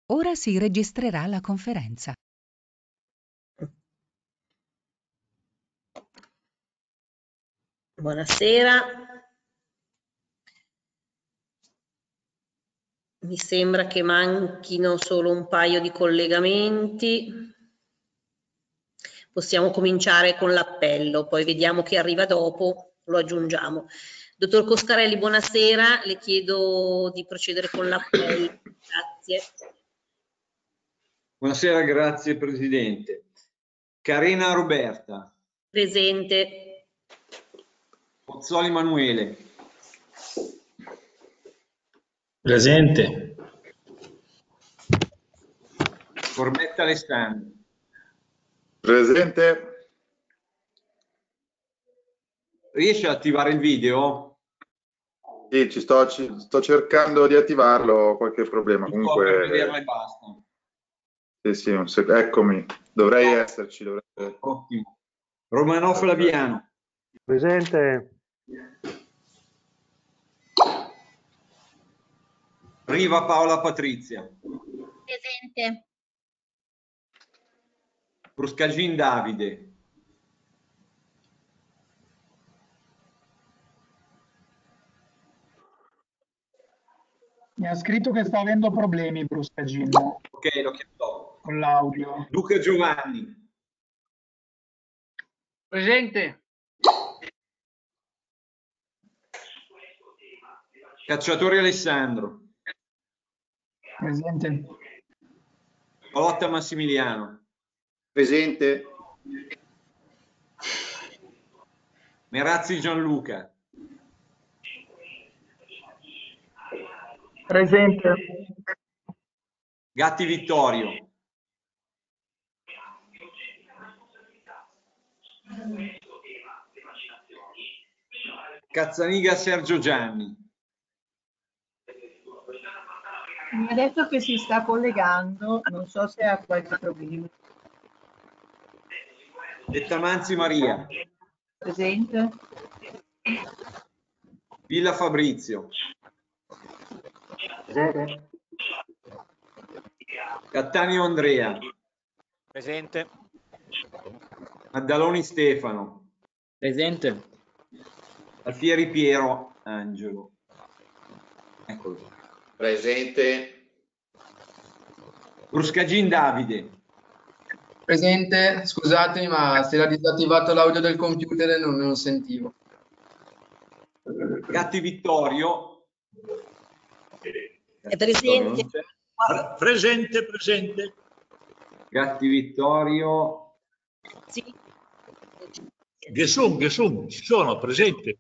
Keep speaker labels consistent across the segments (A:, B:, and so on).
A: Ora si registrerà la conferenza.
B: Buonasera. Mi sembra che manchino solo un paio di collegamenti. Possiamo cominciare con l'appello, poi vediamo chi arriva dopo, lo aggiungiamo. Dottor Coscarelli, buonasera. Le chiedo di procedere con l'appello. Grazie.
C: Buonasera, grazie Presidente. Carena Roberta.
B: Presente.
C: Pozzoli Manuele.
D: Presente.
C: Corbetta Alessandro.
E: Presente.
C: Riesce ad attivare il video?
E: Sì, sto cercando di attivarlo, ho qualche problema.
C: Comunque per vederla e basta.
E: Sì, eccomi, dovrei esserci.
C: Ottimo. Romano Flaviano.
F: Presente.
C: Riva Paola Patrizia.
G: Presente.
C: Bruscagin Davide.
H: Mi ha scritto che sta avendo problemi Bruscagin.
C: Ok, lo chiamo.
H: Con l'audio.
C: Luca Giovanni.
I: Presente.
C: Cacciatore Alessandro.
H: Presente.
C: Palotta Massimiliano.
E: Presente.
C: Merazzi Gianluca.
H: Presente.
C: Gatti Vittorio. Cazzaniga Sergio Gianni.
G: Mi ha detto che si sta collegando, non so se ha qualche problema.
C: Bettamanzi Maria.
G: Presente.
C: Villa Fabrizio.
F: Presente.
C: Cattaneo Andrea.
I: Presente.
C: Maddaloni Stefano.
I: Presente.
C: Alfieri Piero Angelo. Eccolo.
E: Presente.
C: Bruscagin Davide.
J: Presente, scusatemi, ma si era disattivato l'audio del computer e non sentivo.
C: Gatti Vittorio.
B: È presente.
D: Presente.
C: Gatti Vittorio.
B: Sì.
D: Gesù, ci sono, presente.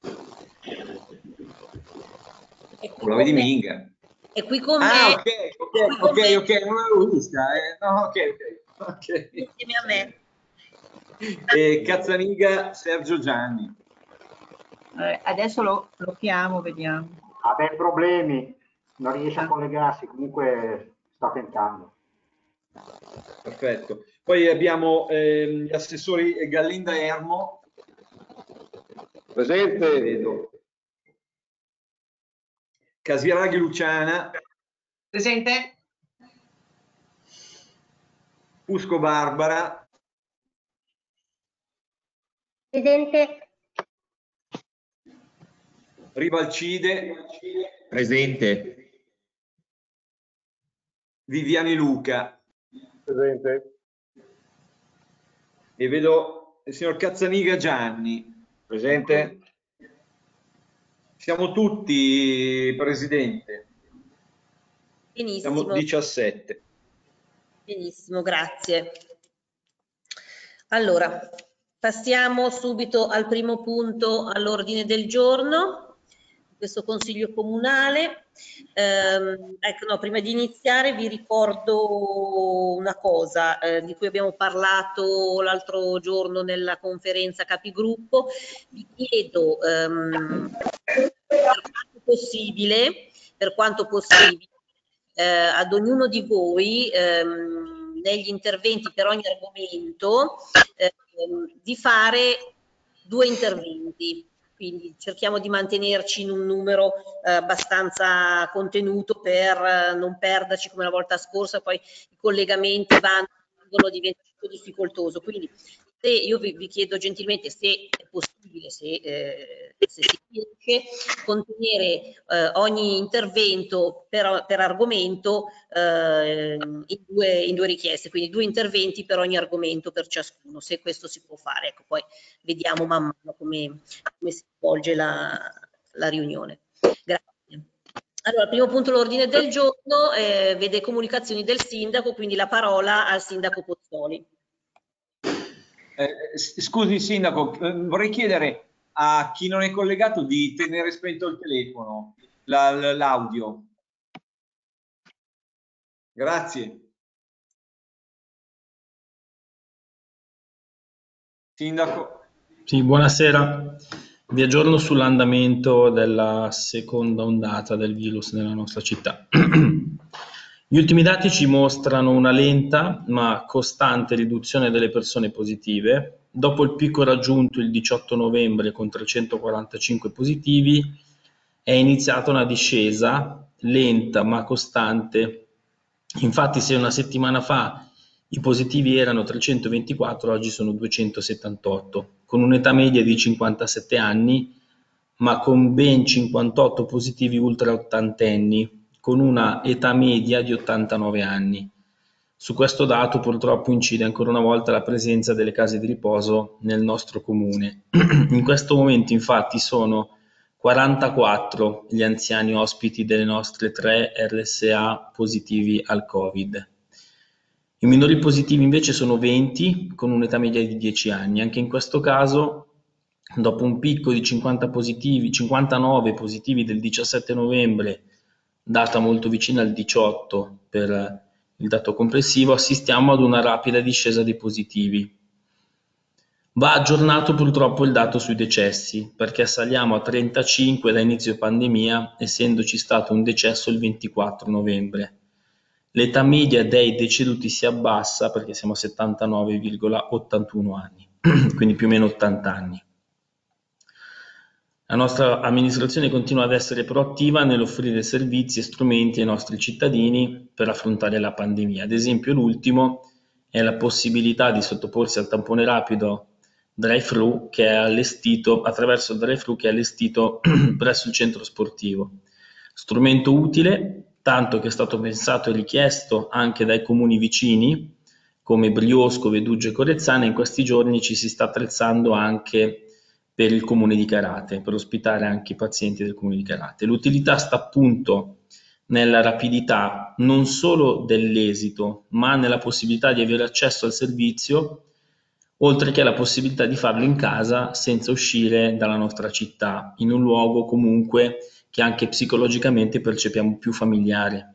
C: La vedi minga.
B: E qui con me.
C: Ah, ok, non l'avevo vista. No, ok.
B: Insieme a me.
C: E Cazzaniga Sergio Gianni.
G: Adesso lo chiamo, vediamo.
F: Ha dei problemi, non riesce a collegarsi, comunque sta tentando.
C: Perfetto. Poi abbiamo gli assessori Gallinda e Ermo.
E: Presente.
C: Vedo. Casiraghi Luciana.
I: Presente.
C: Fusco Barbara.
G: Presente.
C: Rivalcide.
D: Presente.
C: Viviani Luca.
E: Presente.
C: E vedo il signor Cazzaniga Gianni.
E: Presente.
C: Siamo tutti, Presidente.
B: Benissimo.
C: Siamo 17.
B: Benissimo, grazie. Allora, passiamo subito al primo punto all'ordine del giorno, questo Consiglio Comunale. Ecco, no, prima di iniziare vi ricordo una cosa di cui abbiamo parlato l'altro giorno nella conferenza Capigruppo. Vi chiedo per quanto possibile, ad ognuno di voi negli interventi per ogni argomento di fare 2 interventi. quindi cerchiamo di mantenerci in un numero abbastanza contenuto per non perderci come la volta scorsa, poi i collegamenti diventa tutto difficoltoso. Quindi se io vi chiedo gentilmente, se è possibile, se si riesce, contenere ogni intervento per argomento in due richieste, quindi 2 interventi per ogni argomento per ciascuno, se questo si può fare. Ecco, poi vediamo man mano come si svolge la riunione. Grazie. Allora, il primo punto all'ordine del giorno vede comunicazioni del sindaco, quindi la parola al sindaco Pozzoli.
C: Scusi Sindaco, vorrei chiedere a chi non è collegato di tenere spento il telefono, l'audio. Grazie. Sindaco.
D: Sì, buonasera. Vi aggiorno sull'andamento della seconda ondata del virus nella nostra città. Gli ultimi dati ci mostrano una lenta ma costante riduzione delle persone positive. Dopo il picco raggiunto il 18 novembre con 345 positivi, è iniziata una discesa lenta ma costante. Infatti, se una settimana fa i positivi erano 324, oggi sono 278, con un'età media di 57 anni, ma con ben 58 positivi ultra ottantenni, con una età media di 89 anni. Su questo dato purtroppo incide ancora una volta la presenza delle case di riposo nel nostro comune. In questo momento infatti sono 44 gli anziani ospiti delle nostre 3 RSA positivi al Covid. I minori positivi invece sono 20 con un'età media di 10 anni. Anche in questo caso, dopo un picco di 59 positivi del 17 novembre, data molto vicina al 18 per il dato complessivo, assistiamo ad una rapida discesa dei positivi. Va aggiornato purtroppo il dato sui decessi, perché saliamo a 35 da inizio pandemia, essendoci stato un decesso il 24 novembre. L'età media dei deceduti si abbassa perché siamo a 79,81 anni, quindi più o meno 80 anni. La nostra amministrazione continua ad essere proattiva nell'offrire servizi e strumenti ai nostri cittadini per affrontare la pandemia. Ad esempio, l'ultimo è la possibilità di sottoporsi al tampone rapido drive-thru che è allestito attraverso il drive-thru che è allestito presso il centro sportivo. Strumento utile, tanto che è stato pensato e richiesto anche dai comuni vicini come Briosco, Veduggio e Corezzana. In questi giorni ci si sta attrezzando anche per il comune di Carate, per ospitare anche i pazienti del comune di Carate. L'utilità sta appunto nella rapidità non solo dell'esito, ma nella possibilità di avere accesso al servizio, oltre che alla possibilità di farlo in casa senza uscire dalla nostra città, in un luogo comunque che anche psicologicamente percepiamo più familiare.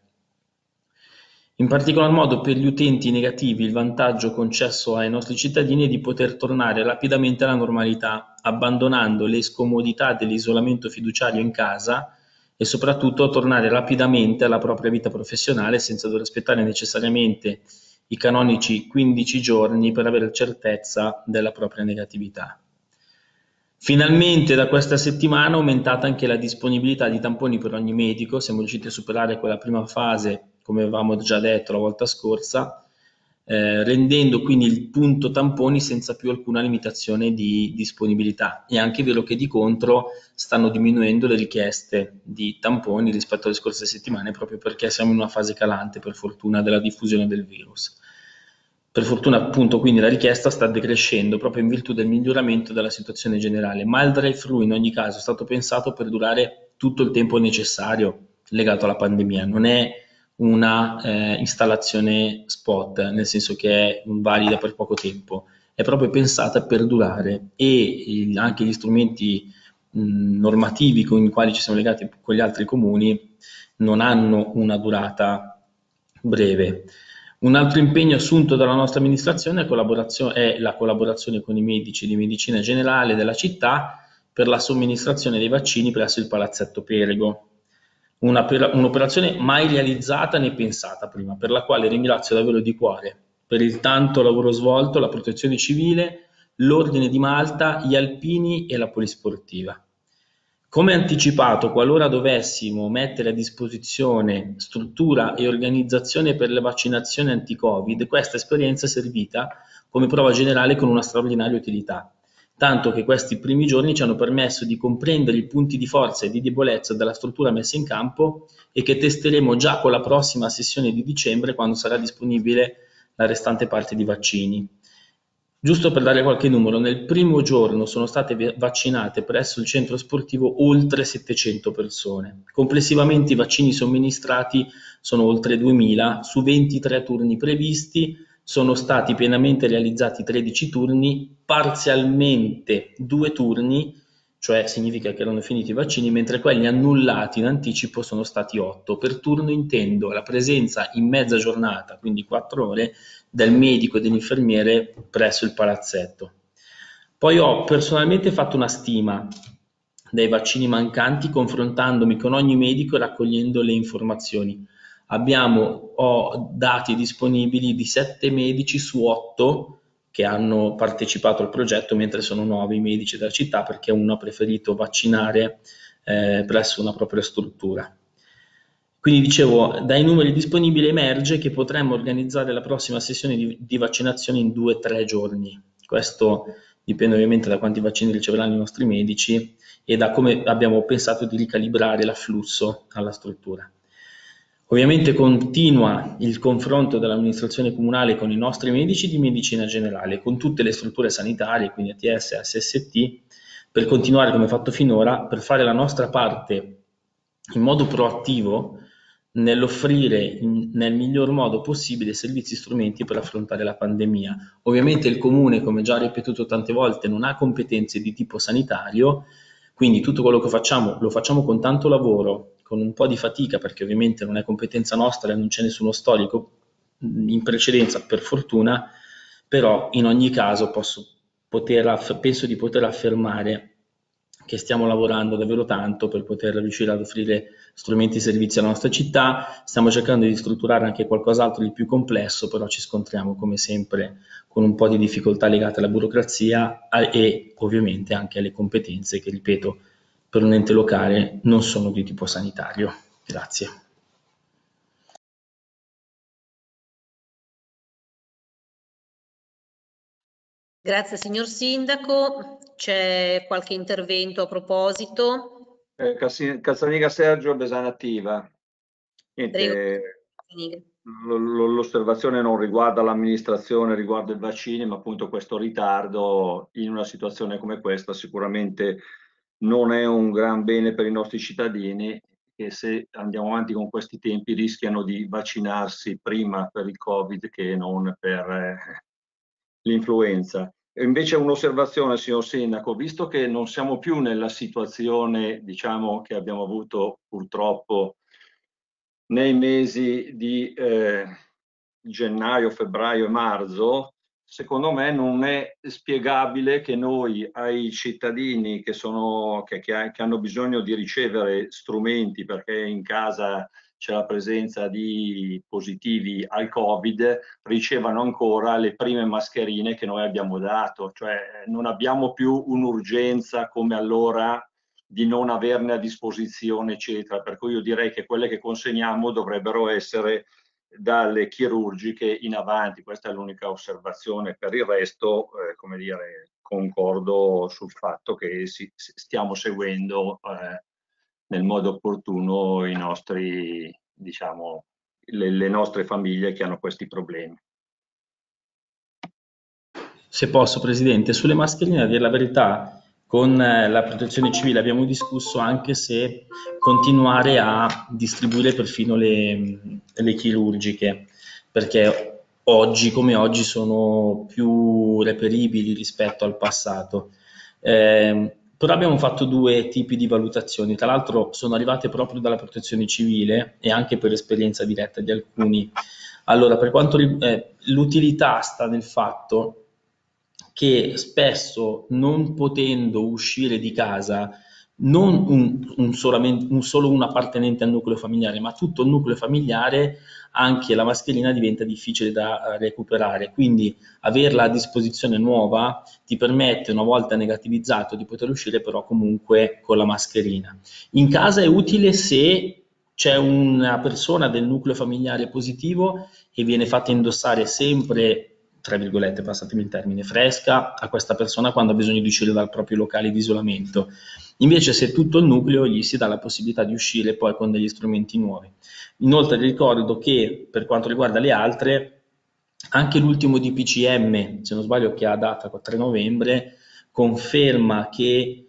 D: In particolar modo per gli utenti negativi il vantaggio concesso ai nostri cittadini è di poter tornare rapidamente alla normalità, abbandonando le scomodità dell'isolamento fiduciario in casa e soprattutto tornare rapidamente alla propria vita professionale senza dover aspettare necessariamente i canonici 15 giorni per avere certezza della propria negatività. Finalmente da questa settimana è aumentata anche la disponibilità di tamponi per ogni medico, siamo riusciti a superare quella prima fase, come avevamo già detto la volta scorsa, rendendo quindi il punto tamponi senza più alcuna limitazione di disponibilità. È anche vero che di contro stanno diminuendo le richieste di tamponi rispetto alle scorse settimane, proprio perché siamo in una fase calante, per fortuna, della diffusione del virus. Per fortuna appunto quindi la richiesta sta decrescendo proprio in virtù del miglioramento della situazione generale, ma il drive-thru in ogni caso è stato pensato per durare tutto il tempo necessario legato alla pandemia, non è una installazione spot, nel senso che è valida per poco tempo, è proprio pensata per durare e anche gli strumenti normativi con i quali ci siamo legati con gli altri comuni non hanno una durata breve. Un altro impegno assunto dalla nostra amministrazione è la collaborazione con i medici di medicina generale della città per la somministrazione dei vaccini presso il Palazzetto Perego. Un'operazione mai realizzata né pensata prima, per la quale ringrazio davvero di cuore per il tanto lavoro svolto la Protezione Civile, l'Ordine di Malta, gli Alpini e la Polisportiva. Come anticipato, qualora dovessimo mettere a disposizione struttura e organizzazione per le vaccinazioni anti-Covid, questa esperienza è servita come prova generale con una straordinaria utilità, tanto che questi primi giorni ci hanno permesso di comprendere i punti di forza e di debolezza della struttura messa in campo e che testeremo già con la prossima sessione di dicembre, quando sarà disponibile la restante parte di vaccini. Giusto per dare qualche numero, nel primo giorno sono state vaccinate presso il centro sportivo oltre 700 persone. Complessivamente i vaccini somministrati sono oltre 2000, su 23 turni previsti sono stati pienamente realizzati 13 turni, parzialmente 2 turni, cioè significa che erano finiti i vaccini, mentre quelli annullati in anticipo sono stati 8. Per turno intendo la presenza in mezza giornata, quindi 4 ore, del medico e dell'infermiere presso il palazzetto. Poi ho personalmente fatto una stima dei vaccini mancanti confrontandomi con ogni medico e raccogliendo le informazioni. Ho dati disponibili di 7 medici su 8 che hanno partecipato al progetto, mentre sono 9 i medici della città, perché uno ha preferito vaccinare presso una propria struttura. Quindi dicevo, dai numeri disponibili emerge che potremmo organizzare la prossima sessione di vaccinazione in 2-3 giorni. Questo dipende ovviamente da quanti vaccini riceveranno i nostri medici e da come abbiamo pensato di ricalibrare l'afflusso alla struttura. Ovviamente continua il confronto dell'amministrazione comunale con i nostri medici di medicina generale, con tutte le strutture sanitarie, quindi ATS e ASST, per continuare come fatto finora, per fare la nostra parte in modo proattivo nell'offrire nel miglior modo possibile servizi e strumenti per affrontare la pandemia. Ovviamente il Comune, come già ripetuto tante volte, non ha competenze di tipo sanitario, quindi tutto quello che facciamo lo facciamo con tanto lavoro, con un po' di fatica, perché ovviamente non è competenza nostra e non c'è nessuno storico in precedenza, per fortuna, però in ogni caso penso di poter affermare che stiamo lavorando davvero tanto per poter riuscire ad offrire strumenti e servizi alla nostra città. Stiamo cercando di strutturare anche qualcos'altro di più complesso, però ci scontriamo come sempre con un po' di difficoltà legate alla burocrazia e ovviamente anche alle competenze che, ripeto, per un ente locale non sono di tipo sanitario. Grazie.
B: Grazie signor Sindaco. C'è qualche intervento a proposito?
C: Calzaniga Sergio, Besana Attiva. Niente, l'osservazione non riguarda l'amministrazione, riguarda i vaccini, ma appunto questo ritardo in una situazione come questa sicuramente non è un gran bene per i nostri cittadini, che se andiamo avanti con questi tempi rischiano di vaccinarsi prima per il Covid che non per l'influenza. Invece un'osservazione, signor Sindaco, visto che non siamo più nella situazione, diciamo, che abbiamo avuto purtroppo nei mesi di gennaio, febbraio e marzo, secondo me non è spiegabile che noi ai cittadini che hanno bisogno di ricevere strumenti perché in casa c'è la presenza di positivi al Covid, ricevano ancora le prime mascherine che noi abbiamo dato, cioè non abbiamo più un'urgenza come allora di non averne a disposizione, eccetera. Per cui io direi che quelle che consegniamo dovrebbero essere dalle chirurgiche in avanti. Questa è l'unica osservazione. Per il resto, come dire, concordo sul fatto che stiamo seguendo nel modo opportuno i nostri, diciamo, le nostre famiglie che hanno questi problemi.
D: Se posso, Presidente, sulle mascherine, a dire la verità, con la protezione civile abbiamo discusso anche se continuare a distribuire perfino le chirurgiche, perché oggi come oggi sono più reperibili rispetto al passato. Però abbiamo fatto 2 tipi di valutazioni, tra l'altro sono arrivate proprio dalla protezione civile e anche per esperienza diretta di alcuni. Allora, per quanto l'utilità sta nel fatto che spesso, non potendo uscire di casa non solo un appartenente al nucleo familiare, ma tutto il nucleo familiare, anche la mascherina diventa difficile da recuperare. Quindi averla a disposizione nuova ti permette, una volta negativizzato, di poter uscire però comunque con la mascherina. In casa è utile se c'è una persona del nucleo familiare positivo e viene fatta indossare sempre, tra virgolette, passatemi il termine, fresca a questa persona quando ha bisogno di uscire dal proprio locale di isolamento. Invece se tutto il nucleo gli si dà la possibilità di uscire poi con degli strumenti nuovi. Inoltre ricordo che per quanto riguarda le altre, anche l'ultimo DPCM, se non sbaglio che ha data 3 novembre, conferma che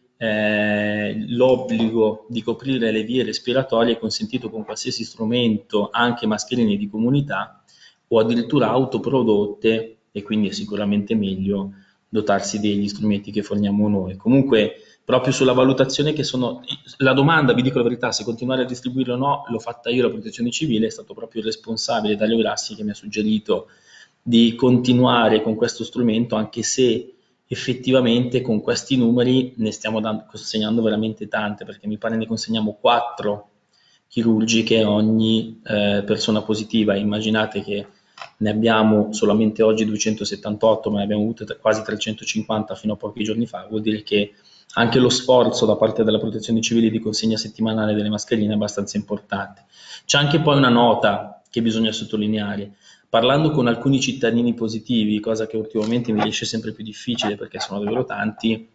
D: l'obbligo di coprire le vie respiratorie è consentito con qualsiasi strumento, anche mascherine di comunità o addirittura autoprodotte, e quindi è sicuramente meglio dotarsi degli strumenti che forniamo noi. Comunque proprio sulla valutazione che sono, la domanda, vi dico la verità, se continuare a distribuirlo o no, l'ho fatta io, la protezione civile, è stato proprio il responsabile Dario Grassi che mi ha suggerito di continuare con questo strumento, anche se effettivamente con questi numeri ne stiamo consegnando veramente tante, perché mi pare ne consegniamo 4 chirurgiche ogni persona positiva. Immaginate che ne abbiamo solamente oggi 278, ma ne abbiamo avute quasi 350 fino a pochi giorni fa. Vuol dire che anche lo sforzo da parte della protezione civile di consegna settimanale delle mascherine è abbastanza importante. C'è anche poi una nota che bisogna sottolineare. Parlando con alcuni cittadini positivi, cosa che ultimamente mi riesce sempre più difficile perché sono davvero tanti,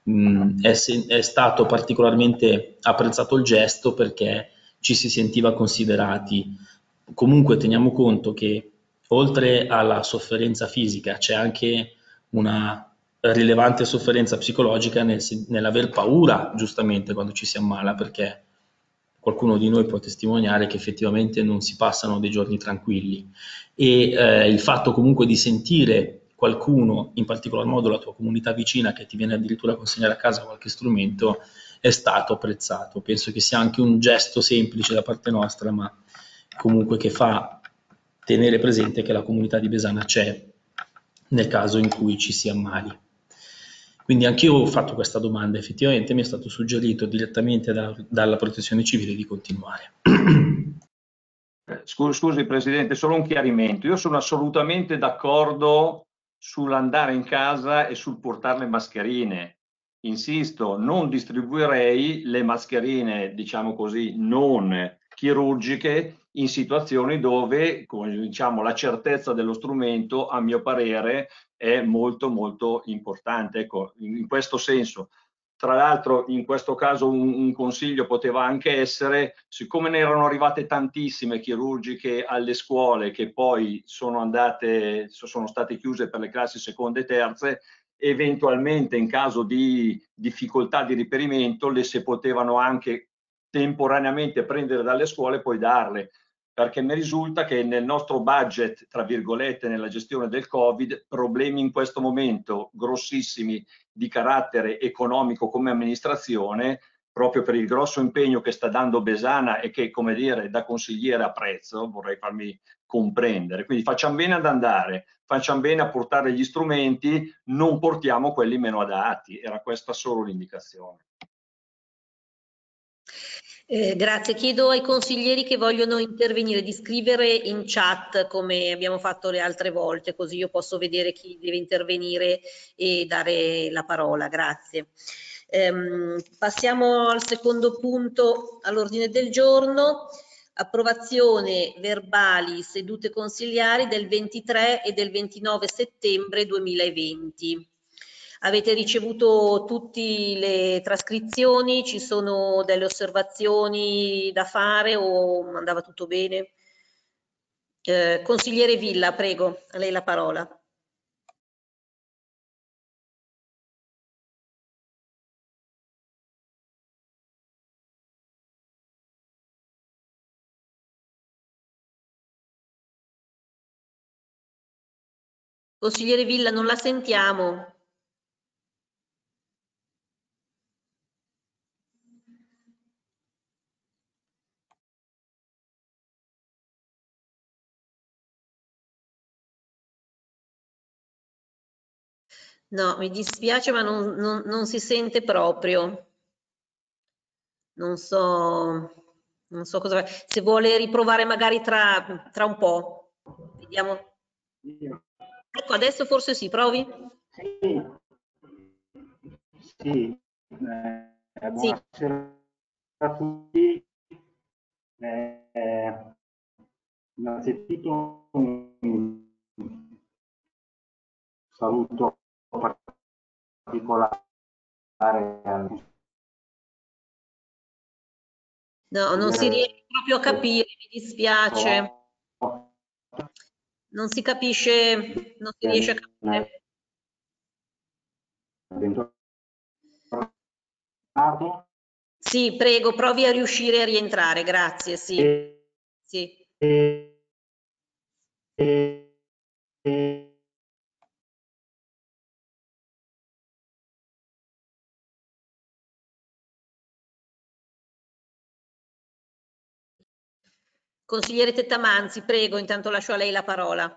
D: è stato particolarmente apprezzato il gesto perché ci si sentiva considerati. Comunque teniamo conto che oltre alla sofferenza fisica c'è anche una rilevante sofferenza psicologica nell'aver paura, giustamente, quando ci si ammala, perché qualcuno di noi può testimoniare che effettivamente non si passano dei giorni tranquilli, e il fatto comunque di sentire qualcuno, in particolar modo la tua comunità vicina, che ti viene addirittura a consegnare a casa qualche strumento, è stato apprezzato. Penso che sia anche un gesto semplice da parte nostra, ma comunque che fa tenere presente che la comunità di Besana c'è nel caso in cui ci si ammali. Quindi anch'io ho fatto questa domanda, effettivamente mi è stato suggerito direttamente dalla protezione civile di continuare.
C: Scusi Presidente, solo un chiarimento. Io sono assolutamente d'accordo sull'andare in casa e sul portare le mascherine. Insisto, non distribuirei le mascherine, diciamo così, non chirurgiche in situazioni dove, come diciamo, la certezza dello strumento, a mio parere, è molto molto importante. Ecco, in questo senso. Tra l'altro in questo caso un consiglio poteva anche essere, siccome ne erano arrivate tantissime chirurgiche alle scuole che poi sono state chiuse per le classi seconde e terze, eventualmente in caso di difficoltà di reperimento le si potevano anche temporaneamente prendere dalle scuole e poi darle, perché mi risulta che nel nostro budget, tra virgolette, nella gestione del Covid, problemi in questo momento grossissimi di carattere economico come amministrazione, proprio per il grosso impegno che sta dando Besana e che, come dire, da consigliere apprezzo, vorrei farmi comprendere. Quindi facciamo bene ad andare, facciamo bene a portare gli strumenti, non portiamo quelli meno adatti. Era questa solo l'indicazione.
B: Grazie, chiedo ai consiglieri che vogliono intervenire di scrivere in chat come abbiamo fatto le altre volte, così io posso vedere chi deve intervenire e dare la parola. Grazie. Passiamo al secondo punto all'ordine del giorno, approvazione verbali sedute consigliari del 23 e del 29 settembre 2020. Avete ricevuto tutte le trascrizioni? Ci sono delle osservazioni da fare o andava tutto bene? Consigliere Villa, prego, a lei la parola. Consigliere Villa, non la sentiamo. No, mi dispiace, ma non si sente proprio. Non so cosa... Se vuole riprovare magari tra un po'. Vediamo. Ecco, adesso forse sì, provi?
F: Sì. Buonasera a tutti. Innanzitutto un saluto particolare al
B: No, non si riesce proprio a capire, mi dispiace. Non si capisce, non si riesce a capire. Sì, prego, provi a riuscire a rientrare, grazie, sì. Sì. Consigliere Tettamanzi, prego, intanto lascio a lei la parola.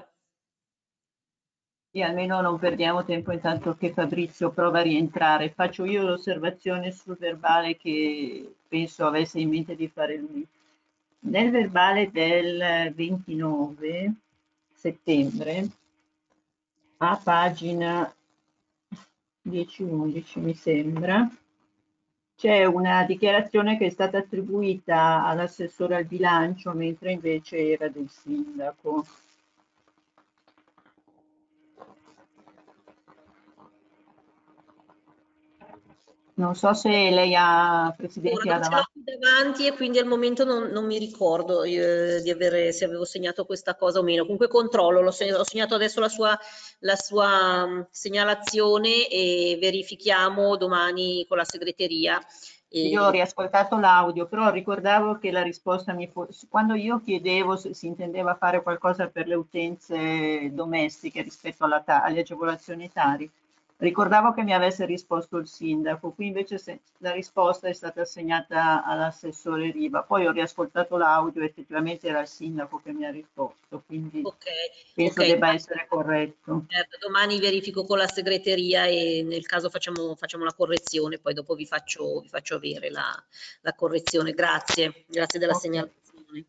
G: E almeno non perdiamo tempo intanto che Fabrizio prova a rientrare. Faccio io l'osservazione sul verbale che penso avesse in mente di fare lui. Nel verbale del 29 settembre, a pagina 10-11 mi sembra, c'è una dichiarazione che è stata attribuita all'assessore al bilancio, mentre invece era del sindaco. Non so se lei ha, Presidente,
B: Ora
G: ha
B: non ce l'ho
G: davanti.
B: qui davanti e quindi al momento non mi ricordo di avere, se avevo segnato questa cosa o meno. Comunque controllo, ho segnato adesso la sua segnalazione e verifichiamo domani con la segreteria.
G: Io ho riascoltato l'audio, però ricordavo che la risposta quando io chiedevo se si intendeva fare qualcosa per le utenze domestiche rispetto alle agevolazioni tari, ricordavo che mi avesse risposto il sindaco, qui invece la risposta è stata assegnata all'assessore Riva, poi ho riascoltato l'audio e effettivamente era il sindaco che mi ha risposto, quindi penso debba essere corretto.
B: Domani verifico con la segreteria e nel caso facciamo la correzione, poi dopo vi faccio avere la correzione. Grazie della segnalazione.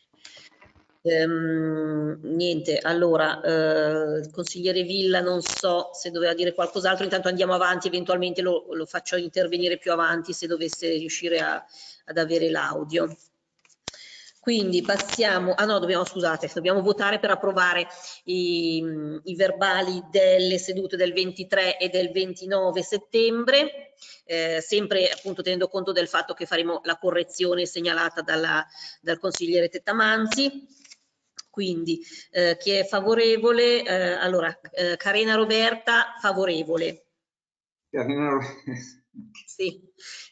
B: Niente, allora, consigliere Villa, non so se doveva dire qualcos'altro, intanto andiamo avanti, eventualmente lo faccio intervenire più avanti se dovesse riuscire ad avere l'audio. Quindi passiamo, dobbiamo votare per approvare i verbali delle sedute del 23 e del 29 settembre, sempre appunto tenendo conto del fatto che faremo la correzione segnalata dal consigliere Tettamanzi. Quindi chi è favorevole? Allora, Carena Roberta, favorevole.
K: Carena Roberta.
B: Sì.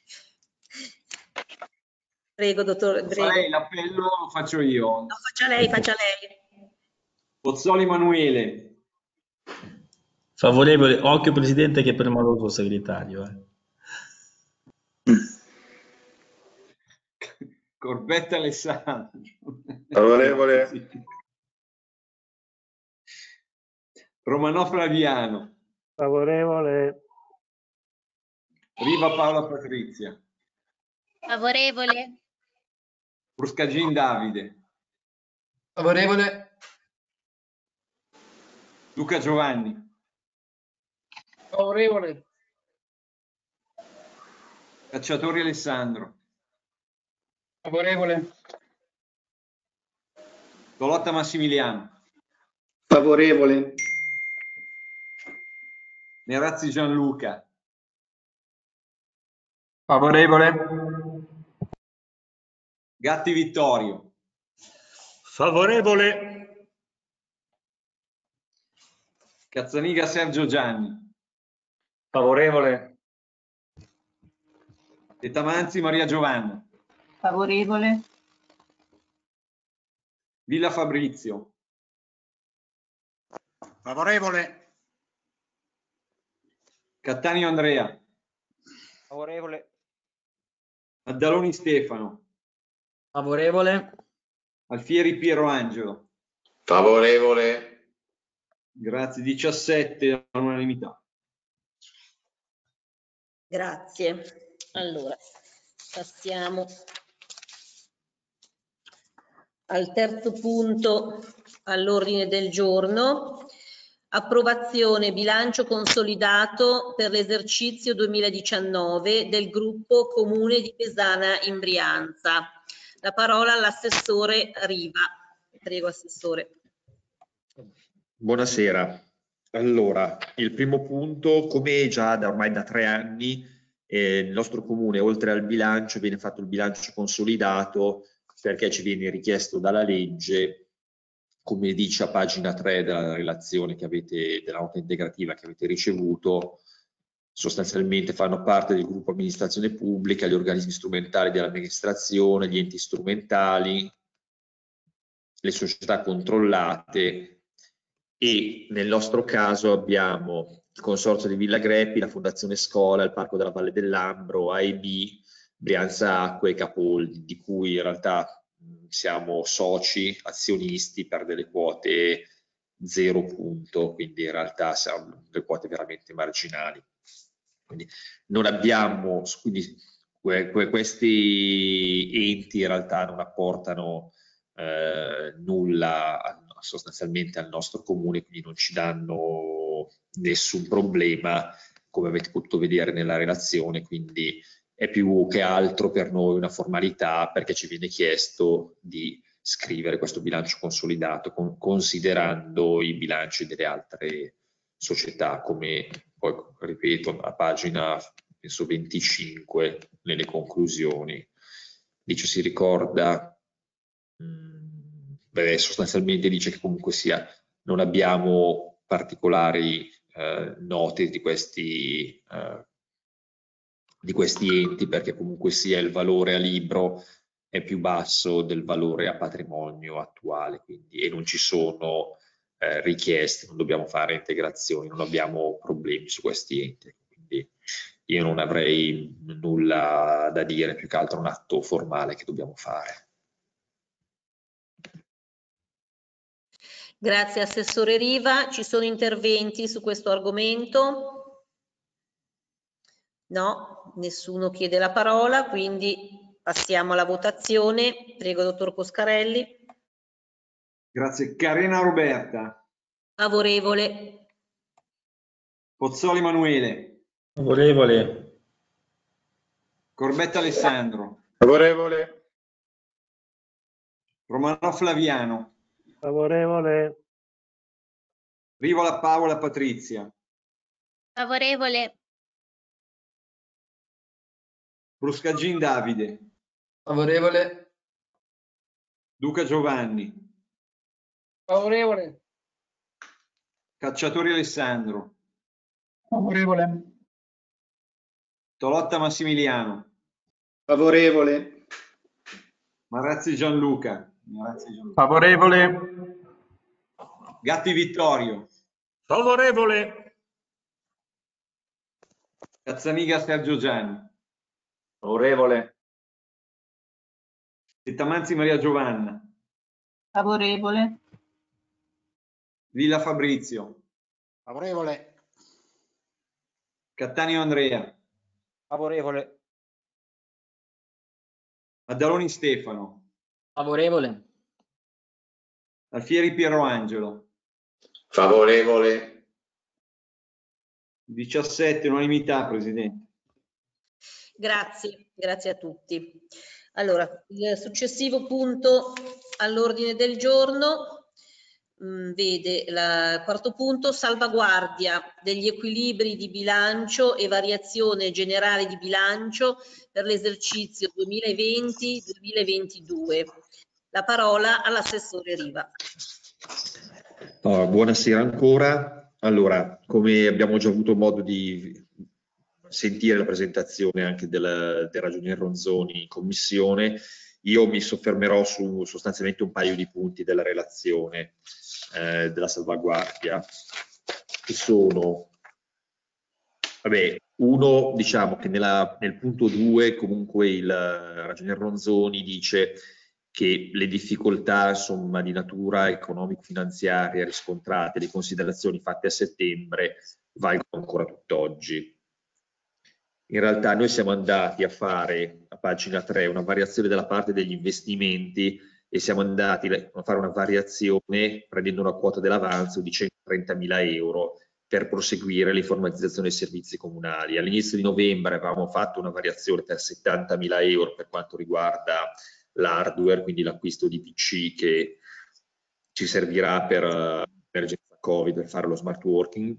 B: Prego, dottor.
K: Fa lei l'appello o lo faccio io?
B: No, faccia lei.
K: Pozzoli Emanuele.
D: Favorevole, occhio Presidente che è permaloso segretario.
K: Corbetta Alessandro.
E: Favorevole.
K: Romanò Flaviano.
F: Favorevole.
K: Riva Paola Patrizia.
L: Favorevole.
K: Bruscagin Davide.
J: Favorevole.
K: Luca Giovanni.
I: Favorevole.
K: Cacciatori Alessandro.
H: Favorevole.
K: Tolotta Massimiliano.
I: Favorevole.
K: Nerazzi Gianluca.
J: Favorevole.
K: Gatti Vittorio.
M: Favorevole.
K: Cazzaniga Sergio Gianni.
M: Favorevole.
K: Tettamanzi Maria Giovanna.
G: Favorevole.
K: Villa Fabrizio.
I: Favorevole.
K: Cattaneo Andrea.
I: Favorevole.
K: Maddaloni Stefano.
I: Favorevole.
K: Alfieri Piero Angelo.
E: Favorevole.
K: Grazie, 17 all'unanimità.
B: Grazie. Allora, Passiamo al terzo punto all'ordine del giorno. Approvazione bilancio consolidato per l'esercizio 2019 del gruppo Comune di Pesana in Brianza. La parola all'assessore Riva. Prego, assessore.
N: Buonasera. Allora, il primo punto, come già ormai da 3 anni, nel nostro comune, oltre al bilancio, viene fatto il bilancio consolidato perché ci viene richiesto dalla legge, come dice a pagina 3 della relazione che avete, della nota integrativa che avete ricevuto. Sostanzialmente fanno parte del gruppo amministrazione pubblica, gli organismi strumentali dell'amministrazione, gli enti strumentali, le società controllate e nel nostro caso abbiamo il Consorzio di Villa Greppi, la Fondazione Scola, il Parco della Valle dell'Ambro, AEB, Brianza Acque e Capoldi, di cui in realtà siamo soci, azionisti per delle quote 0 punto, quindi in realtà siamo delle quote veramente marginali. Quindi non abbiamo, quindi questi enti in realtà non apportano nulla sostanzialmente al nostro comune, quindi non ci danno nessun problema, come avete potuto vedere nella relazione, quindi è più che altro per noi una formalità perché ci viene chiesto di scrivere questo bilancio consolidato considerando i bilanci delle altre società, come poi ripeto a pagina penso 25 nelle conclusioni dice, si ricorda, sostanzialmente dice che comunque sia non abbiamo particolari note di questi enti perché comunque sia il valore a libro è più basso del valore a patrimonio attuale, quindi, e non ci sono richieste, non dobbiamo fare integrazioni, non abbiamo problemi su questi enti, quindi io non avrei nulla da dire, più che altro un atto formale che dobbiamo fare.
B: Grazie Assessore Riva. Ci sono interventi su questo argomento? No, nessuno chiede la parola, quindi passiamo alla votazione. Prego, dottor Coscarelli.
K: Grazie. Carena Roberta.
B: Favorevole.
K: Pozzoli Emanuele.
D: Favorevole.
K: Corbetta Alessandro.
E: Favorevole.
K: Romano Flaviano.
O: Favorevole.
K: Rivola Paola Patrizia.
L: Favorevole.
K: Bruscagin Davide.
J: Favorevole.
K: Duca Giovanni.
O: Favorevole.
K: Cacciatori Alessandro.
H: Favorevole.
K: Tolotta Massimiliano.
I: Favorevole.
K: Marazzi Gianluca.
O: Favorevole.
K: Gatti Vittorio.
O: Favorevole.
K: Cazzaniga Sergio Gianni.
M: Favorevole.
K: Tettamanzi Maria Giovanna.
G: Favorevole.
K: Villa Fabrizio.
F: Favorevole.
K: Cattaneo Andrea.
I: Favorevole.
K: Maddaloni Stefano.
I: Favorevole.
K: Alfieri Piero Angelo.
E: Favorevole.
K: 17, unanimità, Presidente.
B: Grazie a tutti. Allora, il successivo punto all'ordine del giorno vede il quarto punto, salvaguardia degli equilibri di bilancio e variazione generale di bilancio per l'esercizio 2020-2022. La parola all'assessore Riva.
N: Buonasera ancora. Allora, come abbiamo già avuto modo di sentire la presentazione anche del ragionier Ronzoni in commissione, io mi soffermerò su sostanzialmente un paio di punti della relazione della salvaguardia, che sono, uno, diciamo che nel punto 2 comunque il ragionier Ronzoni dice che le difficoltà insomma di natura economico-finanziaria riscontrate, le considerazioni fatte a settembre valgono ancora tutt'oggi. in realtà noi siamo andati a fare, a pagina 3, una variazione della parte degli investimenti e siamo andati a fare una variazione prendendo una quota dell'avanzo di 130.000 euro per proseguire l'informatizzazione dei servizi comunali. All'inizio di novembre avevamo fatto una variazione per 70.000 euro per quanto riguarda l'hardware, quindi l'acquisto di PC che ci servirà per l'emergenza Covid, per fare lo smart working.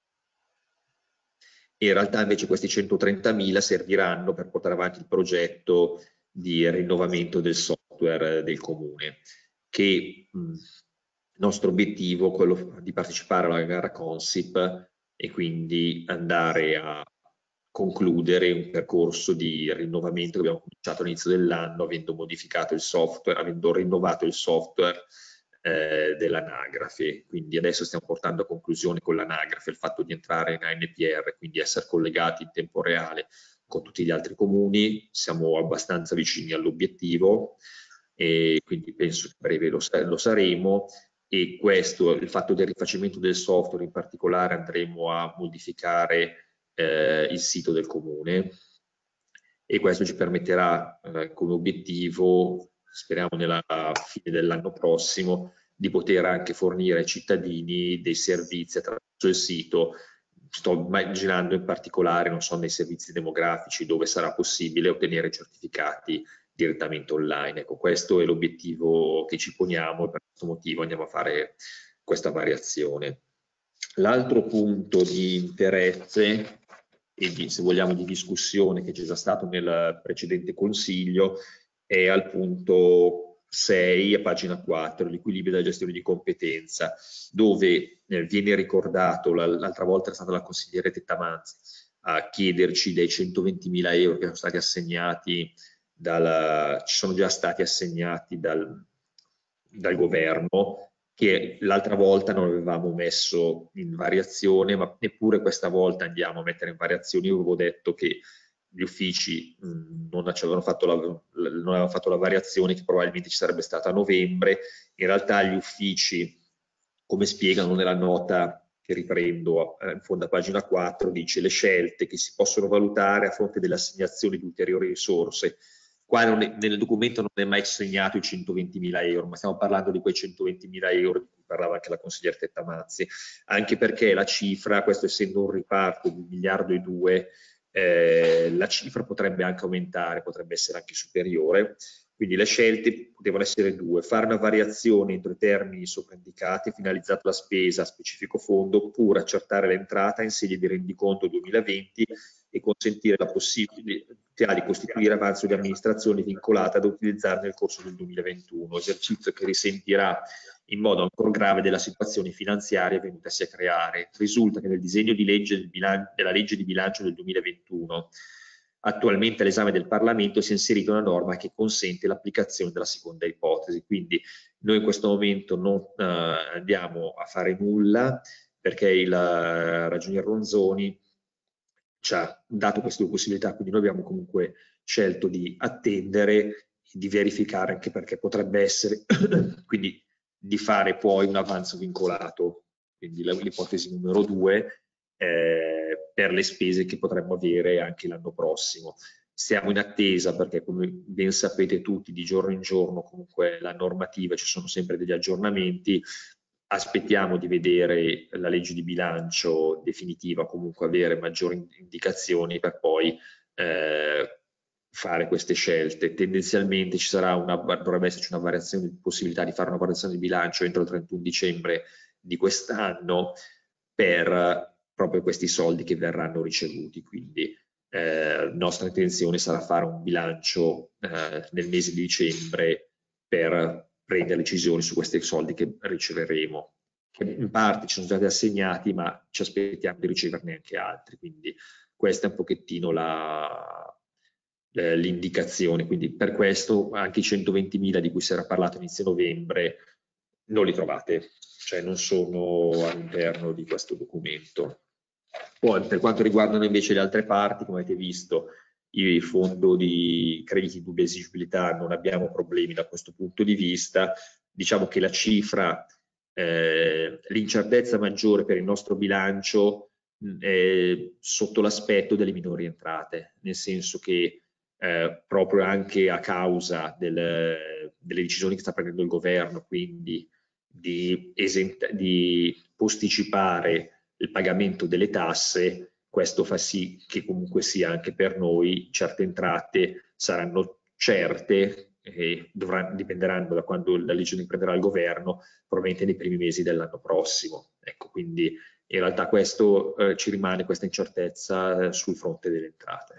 N: In realtà invece questi 130.000 serviranno per portare avanti il progetto di rinnovamento del software del comune, che il nostro obiettivo è quello di partecipare alla gara Consip e quindi andare a concludere un percorso di rinnovamento che abbiamo cominciato all'inizio dell'anno, avendo modificato il software, avendo rinnovato il software dell'anagrafe. Quindi adesso stiamo portando a conclusione con l'anagrafe il fatto di entrare in ANPR, quindi essere collegati in tempo reale con tutti gli altri comuni. Siamo abbastanza vicini all'obiettivo e quindi penso che a breve lo saremo. E questo, il fatto del rifacimento del software in particolare, andremo a modificare il sito del comune e questo ci permetterà come obiettivo, speriamo nella fine dell'anno prossimo, di poter anche fornire ai cittadini dei servizi attraverso il sito. Sto immaginando in particolare, non so, nei servizi demografici dove sarà possibile ottenere certificati direttamente online. Ecco, questo è l'obiettivo che ci poniamo e per questo motivo andiamo a fare questa variazione. L'altro punto di interesse e se vogliamo di discussione che c'è già stato nel precedente consiglio è al punto 6 a pagina 4, l'equilibrio della gestione di competenza, dove viene ricordato, l'altra volta è stata la consigliere Tettamanzi a chiederci dei 120.000 euro che sono stati assegnati ci sono già stati assegnati dal governo, che l'altra volta non avevamo messo in variazione, ma neppure questa volta andiamo a mettere in variazione. Io avevo detto che gli uffici non avevano fatto la variazione, che probabilmente ci sarebbe stata a novembre. In realtà gli uffici, come spiegano nella nota che riprendo in fondo a pagina 4, dice le scelte che si possono valutare a fronte dell'assegnazione di ulteriori risorse. Qua nel documento non è mai assegnato i 120.000 euro, ma stiamo parlando di quei 120.000 euro di cui parlava anche la consigliera Tettamanzi, anche perché la cifra, questo essendo un riparto di 1,2 miliardi, la cifra potrebbe anche aumentare, potrebbe essere anche superiore. Quindi le scelte potevano essere due: fare una variazione entro i termini sopraindicati finalizzata alla spesa a specifico fondo, oppure accertare l'entrata in sede di rendiconto 2020 e consentire la possibilità di costituire avanzo di amministrazione vincolata da utilizzare nel corso del 2021, esercizio che risentirà in modo ancora grave della situazione finanziaria venutasi a creare. Risulta che nel disegno di legge della legge di bilancio del 2021, attualmente all'esame del Parlamento, si è inserita una norma che consente l'applicazione della seconda ipotesi. Quindi noi in questo momento non andiamo a fare nulla, perché il ragionier Ronzoni ci ha dato queste possibilità, quindi noi abbiamo comunque scelto di attendere e di verificare, anche perché potrebbe essere quindi di fare poi un avanzo vincolato, quindi l'ipotesi numero 2, per le spese che potremmo avere anche l'anno prossimo. Siamo in attesa perché, come ben sapete tutti, di giorno in giorno comunque la normativa, ci sono sempre degli aggiornamenti. Aspettiamo di vedere la legge di bilancio definitiva, comunque avere maggiori indicazioni per poi fare queste scelte. Tendenzialmente dovrebbe esserci una variazione di possibilità di fare una variazione di bilancio entro il 31 dicembre di quest'anno per proprio questi soldi che verranno ricevuti. Quindi nostra intenzione sarà fare un bilancio nel mese di dicembre per prendere decisioni su questi soldi che riceveremo, che in parte ci sono stati assegnati, ma ci aspettiamo di riceverne anche altri. Quindi questa è un pochettino l'indicazione. Quindi per questo anche i 120.000 di cui si era parlato inizio novembre non li trovate, cioè non sono all'interno di questo documento. Poi per quanto riguardano invece le altre parti, come avete visto, il fondo di crediti di dubbia esigibilità, non abbiamo problemi da questo punto di vista. Diciamo che la cifra, l'incertezza maggiore per il nostro bilancio sotto l'aspetto delle minori entrate, nel senso che proprio anche a causa delle decisioni che sta prendendo il governo, quindi di posticipare il pagamento delle tasse, questo fa sì che comunque sia anche per noi certe entrate saranno certe e dipenderanno da quando la decisione prenderà il governo, probabilmente nei primi mesi dell'anno prossimo. Ecco, quindi in realtà questo ci rimane questa incertezza sul fronte delle entrate.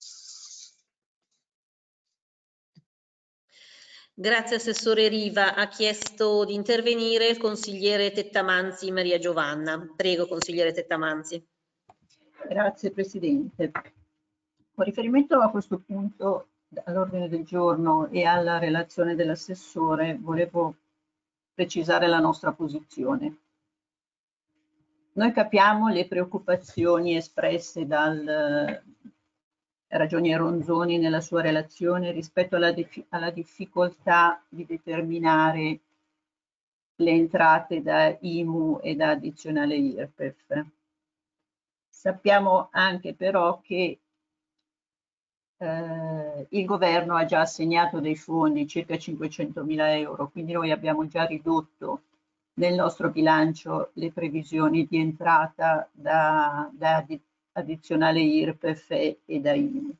B: Grazie Assessore Riva. Ha chiesto di intervenire il consigliere Tettamanzi Maria Giovanna. Prego consigliere Tettamanzi.
G: Grazie Presidente. Con riferimento a questo punto all'ordine del giorno e alla relazione dell'assessore, volevo precisare la nostra posizione. Noi capiamo le preoccupazioni espresse dal Ragionier Ronzoni nella sua relazione rispetto alla difficoltà di determinare le entrate da IMU e da addizionale IRPEF. Sappiamo anche però che il governo ha già assegnato dei fondi, circa 500.000 euro, quindi noi abbiamo già ridotto nel nostro bilancio le previsioni di entrata da addizionale IRPEF e da IMU.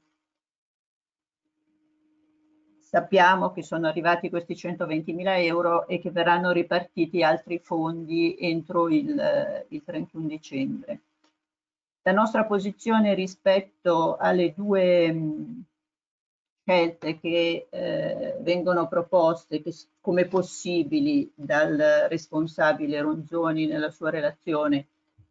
G: Sappiamo che sono arrivati questi 120.000 euro e che verranno ripartiti altri fondi entro il 31 dicembre. La nostra posizione rispetto alle due scelte che vengono proposte come possibili dal responsabile Ronzoni nella sua relazione,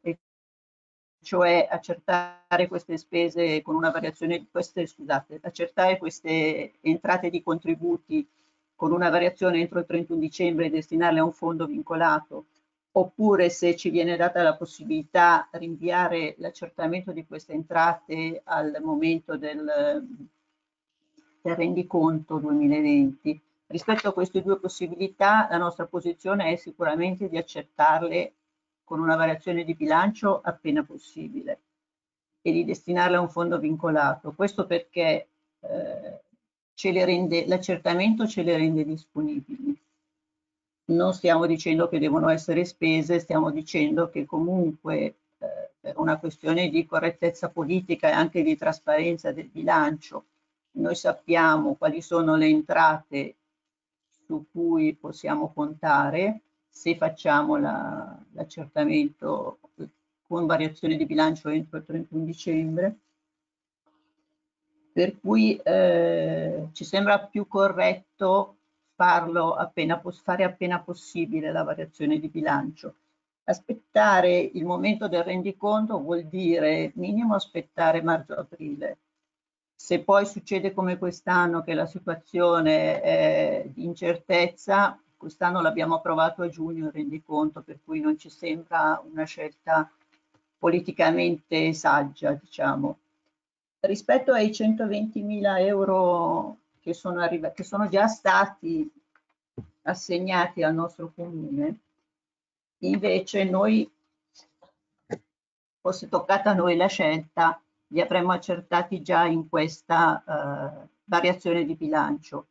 G: cioè accertare queste spese con una variazione, accertare queste entrate di contributi con una variazione entro il 31 dicembre e destinarle a un fondo vincolato, oppure se ci viene data la possibilità rinviare l'accertamento di queste entrate al momento del rendiconto 2020. Rispetto a queste due possibilità, la nostra posizione è sicuramente di accertarle con una variazione di bilancio appena possibile e di destinarle a un fondo vincolato. Questo perché l'accertamento ce le rende disponibili. Non stiamo dicendo che devono essere spese, stiamo dicendo che comunque per una questione di correttezza politica e anche di trasparenza del bilancio, noi sappiamo quali sono le entrate su cui possiamo contare se facciamo l'accertamento con variazione di bilancio entro il 31 dicembre. Per cui ci sembra più corretto fare appena possibile la variazione di bilancio. Aspettare il momento del rendiconto vuol dire minimo aspettare marzo-aprile. Se poi succede come quest'anno che la situazione è di incertezza, quest'anno l'abbiamo approvato a giugno il rendiconto, per cui non ci sembra una scelta politicamente saggia, diciamo. Rispetto ai 120.000 euro che sono già stati assegnati al nostro comune, invece noi, fosse toccata a noi la scelta, li avremmo accertati già in questa variazione di bilancio,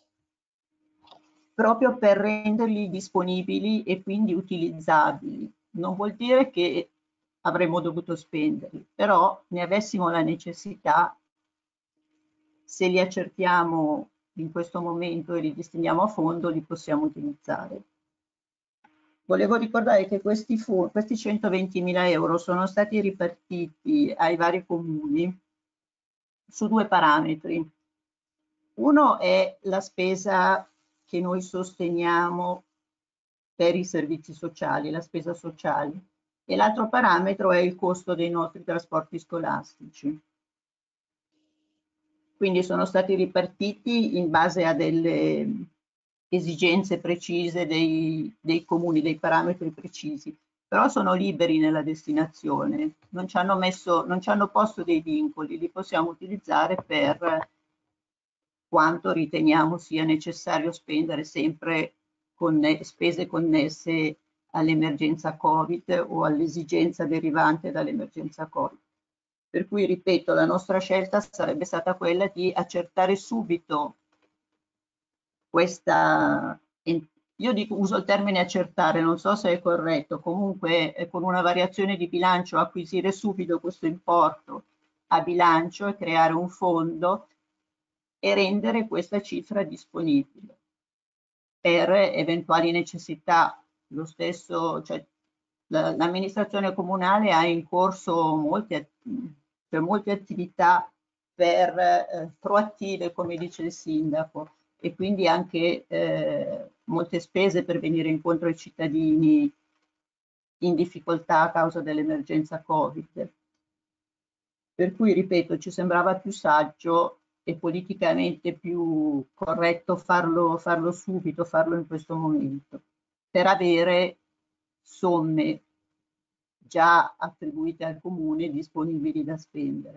G: proprio per renderli disponibili e quindi utilizzabili. Non vuol dire che avremmo dovuto spenderli, però ne avessimo la necessità, se li accertiamo in questo momento e li destiniamo a fondo, li possiamo utilizzare. Volevo ricordare che questi 120.000 euro sono stati ripartiti ai vari comuni su due parametri. Uno è la spesa che noi sosteniamo per i servizi sociali, la spesa sociale, e l'altro parametro è il costo dei nostri trasporti scolastici. Quindi sono stati ripartiti in base a delle esigenze precise dei comuni, dei parametri precisi, però sono liberi nella destinazione, non ci hanno posto dei vincoli, li possiamo utilizzare per quanto riteniamo sia necessario spendere, sempre con spese connesse all'emergenza Covid o all'esigenza derivante dall'emergenza Covid. Per cui, ripeto, la nostra scelta sarebbe stata quella di accertare subito questa, io uso il termine accertare, non so se è corretto, comunque con una variazione di bilancio acquisire subito questo importo a bilancio e creare un fondo e rendere questa cifra disponibile per eventuali necessità. Lo stesso, cioè, l'amministrazione comunale ha in corso molte attività proattive, come dice il sindaco, e quindi anche molte spese per venire incontro ai cittadini in difficoltà a causa dell'emergenza Covid. Per cui, ripeto, ci sembrava più saggio e politicamente più corretto farlo subito, farlo in questo momento, per avere somme già attribuite al comune disponibili da spendere.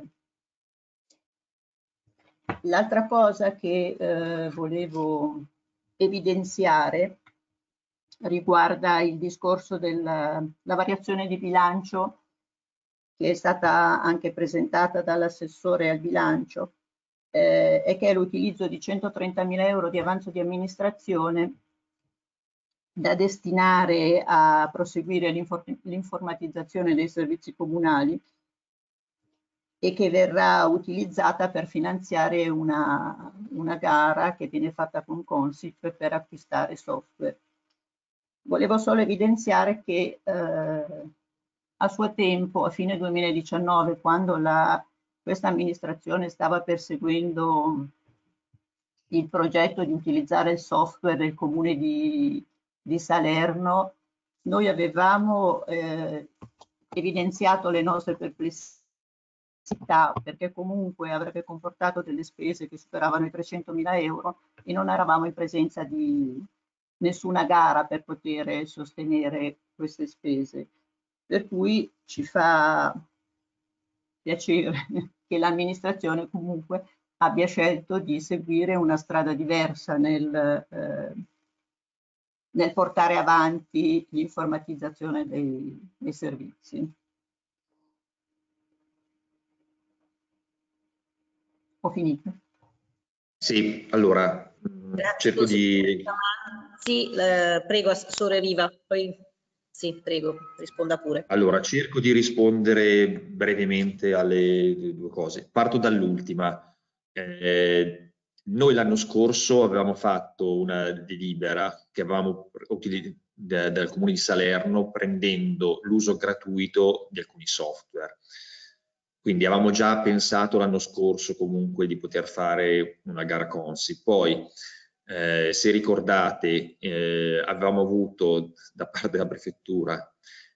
G: L'altra cosa che volevo evidenziare riguarda il discorso della variazione di bilancio che è stata anche presentata dall'assessore al bilancio, e che è l'utilizzo di 130.000 euro di avanzo di amministrazione da destinare a proseguire l'informatizzazione dei servizi comunali e che verrà utilizzata per finanziare una gara che viene fatta con Consip per acquistare software. Volevo solo evidenziare che a suo tempo, a fine 2019, quando questa amministrazione stava perseguendo il progetto di utilizzare il software del comune di Salerno, noi avevamo evidenziato le nostre perplessità, perché comunque avrebbe comportato delle spese che superavano i 300.000 euro e non eravamo in presenza di nessuna gara per poter sostenere queste spese. Per cui ci fa piacere che l'amministrazione comunque abbia scelto di seguire una strada diversa nel portare avanti l'informatizzazione dei servizi. Ho finito?
N: Sì, allora cerco di...
B: Sì, prego Assessore Riva, poi sì, prego, risponda pure.
N: Allora, cerco di rispondere brevemente alle due cose. Parto dall'ultima. Noi l'anno scorso avevamo fatto una delibera che avevamo dal Comune di Salerno prendendo l'uso gratuito di alcuni software. Quindi avevamo già pensato l'anno scorso comunque di poter fare una gara Consip. Poi, se ricordate, avevamo avuto da parte della prefettura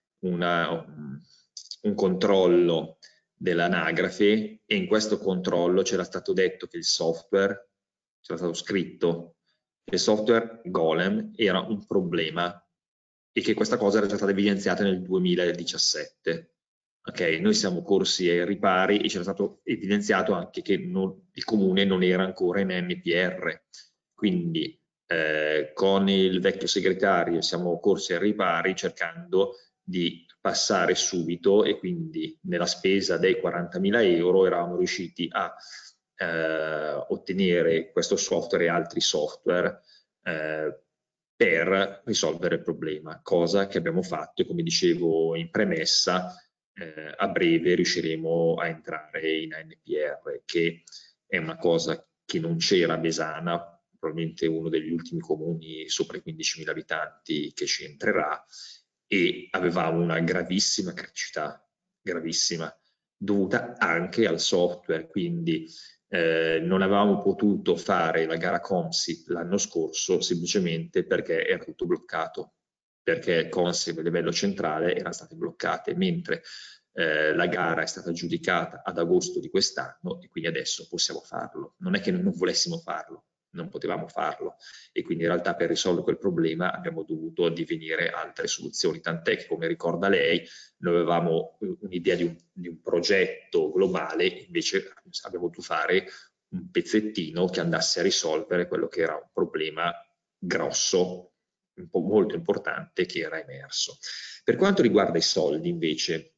N: un controllo dell'anagrafe e in questo controllo c'era stato detto che il software, c'era stato scritto che il software Golem era un problema e che questa cosa era già stata evidenziata nel 2017. Ok, noi siamo corsi ai ripari e c'era stato evidenziato anche che il comune non era ancora in NPR. Quindi con il vecchio segretario siamo corsi ai ripari cercando di passare subito e quindi nella spesa dei 40.000 euro eravamo riusciti a ottenere questo software e altri software per risolvere il problema, cosa che abbiamo fatto e come dicevo in premessa a breve riusciremo a entrare in ANPR, che è una cosa che non c'era a Besana, probabilmente uno degli ultimi comuni sopra i 15.000 abitanti che ci entrerà, e avevamo una gravissima criticità, gravissima, dovuta anche al software, quindi non avevamo potuto fare la gara Consip l'anno scorso semplicemente perché era tutto bloccato, perché Consip a livello centrale erano state bloccate, mentre la gara è stata aggiudicata ad agosto di quest'anno e quindi adesso possiamo farlo. Non è che non volessimo farlo, non potevamo farlo e quindi in realtà per risolvere quel problema abbiamo dovuto addivenire altre soluzioni, tant'è che come ricorda lei noi avevamo un'idea di un progetto globale, invece abbiamo dovuto fare un pezzettino che andasse a risolvere quello che era un problema grosso molto importante che era emerso. Per quanto riguarda i soldi, invece,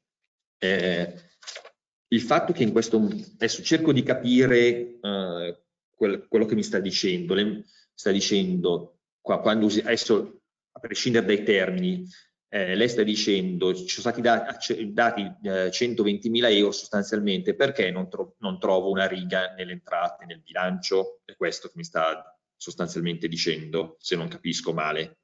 N: il fatto che in questo, adesso cerco di capire quello che mi sta dicendo. Lei sta dicendo, quando adesso a prescindere dai termini, lei sta dicendo ci sono stati dati 120.000 euro sostanzialmente, perché non trovo una riga nelle entrate, nel bilancio? È questo che mi sta sostanzialmente dicendo, se non capisco male.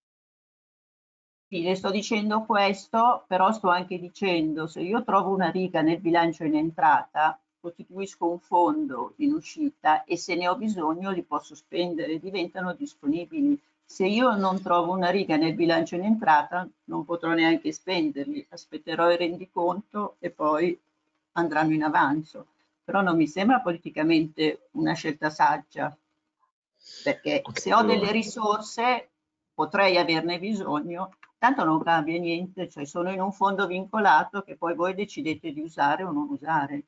G: Sì, le sto dicendo questo, però sto anche dicendo, se io trovo una riga nel bilancio in entrata, costituisco un fondo in uscita e se ne ho bisogno li posso spendere, diventano disponibili. Se io non trovo una riga nel bilancio in entrata, non potrò neanche spenderli, aspetterò il rendiconto e poi andranno in avanzo. Però non mi sembra politicamente una scelta saggia, perché se ho delle risorse potrei averne bisogno, tanto non cambia niente, cioè sono in un fondo vincolato che poi voi decidete di usare o non usare.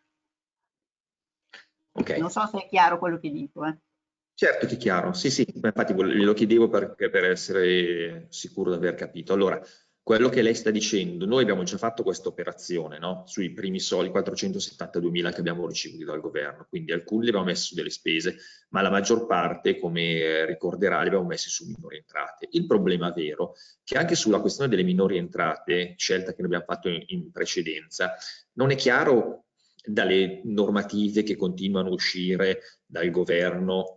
N: Okay.
G: Non so se è chiaro quello che dico.
N: Certo che è chiaro, sì, sì, infatti glielo chiedevo per essere sicuro di aver capito. Allora, quello che lei sta dicendo, noi abbiamo già fatto questa operazione, no? Sui primi soldi, 472.000 che abbiamo ricevuti dal governo, quindi alcuni li abbiamo messi su delle spese, ma la maggior parte, come ricorderà, li abbiamo messi su minori entrate. Il problema vero è che anche sulla questione delle minori entrate, scelta che noi abbiamo fatto in precedenza, non è chiaro dalle normative che continuano a uscire dal governo,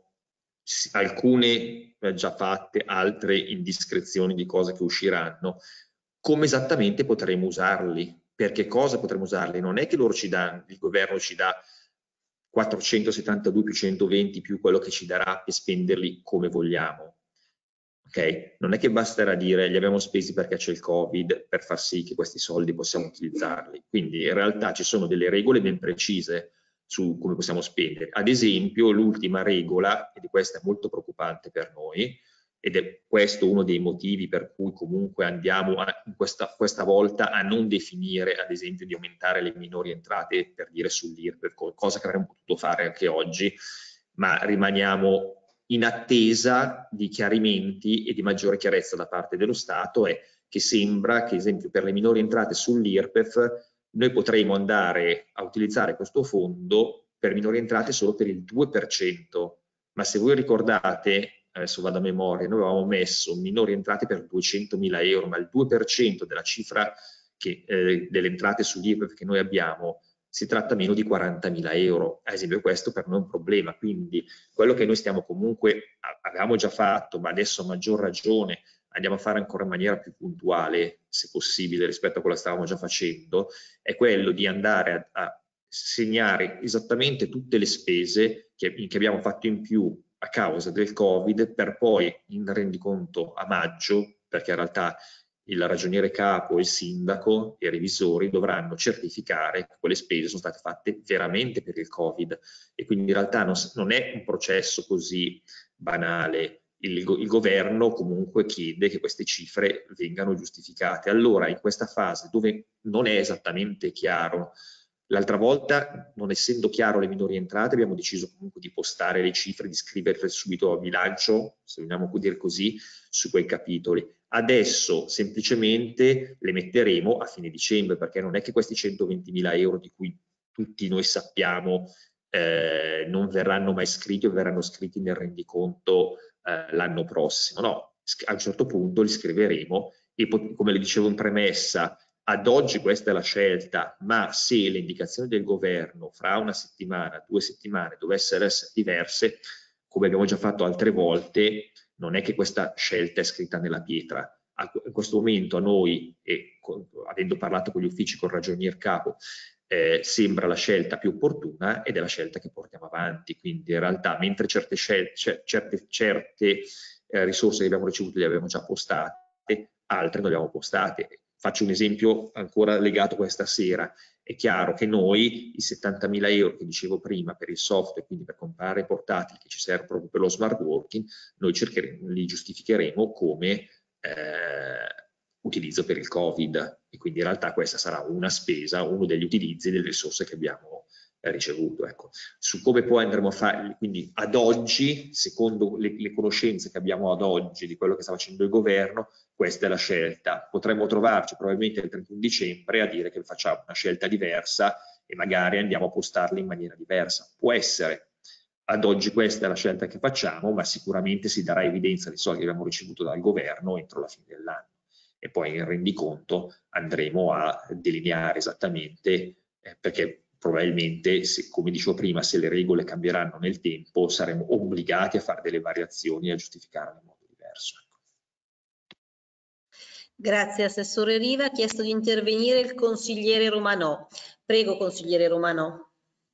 N: alcune già fatte, altre indiscrezioni di cose che usciranno, come esattamente potremo usarli, per che cosa potremo usarli? Non è che loro il governo ci dà 472 più 120 più quello che ci darà per spenderli come vogliamo. Okay? Non è che basterà dire li abbiamo spesi perché c'è il Covid per far sì che questi soldi possiamo utilizzarli. Quindi in realtà ci sono delle regole ben precise su come possiamo spendere. Ad esempio, l'ultima regola, e di questa è molto preoccupante per noi, ed è questo uno dei motivi per cui comunque andiamo questa volta a non definire, ad esempio, di aumentare le minori entrate, per dire sull'IRPEF, cosa che avremmo potuto fare anche oggi, ma rimaniamo in attesa di chiarimenti e di maggiore chiarezza da parte dello Stato, è che sembra che, ad esempio, per le minori entrate sull'IRPEF noi potremo andare a utilizzare questo fondo per minori entrate solo per il 2%, ma se voi ricordate, adesso vado a memoria, noi avevamo messo minori entrate per 200.000 euro, ma il 2% della cifra delle entrate sull'IRPEF che noi abbiamo, si tratta meno di 40.000 euro. Ad esempio questo per noi è un problema, quindi quello che noi stiamo comunque, avevamo già fatto, ma adesso a maggior ragione andiamo a fare ancora in maniera più puntuale, se possibile, rispetto a quello che stavamo già facendo, è quello di andare a segnare esattamente tutte le spese che abbiamo fatto in più a causa del Covid, per poi in rendiconto a maggio, perché in realtà il ragioniere capo, il sindaco e i revisori dovranno certificare che quelle spese sono state fatte veramente per il Covid, e quindi in realtà non è un processo così banale. Il governo comunque chiede che queste cifre vengano giustificate. Allora, in questa fase dove non è esattamente chiaro, l'altra volta, non essendo chiaro le minori entrate, abbiamo deciso comunque di postare le cifre, di scriverle subito a bilancio, se vogliamo dire così, su quei capitoli. Adesso semplicemente le metteremo a fine dicembre, perché non è che questi 120.000 euro di cui tutti noi sappiamo non verranno mai scritti o verranno scritti nel rendiconto l'anno prossimo. No, a un certo punto li scriveremo e, come le dicevo in premessa, ad oggi questa è la scelta, ma se le indicazioni del governo fra una settimana, 2 settimane dovessero essere diverse, come abbiamo già fatto altre volte, non è che questa scelta è scritta nella pietra. In questo momento a noi, e avendo parlato con gli uffici, con il ragionier capo, sembra la scelta più opportuna ed è la scelta che portiamo avanti. Quindi in realtà, mentre certe risorse che abbiamo ricevuto le abbiamo già postate, altre non le abbiamo postate. Faccio un esempio ancora legato a questa sera. È chiaro che noi i 70.000 euro che dicevo prima per il software, quindi per comprare i portatili che ci servono proprio per lo smart working, noi li giustificheremo come utilizzo per il Covid, e quindi in realtà questa sarà una spesa, uno degli utilizzi delle risorse che abbiamo ricevuto. Ecco. Su come poi andremo a fare, quindi ad oggi, secondo le conoscenze che abbiamo ad oggi di quello che sta facendo il governo, questa è la scelta. Potremmo trovarci probabilmente il 31 dicembre a dire che facciamo una scelta diversa e magari andiamo a postarla in maniera diversa. Può essere. Ad oggi questa è la scelta che facciamo, ma sicuramente si darà evidenza dei soldi che abbiamo ricevuto dal governo entro la fine dell'anno. E poi in rendiconto andremo a delineare esattamente, perché probabilmente, come dicevo prima, se le regole cambieranno nel tempo, saremo obbligati a fare delle variazioni e a giustificarle in modo diverso.
B: Grazie Assessore Riva. Ha chiesto di intervenire il consigliere Romanò. Prego consigliere Romanò.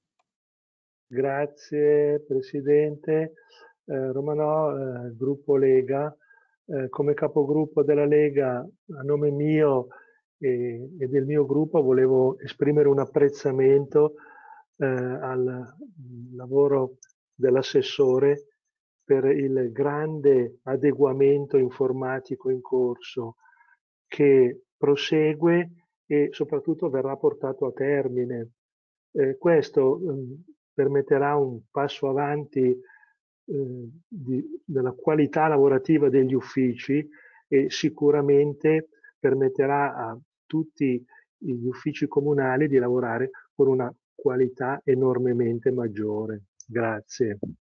O: Grazie Presidente. Romanò, gruppo Lega. Come capogruppo della Lega, a nome mio e del mio gruppo, volevo esprimere un apprezzamento al lavoro dell'assessore per il grande adeguamento informatico in corso che prosegue e soprattutto verrà portato a termine. Questo permetterà un passo avanti della qualità lavorativa degli uffici e sicuramente permetterà a tutti gli uffici comunali di lavorare con una qualità enormemente maggiore. Grazie.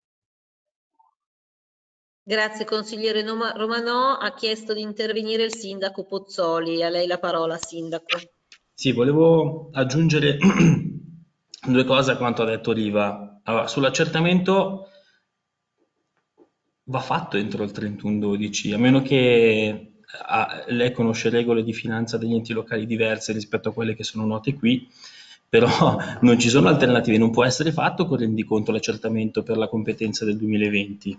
B: Grazie consigliere Romanò. Ha chiesto di intervenire il sindaco Pozzoli. A lei la parola, sindaco.
D: Sì, volevo aggiungere due cose a quanto ha detto Riva. Allora, sull'accertamento va fatto entro il 31/12, a meno che lei conosce regole di finanza degli enti locali diverse rispetto a quelle che sono note qui, però non ci sono alternative, non può essere fatto con rendiconto l'accertamento per la competenza del 2020.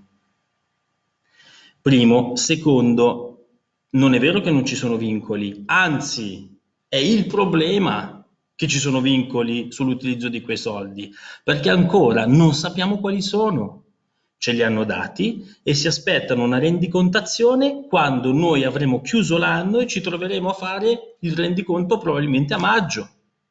D: Primo. Secondo, non è vero che non ci sono vincoli, anzi è il problema che ci sono vincoli sull'utilizzo di quei soldi, perché ancora non sappiamo quali sono. Ce li hanno dati e si aspettano una rendicontazione quando noi avremo chiuso l'anno e ci troveremo a fare il rendiconto probabilmente a maggio.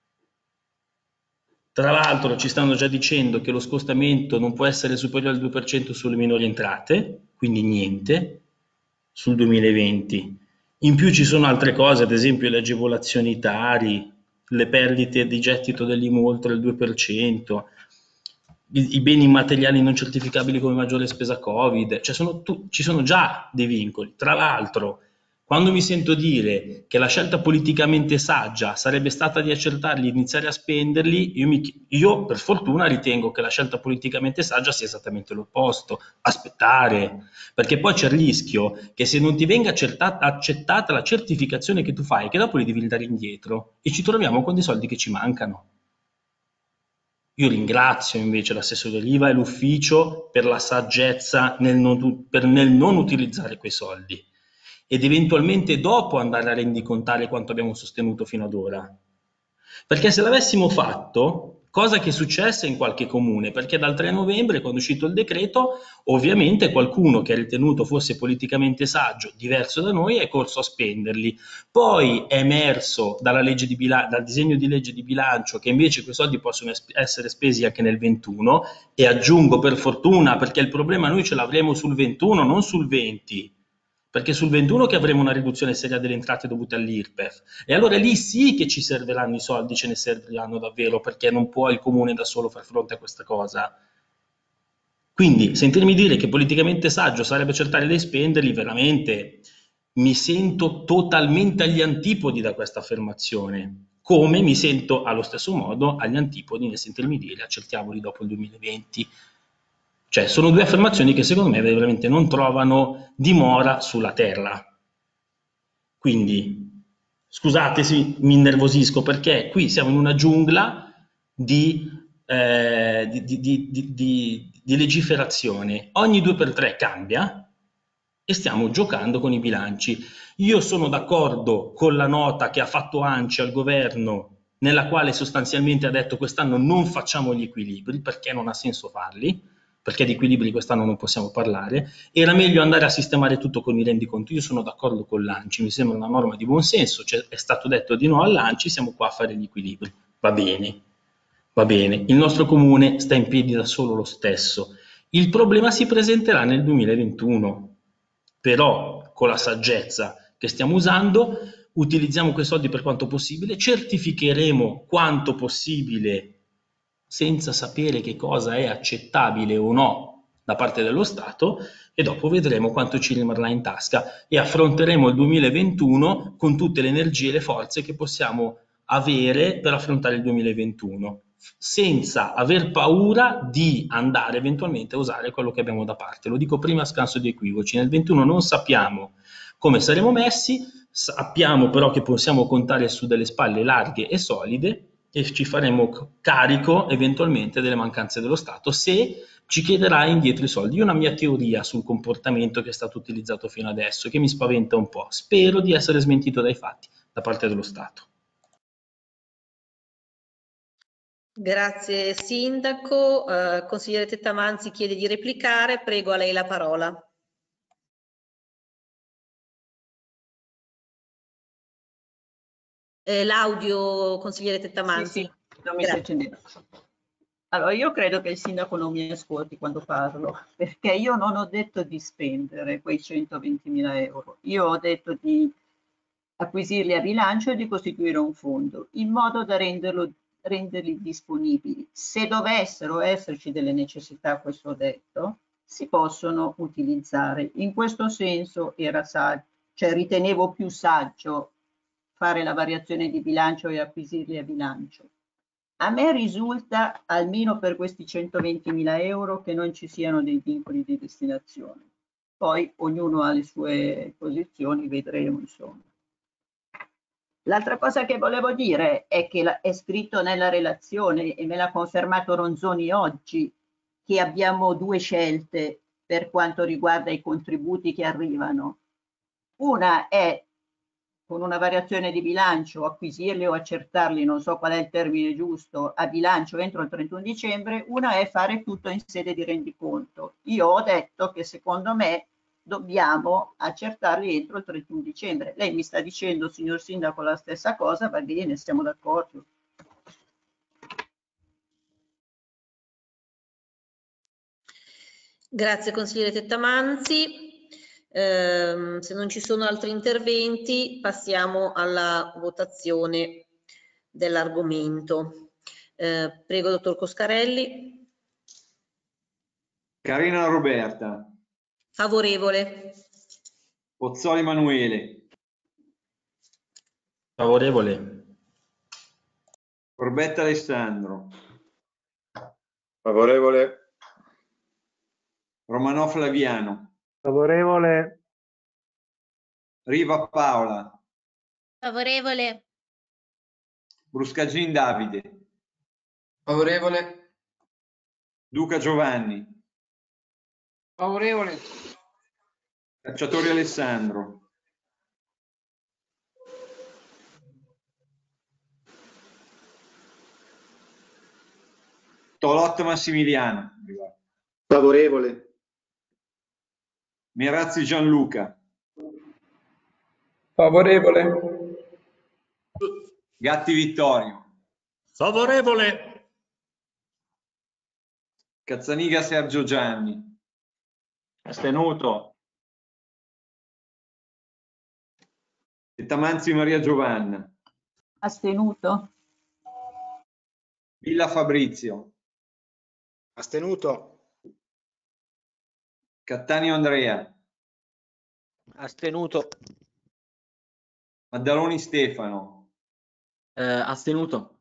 D: Tra l'altro ci stanno già dicendo che lo scostamento non può essere superiore al 2% sulle minori entrate, quindi niente, sul 2020. In più ci sono altre cose, ad esempio le agevolazioni Tari, le perdite di gettito dell'IMU oltre il 2%, i beni immateriali non certificabili come maggiore spesa Covid, cioè ci sono già dei vincoli. Tra l'altro, quando mi sento dire che la scelta politicamente saggia sarebbe stata di accertarli e iniziare a spenderli, io per fortuna ritengo che la scelta politicamente saggia sia esattamente l'opposto, aspettare, perché poi c'è il rischio che se non ti venga accettata la certificazione che tu fai, che dopo li devi dare indietro e ci troviamo con dei soldi che ci mancano. Io ringrazio invece l'assessore Riva e l'ufficio per la saggezza nel non utilizzare quei soldi ed eventualmente dopo andare a rendicontare quanto abbiamo sostenuto fino ad ora. Perché se l'avessimo fatto, cosa che è successa in qualche comune, perché dal 3 novembre, quando è uscito il decreto, ovviamente qualcuno che ha ritenuto fosse politicamente saggio, diverso da noi, è corso a spenderli. Poi è emerso dal disegno di legge di bilancio che invece quei soldi possono essere spesi anche nel 21, e aggiungo per fortuna, perché il problema noi ce l'avremo sul 21, non sul 20. Perché sul 21 che avremo una riduzione seria delle entrate dovute all'IRPEF, e allora lì sì che ci serviranno i soldi, ce ne serviranno davvero, perché non può il comune da solo far fronte a questa cosa. Quindi sentirmi dire che politicamente saggio sarebbe cercare di spenderli, veramente mi sento totalmente agli antipodi da questa affermazione, come mi sento allo stesso modo agli antipodi nel sentirmi dire accertiamoli dopo il 2020. Cioè, sono due affermazioni che secondo me veramente non trovano dimora sulla terra. Quindi, scusate se mi innervosisco, perché qui siamo in una giungla di legiferazione. Ogni 2x3 cambia e stiamo giocando con i bilanci. Io sono d'accordo con la nota che ha fatto ANCI al governo, nella quale sostanzialmente ha detto quest'anno non facciamo gli equilibri, perché non ha senso farli, perché di equilibri quest'anno non possiamo parlare, era meglio andare a sistemare tutto con i rendiconti. Io sono d'accordo con l'ANCI, mi sembra una norma di buon senso, è stato detto di no all'ANCI, siamo qua a fare gli equilibri, va bene. Va bene, il nostro comune sta in piedi da solo lo stesso. Il problema si presenterà nel 2021, però con la saggezza che stiamo usando utilizziamo quei soldi per quanto possibile, certificheremo quanto possibile senza sapere che cosa è accettabile o no da parte dello Stato e dopo vedremo quanto ci rimarrà in tasca e affronteremo il 2021 con tutte le energie e le forze che possiamo avere per affrontare il 2021 senza aver paura di andare eventualmente a usare quello che abbiamo da parte. Lo dico prima a scanso di equivoci, nel 21 non sappiamo come saremo messi, sappiamo però che possiamo contare su delle spalle larghe e solide e ci faremo carico eventualmente delle mancanze dello Stato se ci chiederà indietro i soldi. Io ho una mia teoria sul comportamento che è stato utilizzato fino adesso che mi spaventa un po'. Spero di essere smentito dai fatti da parte dello Stato.
B: Grazie Sindaco. Consigliere Tettamanzi chiede di replicare, prego, a lei la parola. L'audio, consigliere Tettamanzi.
G: Sì, non mi sto accendendo. Allora, io credo che il sindaco non mi ascolti quando parlo, perché io non ho detto di spendere quei 120.000 euro, io ho detto di acquisirli a bilancio e di costituire un fondo, in modo da renderli disponibili. Se dovessero esserci delle necessità, questo ho detto, si possono utilizzare. In questo senso era saggio, cioè ritenevo più saggio fare la variazione di bilancio e acquisirli a bilancio. A me risulta, almeno per questi 120.000 euro, che non ci siano dei vincoli di destinazione. Poi ognuno ha le sue posizioni, vedremo insomma. L'altra cosa che volevo dire è che è scritto nella relazione e me l'ha confermato Ronzoni oggi che abbiamo due scelte per quanto riguarda i contributi che arrivano. Una è con una variazione di bilancio acquisirli o accertarli, non so qual è il termine giusto, a bilancio entro il 31 dicembre, una è fare tutto in sede di rendiconto. Io ho detto che secondo me dobbiamo accertarli entro il 31 dicembre. Lei mi sta dicendo, signor Sindaco, la stessa cosa, va bene, siamo d'accordo.
B: Grazie consigliere Tettamanzi. Se non ci sono altri interventi passiamo alla votazione dell'argomento. Prego dottor Coscarelli.
K: Carina Roberta.
B: Favorevole.
K: Pozzoli Emanuele.
D: Favorevole.
K: Corbetta Alessandro.
E: Favorevole.
K: Romanò Flaviano.
O: Favorevole.
K: Riva Paola.
L: Favorevole.
K: Bruscagin Davide.
J: Favorevole.
K: Duca Giovanni.
I: Favorevole.
K: Cacciatori Alessandro. Tolotto Massimiliano.
I: Favorevole.
K: Mirazzi Gianluca.
J: Favorevole.
K: Gatti Vittorio.
M: Favorevole.
K: Cazzaniga Sergio Gianni.
C: Astenuto.
K: Tettamanzi Maria Giovanna.
G: Astenuto.
K: Villa Fabrizio.
I: Astenuto.
K: Cattaneo Andrea.
I: Astenuto.
K: Maddaloni Stefano.
I: Astenuto.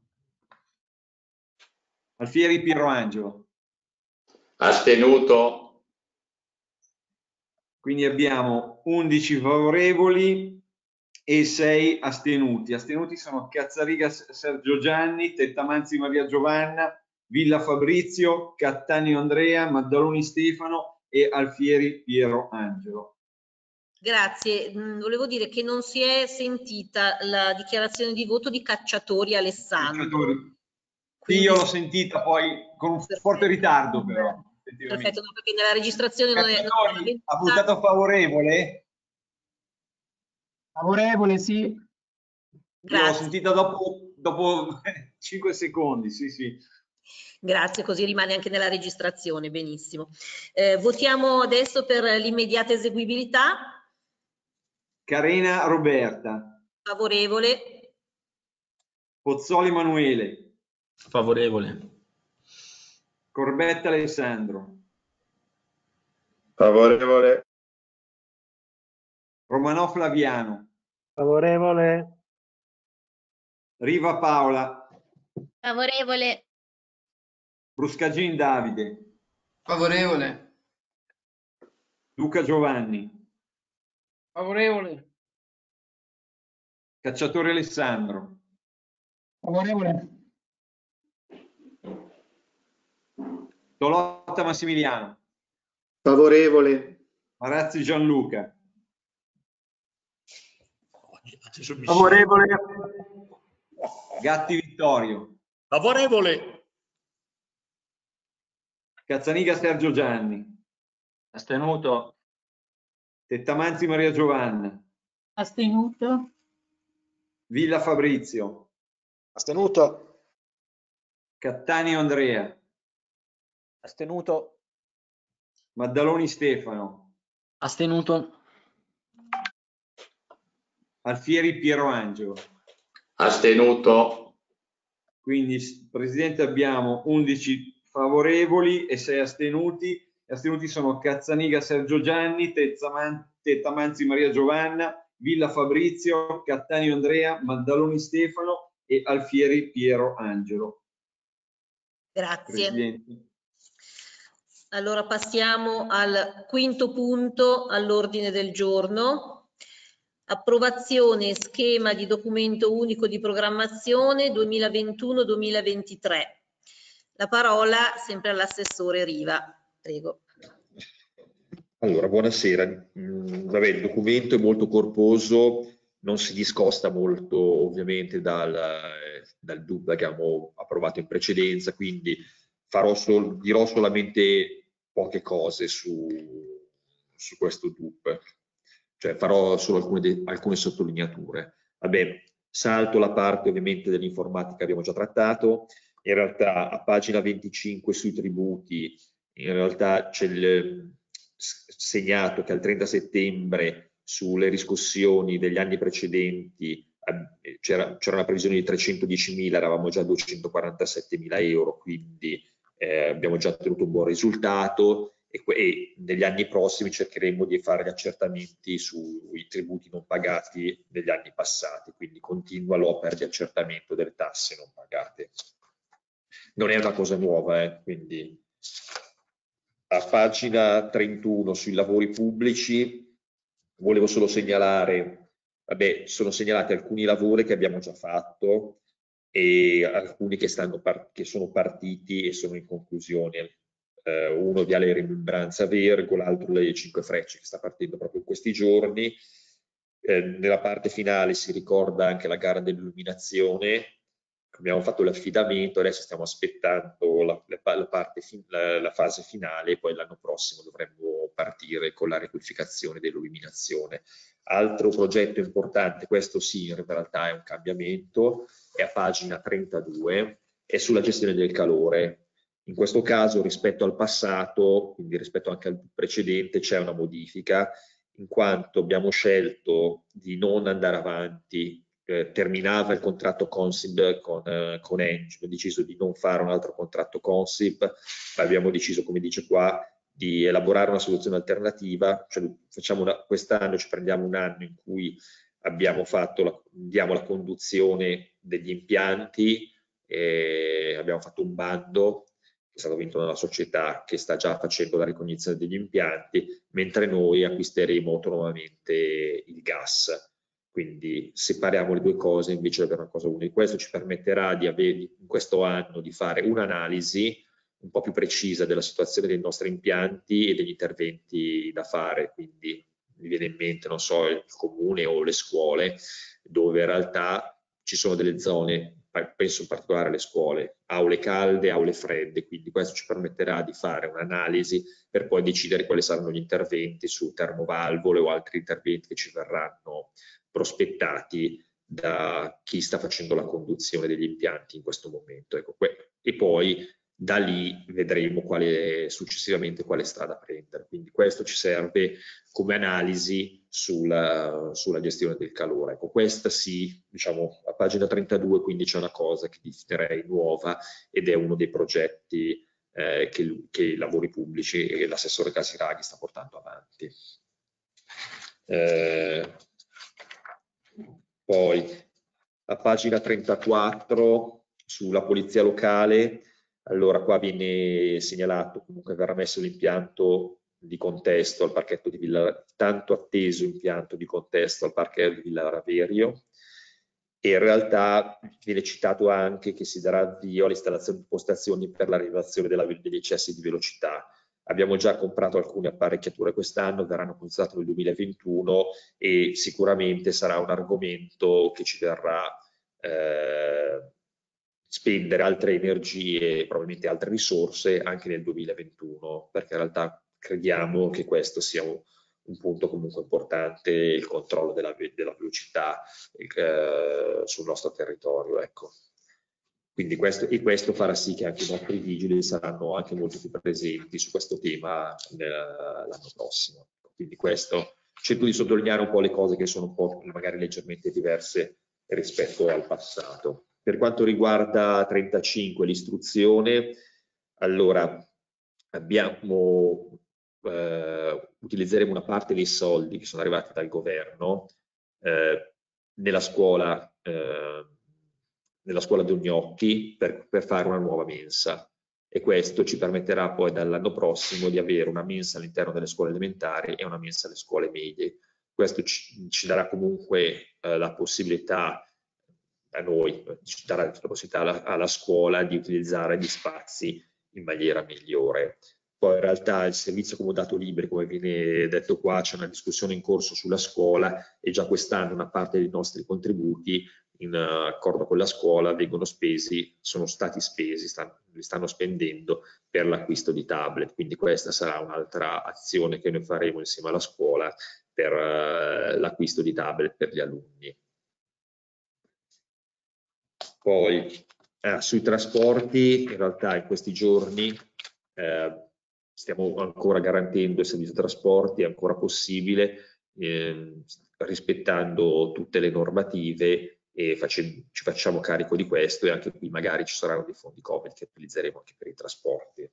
K: Alfieri Piero Angelo.
M: Astenuto.
K: Quindi abbiamo 11 favorevoli e 6 astenuti. Astenuti sono Cazzariga Sergio Gianni, Tettamanzi Maria Giovanna, Villa Fabrizio, Cattaneo Andrea, Maddaloni Stefano e Alfieri Piero Angelo.
B: Grazie. Volevo dire che non si è sentita la dichiarazione di voto di Cacciatori Alessandro.
K: Quindi, io l'ho sentita poi con un forte ritardo però.
B: Perfetto, no, perché nella registrazione non è
K: ha votato favorevole?
H: Favorevole, sì.
K: L'ho sentita dopo 5 secondi, sì, sì.
B: Grazie, così rimane anche nella registrazione, benissimo. Votiamo adesso per l'immediata eseguibilità.
K: Carena Roberta.
B: Favorevole.
K: Pozzoli Emanuele.
D: Favorevole.
K: Corbetta Alessandro.
E: Favorevole.
K: Romanò Flaviano.
O: Favorevole.
K: Riva Paola.
L: Favorevole.
K: Bruscagin Davide.
J: Favorevole.
K: Luca Giovanni.
J: Favorevole.
K: Cacciatore Alessandro.
H: Favorevole.
K: Tolotta Massimiliano.
I: Favorevole.
K: Marazzi Gianluca.
M: Favorevole.
K: Gatti Vittorio.
M: Favorevole.
K: Cazzaniga Sergio Gianni.
C: Astenuto.
K: Tettamanzi Maria Giovanna.
G: Astenuto.
K: Villa Fabrizio.
I: Astenuto.
K: Cattaneo Andrea.
I: Astenuto.
K: Maddaloni Stefano.
I: Astenuto.
K: Alfieri Piero Angelo.
P: Astenuto.
K: Quindi, Presidente, abbiamo 11 favorevoli e 6 astenuti. Gli astenuti sono Cazzaniga Sergio Gianni, Tettamanzi Maria Giovanna, Villa Fabrizio, Cattaneo Andrea, Maddaloni Stefano e Alfieri Piero Angelo.
B: Grazie.
K: Presidente.
B: Allora passiamo al quinto punto all'ordine del giorno. Approvazione schema di documento unico di programmazione 2021-2023. La parola sempre all'assessore Riva. Prego.
N: Allora, buonasera. Vabbè, il documento è molto corposo, non si discosta molto ovviamente dal DUP che abbiamo approvato in precedenza, quindi dirò solamente poche cose su questo DUP, cioè farò solo alcune sottolineature. Vabbè, salto la parte ovviamente dell'informatica che abbiamo già trattato. In realtà a pagina 25 sui tributi, in realtà c'è segnato che al 30 settembre sulle riscossioni degli anni precedenti c'era una previsione di 310.000, eravamo già a 247.000 euro, quindi abbiamo già ottenuto un buon risultato e negli anni prossimi cercheremo di fare gli accertamenti sui tributi non pagati degli anni passati, quindi continua l'opera di accertamento delle tasse non pagate. Non è una cosa nuova, quindi a pagina 31 sui lavori pubblici volevo solo segnalare, vabbè, sono segnalati alcuni lavori che abbiamo già fatto e alcuni che sono partiti e sono in conclusione. Uno Viale Rimembranza Vergo, l'altro le 5 Frecce che sta partendo proprio in questi giorni. Nella parte finale si ricorda anche la gara dell'illuminazione. Abbiamo fatto l'affidamento, adesso stiamo aspettando la fase finale e poi l'anno prossimo dovremmo partire con la riqualificazione dell'illuminazione. Altro progetto importante, questo sì in realtà è un cambiamento, è a pagina 32, è sulla gestione del calore. In questo caso rispetto al passato, quindi rispetto anche al precedente, c'è una modifica, in quanto abbiamo scelto di non andare avanti. Terminava il contratto Consip con Engie, abbiamo deciso di non fare un altro contratto Consip, ma abbiamo deciso, come dice qua, di elaborare una soluzione alternativa, cioè quest'anno ci prendiamo un anno in cui diamo la conduzione degli impianti, abbiamo fatto un bando che è stato vinto dalla società che sta già facendo la ricognizione degli impianti, mentre noi acquisteremo autonomamente il gas. Quindi separiamo le due cose invece di avere una cosa unica. Questo ci permetterà in questo anno di fare un'analisi un po' più precisa della situazione dei nostri impianti e degli interventi da fare. Quindi mi viene in mente, non so, il comune o le scuole, dove in realtà ci sono delle zone, penso in particolare alle scuole, aule calde, aule fredde, quindi questo ci permetterà di fare un'analisi per poi decidere quali saranno gli interventi su termovalvole o altri interventi che ci verranno prospettati da chi sta facendo la conduzione degli impianti in questo momento. Ecco, e poi da lì vedremo successivamente quale strada prendere. Quindi questo ci serve come analisi sulla gestione del calore. Ecco, questa sì, diciamo, a pagina 32, quindi c'è una cosa che definirei nuova ed è uno dei progetti che i lavori pubblici e l'assessore Casiraghi sta portando avanti. Poi a pagina 34 sulla polizia locale, allora qua viene segnalato, comunque verrà messo l'impianto di contesto al parchetto di tanto atteso impianto di contesto al parchetto di Villa Raverio, e in realtà viene citato anche che si darà avvio all'installazione di postazioni per la rilevazione degli eccessi di velocità. Abbiamo già comprato alcune apparecchiature quest'anno, verranno acquistate nel 2021 e sicuramente sarà un argomento che ci verrà spendere altre energie, probabilmente altre risorse anche nel 2021, perché in realtà crediamo che questo sia un punto comunque importante, il controllo della velocità sul nostro territorio. Ecco. Quindi questo farà sì che anche i nostri vigili saranno anche molto più presenti su questo tema l'anno prossimo. Quindi questo, cerco di sottolineare un po' le cose che sono un po' magari leggermente diverse rispetto al passato. Per quanto riguarda 35, l'istruzione, allora utilizzeremo una parte dei soldi che sono arrivati dal governo nella scuola di Ognocchi per fare una nuova mensa, e questo ci permetterà poi dall'anno prossimo di avere una mensa all'interno delle scuole elementari e una mensa alle scuole medie. Questo ci darà comunque la possibilità a noi, ci darà la possibilità alla scuola di utilizzare gli spazi in maniera migliore. Poi in realtà il servizio comodato liberi, come viene detto qua, c'è una discussione in corso sulla scuola e già quest'anno una parte dei nostri contributi in accordo con la scuola vengono spesi, sono stati spesi, li stanno spendendo per l'acquisto di tablet, quindi questa sarà un'altra azione che noi faremo insieme alla scuola per l'acquisto di tablet per gli alunni. Poi sui trasporti, in realtà in questi giorni stiamo ancora garantendo il servizio trasporti, è ancora possibile, rispettando tutte le normative, e ci facciamo carico di questo, e anche qui magari ci saranno dei fondi Covid che utilizzeremo anche per i trasporti.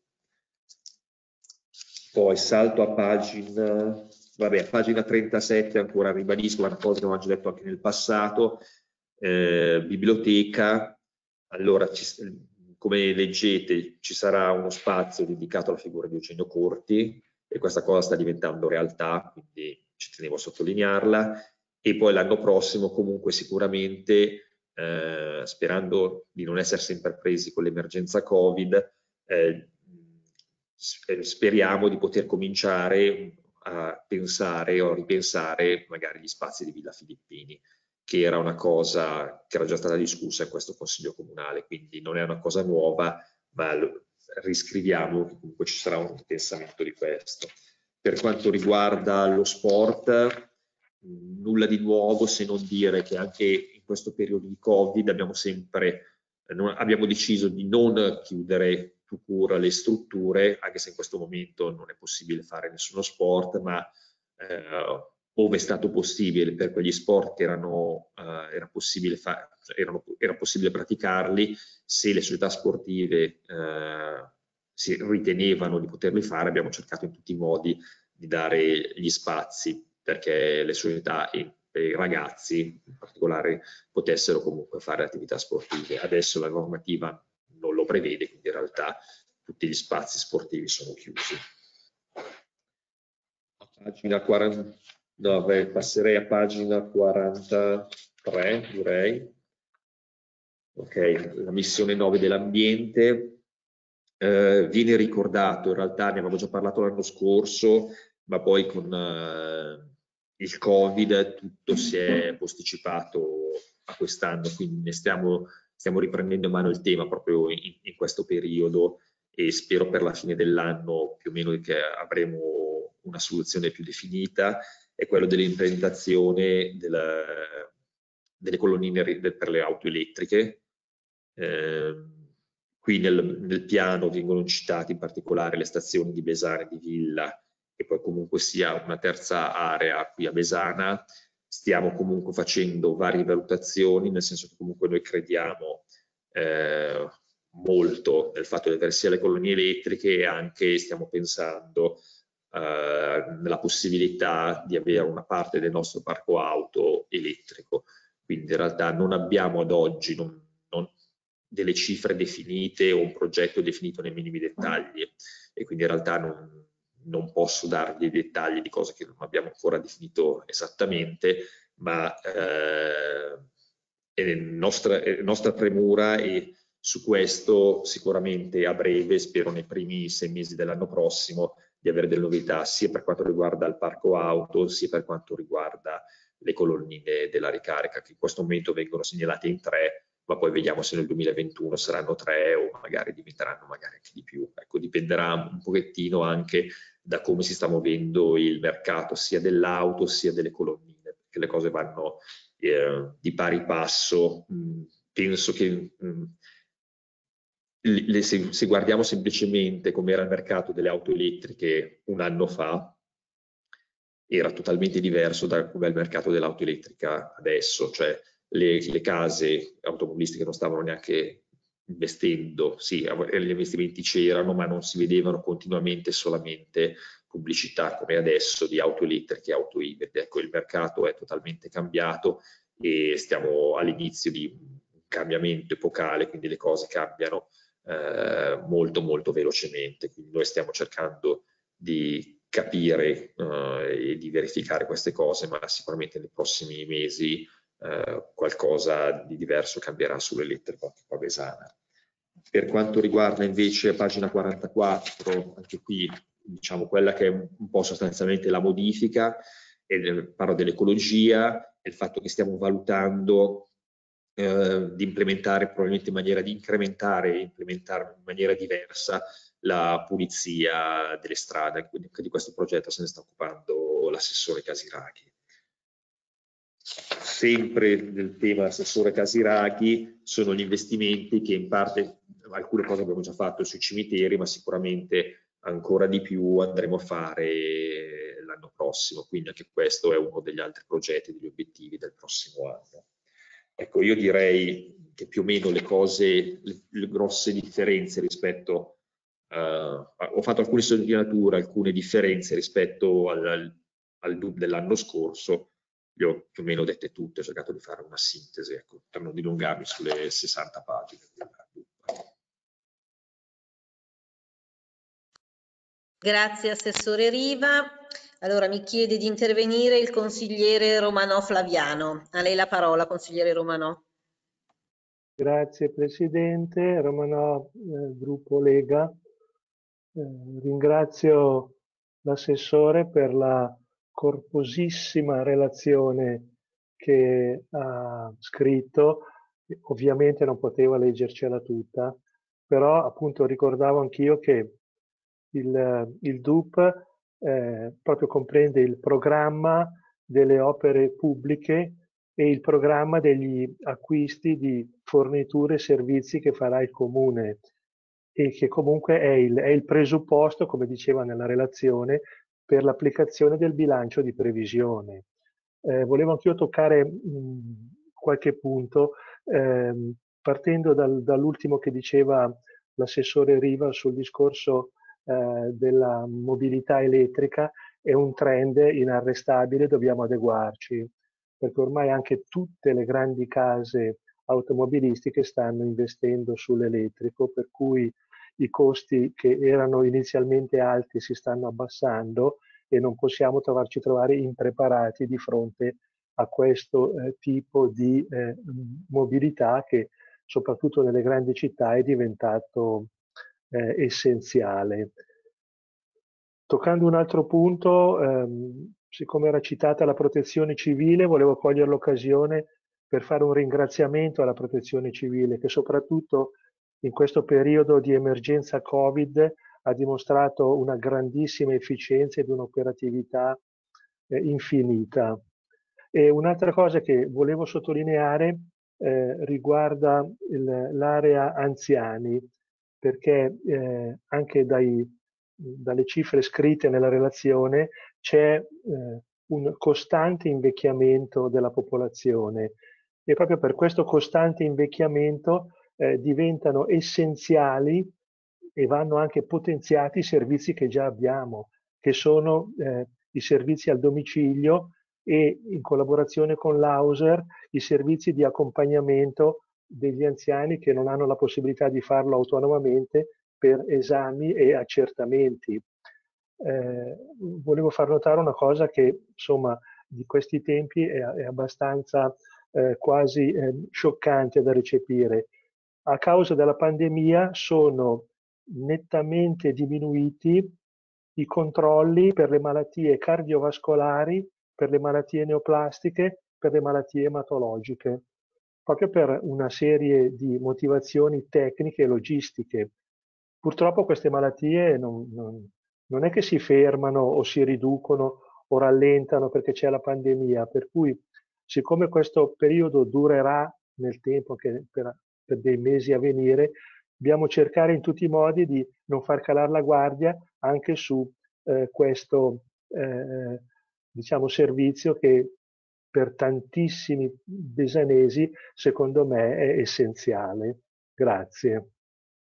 N: Poi salto a pagina 37, ancora ribadisco una cosa che abbiamo già detto anche nel passato, biblioteca. Allora, come leggete, ci sarà uno spazio dedicato alla figura di Eugenio Corti, e questa cosa sta diventando realtà, quindi ci tenevo a sottolinearla. E poi l'anno prossimo comunque sicuramente, sperando di non essere sempre presi con l'emergenza Covid, speriamo di poter cominciare a pensare o a ripensare magari gli spazi di Villa Filippini, che era una cosa che era già stata discussa in questo Consiglio Comunale, quindi non è una cosa nuova, ma riscriviamo che comunque ci sarà un pensamento di questo. Per quanto riguarda lo sport, nulla di nuovo, se non dire che anche in questo periodo di Covid abbiamo deciso di non chiudere tout court le strutture, anche se in questo momento non è possibile fare nessuno sport, ma ove è stato possibile, per quegli sport che era possibile praticarli, se le società sportive si ritenevano di poterli fare, abbiamo cercato in tutti i modi di dare gli spazi perché le società e i ragazzi in particolare potessero comunque fare attività sportive. Adesso la normativa non lo prevede, quindi in realtà tutti gli spazi sportivi sono chiusi. Pagina 49, passerei a pagina 43, direi. Ok, la missione 9 dell'ambiente. Viene ricordato, in realtà ne avevamo già parlato l'anno scorso, ma poi con il Covid tutto si è posticipato a quest'anno, quindi ne stiamo riprendendo in mano il tema proprio in questo periodo, e spero per la fine dell'anno più o meno che avremo una soluzione più definita. È quello dell'implementazione delle colonnine per le auto elettriche. Qui nel piano vengono citate in particolare le stazioni di Besana e di Villa, e poi comunque sia una terza area qui a Besana. Stiamo comunque facendo varie valutazioni, nel senso che comunque noi crediamo molto nel fatto di avere sia le colonnine elettriche, e anche stiamo pensando nella possibilità di avere una parte del nostro parco auto elettrico. Quindi in realtà non abbiamo ad oggi delle cifre definite o un progetto definito nei minimi dettagli, e quindi in realtà non posso darvi i dettagli di cose che non abbiamo ancora definito esattamente, ma è nostra premura, e su questo sicuramente a breve, spero nei primi 6 mesi dell'anno prossimo, di avere delle novità sia per quanto riguarda il parco auto, sia per quanto riguarda le colonnine della ricarica, che in questo momento vengono segnalate in 3, ma poi vediamo se nel 2021 saranno 3 o magari diventeranno magari anche di più. Ecco, dipenderà un pochettino anche da come si sta muovendo il mercato sia dell'auto sia delle colonnine, perché le cose vanno di pari passo. Penso che se guardiamo semplicemente come era il mercato delle auto elettriche un anno fa, era totalmente diverso da come è il mercato dell'auto elettrica adesso, cioè le case automobilistiche non stavano neanche investendo, sì, gli investimenti c'erano, ma non si vedevano continuamente solamente pubblicità come adesso di auto elettriche e auto ibride. Ecco, il mercato è totalmente cambiato e stiamo all'inizio di un cambiamento epocale, quindi le cose cambiano molto molto velocemente, quindi noi stiamo cercando di capire e di verificare queste cose, ma sicuramente nei prossimi mesi qualcosa di diverso cambierà sull'elettrico anche qua a Besana. Per quanto riguarda invece pagina 44, anche qui diciamo quella che è un po' sostanzialmente la modifica, e parlo dell'ecologia, e il fatto che stiamo valutando di implementare probabilmente in maniera di incrementare e implementare in maniera diversa la pulizia delle strade. Quindi di questo progetto se ne sta occupando l'assessore Casiraghi. Sempre del tema assessore Casiraghi sono gli investimenti che in parte, alcune cose abbiamo già fatto sui cimiteri, ma sicuramente ancora di più andremo a fare l'anno prossimo, quindi anche questo è uno degli altri progetti, degli obiettivi del prossimo anno. Ecco, io direi che più o meno le cose, le grosse differenze rispetto ho fatto alcune sottolineature, alcune differenze rispetto al DUP dell'anno scorso, le ho più o meno dette tutte, ho cercato di fare una sintesi, ecco, per non dilungarmi sulle 60 pagine.
B: Grazie Assessore Riva. Allora mi chiede di intervenire il consigliere Romanò Flaviano. A lei la parola, consigliere Romanò.
O: Grazie Presidente, Romanò, gruppo Lega. Ringrazio l'assessore per la corposissima relazione che ha scritto. Ovviamente non poteva leggercela tutta, però appunto ricordavo anch'io che il DUP proprio comprende il programma delle opere pubbliche e il programma degli acquisti di forniture e servizi che farà il Comune, e che comunque è il presupposto, come diceva nella relazione, per l'applicazione del bilancio di previsione. Volevo anch'io toccare qualche punto, partendo dall'ultimo che diceva l'assessore Riva sul discorso della mobilità elettrica. È un trend inarrestabile, dobbiamo adeguarci, perché ormai anche tutte le grandi case automobilistiche stanno investendo sull'elettrico, per cui i costi che erano inizialmente alti si stanno abbassando e non possiamo trovare impreparati di fronte a questo tipo di mobilità che soprattutto nelle grandi città è diventato essenziale. Toccando un altro punto, siccome era citata la protezione civile, volevo cogliere l'occasione per fare un ringraziamento alla protezione civile, che soprattutto in questo periodo di emergenza Covid ha dimostrato una grandissima efficienza ed un'operatività infinita. E un'altra cosa che volevo sottolineare riguarda l'area anziani. perché anche dalle cifre scritte nella relazione c'è un costante invecchiamento della popolazione e proprio per questo costante invecchiamento diventano essenziali e vanno anche potenziati i servizi che già abbiamo, che sono i servizi al domicilio e in collaborazione con l'Auser i servizi di accompagnamento degli anziani che non hanno la possibilità di farlo autonomamente per esami e accertamenti. Volevo far notare una cosa che insomma di questi tempi è abbastanza quasi scioccante da recepire. A causa della pandemia sono nettamente diminuiti i controlli per le malattie cardiovascolari, per le malattie neoplastiche, per le malattie ematologiche, proprio per una serie di motivazioni tecniche e logistiche. Purtroppo queste malattie non è che si fermano o si riducono o rallentano perché c'è la pandemia, per cui siccome questo periodo durerà nel tempo, che per dei mesi a venire, dobbiamo cercare in tutti i modi di non far calare la guardia anche su questo diciamo, servizio che per tantissimi besanesi secondo me è essenziale. Grazie.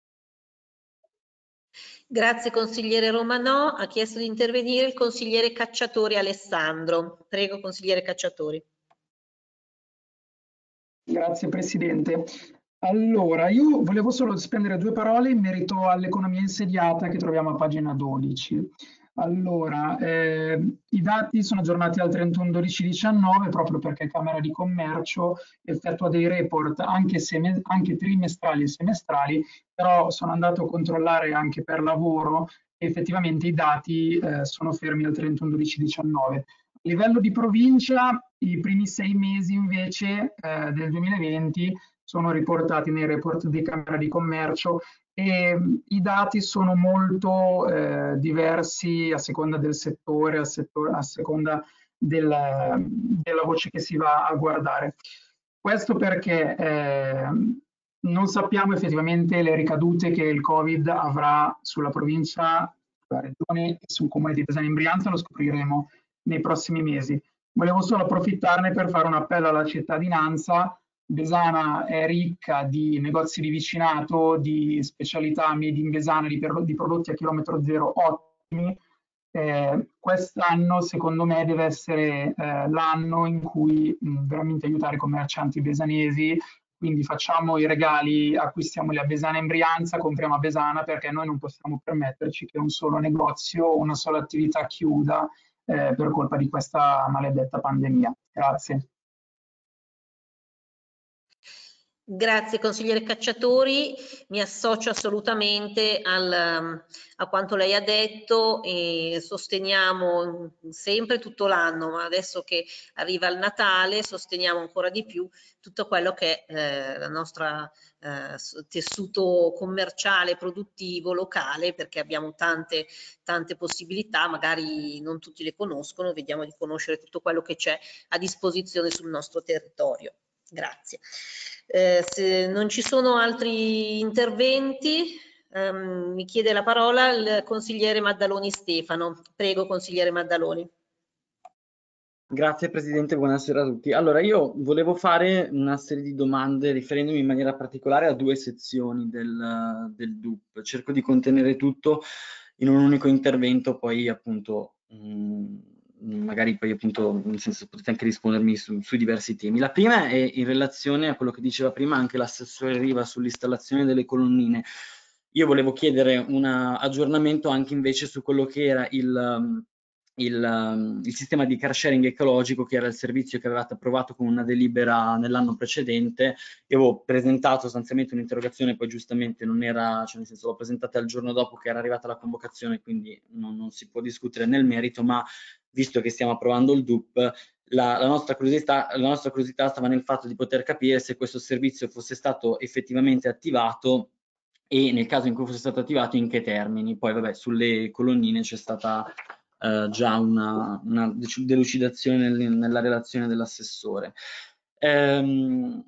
B: Grazie consigliere Romanò. Ha chiesto di intervenire il consigliere Cacciatori Alessandro. Prego consigliere Cacciatori.
H: Grazie Presidente. Allora, io volevo solo spendere 2 parole in merito all'economia insediata che troviamo a pagina 12. Allora, i dati sono aggiornati al 31/12/19 proprio perché Camera di Commercio effettua dei report anche trimestrali e semestrali, però sono andato a controllare anche per lavoro e effettivamente i dati sono fermi al 31/12/19. A livello di provincia, i primi 6 mesi invece del 2020 sono riportati nei report di Camera di Commercio e i dati sono molto diversi a seconda del settore, a seconda della voce che si va a guardare. Questo perché non sappiamo effettivamente le ricadute che il Covid avrà sulla provincia, sulla regione e sul comune di Besana in Brianza, lo scopriremo nei prossimi mesi. Volevo solo approfittarne per fare un appello alla cittadinanza. Besana è ricca di negozi di vicinato, di specialità made in Besana, di prodotti a chilometro zero ottimi. Quest'anno secondo me deve essere l'anno in cui veramente aiutare i commercianti besanesi, quindi facciamo i regali, acquistiamoli a Besana in Brianza, compriamo a Besana perché noi non possiamo permetterci che un solo negozio, una sola attività chiuda per colpa di questa maledetta pandemia. Grazie.
B: Grazie consigliere Cacciatori, mi associo assolutamente a quanto lei ha detto e sosteniamo sempre tutto l'anno, ma adesso che arriva il Natale sosteniamo ancora di più tutto quello che è la nostra tessuto commerciale, produttivo, locale, perché abbiamo tante possibilità, magari non tutti le conoscono, vediamo di conoscere tutto quello che c'è a disposizione sul nostro territorio. Grazie. Se non ci sono altri interventi, mi chiede la parola il consigliere Maddaloni Stefano. Prego, consigliere Maddaloni.
I: Grazie Presidente, buonasera a tutti. Allora, io volevo fare una serie di domande riferendomi in maniera particolare a 2 sezioni del DUP. Cerco di contenere tutto in un unico intervento, poi appunto magari poi appunto nel senso potete anche rispondermi sui diversi temi. La prima è in relazione a quello che diceva prima anche l'assessore Riva sull'installazione delle colonnine. Io volevo chiedere un aggiornamento anche invece su quello che era il sistema di car sharing ecologico, che era il servizio che avevate approvato con una delibera nell'anno precedente. Io avevo presentato sostanzialmente un'interrogazione, poi giustamente non era, cioè nel senso l'ho presentata il giorno dopo che era arrivata la convocazione, quindi non si può discutere nel merito, ma visto che stiamo approvando il DUP, la nostra curiosità stava nel fatto di poter capire se questo servizio fosse stato effettivamente attivato e nel caso in cui fosse stato attivato in che termini. Poi vabbè, sulle colonnine c'è stata già una delucidazione nella relazione dell'assessore.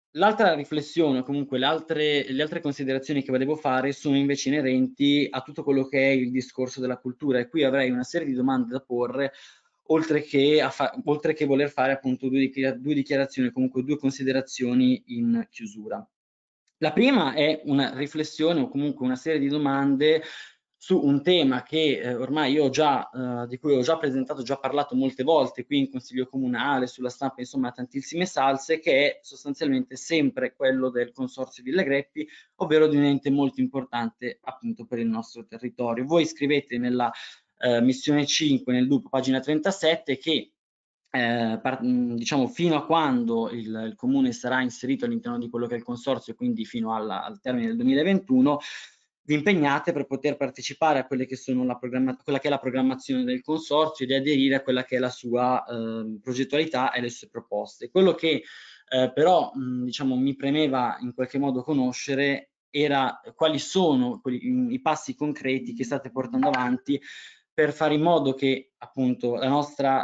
I: L'altra riflessione, o comunque le altre considerazioni che volevo fare sono invece inerenti a tutto quello che è il discorso della cultura, e qui avrei una serie di domande da porre, oltre che voler fare appunto due dichiarazioni, comunque due considerazioni in chiusura. La prima è una riflessione o comunque una serie di domande su un tema che ormai io di cui ho già presentato, già parlato molte volte qui in Consiglio Comunale, sulla stampa, insomma tantissime salse, che è sostanzialmente sempre quello del Consorzio Villa Greppi, ovvero di un ente molto importante appunto per il nostro territorio. Voi scrivete nella missione 5 nel DUP, pagina 37, che diciamo fino a quando il comune sarà inserito all'interno di quello che è il consorzio, quindi fino al termine del 2021, vi impegnate per poter partecipare a quelle che sono quella che è la programmazione del consorzio e di aderire a quella che è la sua progettualità e le sue proposte. Quello che però diciamo mi premeva in qualche modo conoscere era quali sono i passi concreti che state portando avanti per fare in modo che appunto la nostra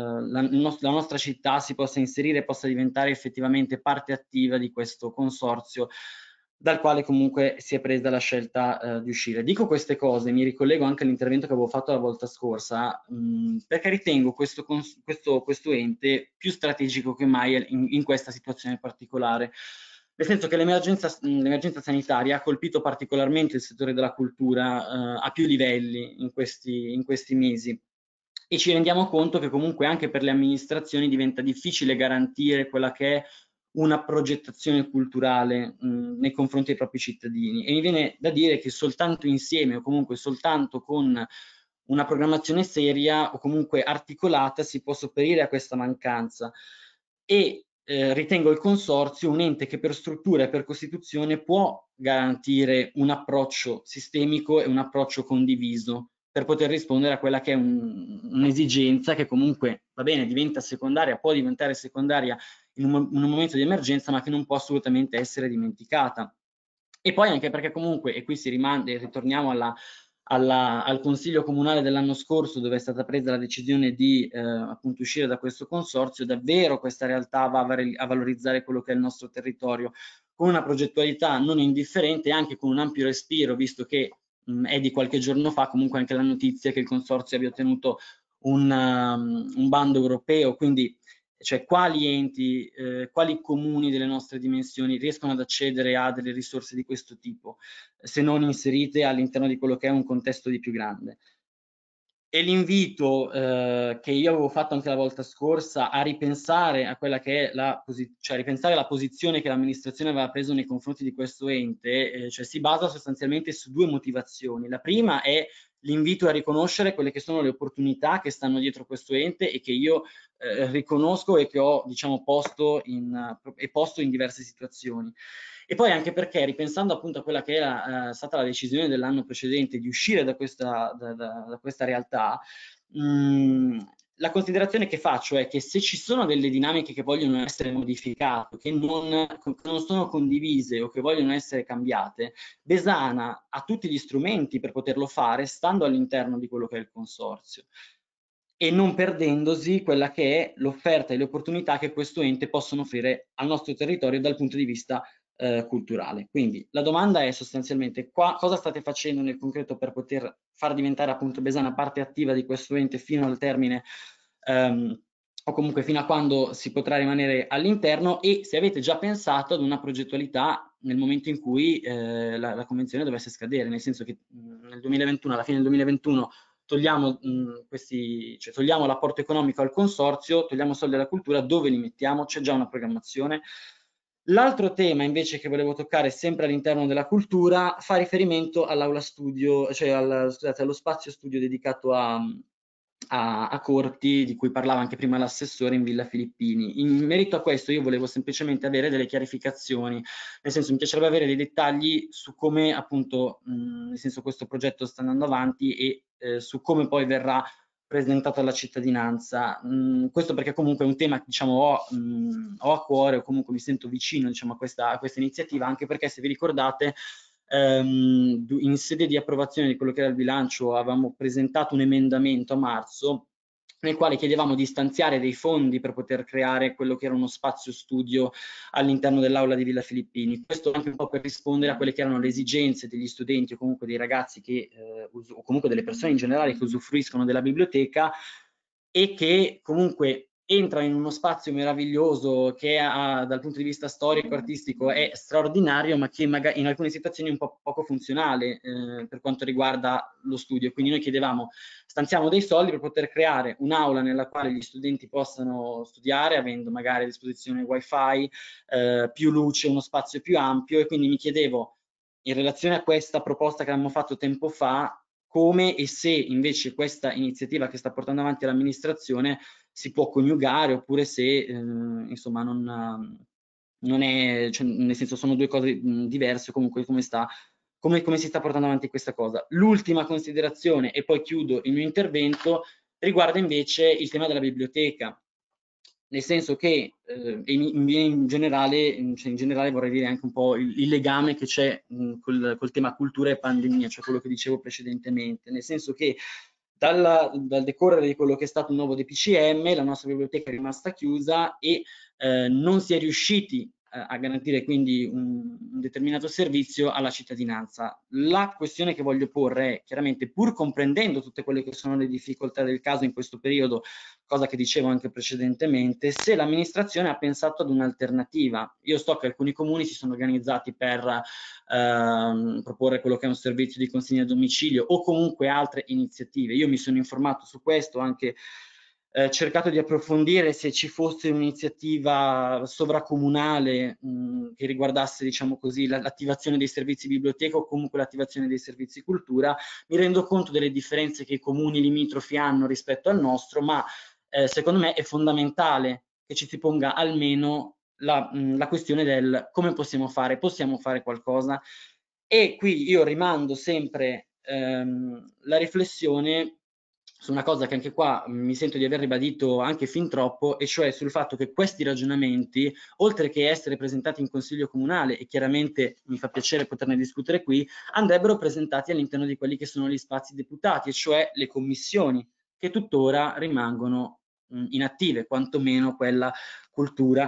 I: città si possa inserire e possa diventare effettivamente parte attiva di questo consorzio, dal quale comunque si è presa la scelta di uscire. Dico queste cose, mi ricollego anche all'intervento che avevo fatto la volta scorsa, perché ritengo questo ente più strategico che mai in questa situazione particolare. Nel senso che l'emergenza sanitaria ha colpito particolarmente il settore della cultura a più livelli in questi mesi, e ci rendiamo conto che comunque anche per le amministrazioni diventa difficile garantire quella che è una progettazione culturale nei confronti dei propri cittadini, e mi viene da dire che soltanto insieme o comunque soltanto con una programmazione seria o comunque articolata si può sopperire a questa mancanza, e ritengo il consorzio un ente che per struttura e per costituzione può garantire un approccio sistemico e un approccio condiviso per poter rispondere a quella che è un'esigenza che comunque, va bene, diventa secondaria, può diventare secondaria in un momento di emergenza, ma che non può assolutamente essere dimenticata. E poi anche perché comunque, e qui ritorniamo al Consiglio Comunale dell'anno scorso, dove è stata presa la decisione di appunto uscire da questo consorzio, davvero questa realtà va a valorizzare quello che è il nostro territorio, con una progettualità non indifferente e anche con un ampio respiro, visto che è di qualche giorno fa comunque anche la notizia che il consorzio abbia ottenuto un bando europeo, quindi cioè quali enti, quali comuni delle nostre dimensioni riescono ad accedere a delle risorse di questo tipo, se non inserite all'interno di quello che è un contesto di più grande. E l'invito che io avevo fatto anche la volta scorsa a ripensare a quella che è ripensare la posizione che l'amministrazione aveva preso nei confronti di questo ente, cioè si basa sostanzialmente su due motivazioni. La prima è l'invito a riconoscere quelle che sono le opportunità che stanno dietro questo ente e che io riconosco e che ho diciamo posto in diverse situazioni. E poi anche perché, ripensando appunto a quella che era stata la decisione dell'anno precedente di uscire da questa realtà, la considerazione che faccio è che se ci sono delle dinamiche che vogliono essere modificate, che non sono condivise o che vogliono essere cambiate, Besana ha tutti gli strumenti per poterlo fare stando all'interno di quello che è il consorzio e non perdendosi quella che è l'offerta e le opportunità che questo ente possono offrire al nostro territorio dal punto di vista culturale. Quindi la domanda è sostanzialmente cosa state facendo nel concreto per poter far diventare appunto Besana parte attiva di questo ente fino al termine o comunque fino a quando si potrà rimanere all'interno, e se avete già pensato ad una progettualità nel momento in cui la convenzione dovesse scadere, nel senso che nel 2021, alla fine del 2021 togliamo togliamo l'apporto economico al consorzio, togliamo soldi alla cultura, dove li mettiamo? C'è già una programmazione. L'altro tema invece che volevo toccare sempre all'interno della cultura fa riferimento all'aula studio, cioè allo spazio studio dedicato a corti, di cui parlava anche prima l'assessore in Villa Filippini. In merito a questo io volevo semplicemente avere delle chiarificazioni, nel senso mi piacerebbe avere dei dettagli su come appunto nel senso questo progetto sta andando avanti e su come poi verrà presentato alla cittadinanza. Questo perché comunque è un tema che diciamo ho a cuore, o comunque mi sento vicino diciamo a questa iniziativa, anche perché se vi ricordate in sede di approvazione di quello che era il bilancio avevamo presentato un emendamento a marzo nel quale chiedevamo di stanziare dei fondi per poter creare quello che era uno spazio studio all'interno dell'aula di Villa Filippini. Questo anche un po' per rispondere a quelle che erano le esigenze degli studenti o comunque dei ragazzi che, o comunque delle persone in generale che usufruiscono della biblioteca e che comunque entra in uno spazio meraviglioso che dal punto di vista storico-artistico è straordinario, ma che magari in alcune situazioni è un po' poco funzionale per quanto riguarda lo studio. Quindi noi chiedevamo, stanziamo dei soldi per poter creare un'aula nella quale gli studenti possano studiare, avendo magari a disposizione wifi, più luce, uno spazio più ampio, e quindi mi chiedevo, in relazione a questa proposta che abbiamo fatto tempo fa, come e se invece questa iniziativa che sta portando avanti l'amministrazione si può coniugare, oppure se insomma non è, cioè, nel senso sono due cose diverse, comunque come si sta portando avanti questa cosa. L'ultima considerazione, e poi chiudo il mio intervento, riguarda invece il tema della biblioteca, nel senso che in generale vorrei dire anche un po' il legame che c'è col tema cultura e pandemia, cioè quello che dicevo precedentemente, nel senso che dal decorrere di quello che è stato un nuovo DPCM, la nostra biblioteca è rimasta chiusa e non si è riusciti a garantire quindi un determinato servizio alla cittadinanza. La questione che voglio porre è, chiaramente, pur comprendendo tutte quelle che sono le difficoltà del caso in questo periodo, cosa che dicevo anche precedentemente, se l'amministrazione ha pensato ad un'alternativa. Io so che alcuni comuni si sono organizzati per proporre quello che è un servizio di consegna a domicilio o comunque altre iniziative. Io mi sono informato su questo, anche cercato di approfondire se ci fosse un'iniziativa sovracomunale che riguardasse, diciamo così, l'attivazione dei servizi biblioteca o comunque l'attivazione dei servizi cultura. Mi rendo conto delle differenze che i comuni limitrofi hanno rispetto al nostro, ma secondo me è fondamentale che ci si ponga almeno la questione del come possiamo fare qualcosa. E qui io rimando sempre la riflessione su una cosa che anche qua mi sento di aver ribadito anche fin troppo, e cioè sul fatto che questi ragionamenti, oltre che essere presentati in Consiglio Comunale, e chiaramente mi fa piacere poterne discutere qui, andrebbero presentati all'interno di quelli che sono gli spazi deputati, e cioè le commissioni, che tuttora rimangono inattive, quantomeno quella cultura.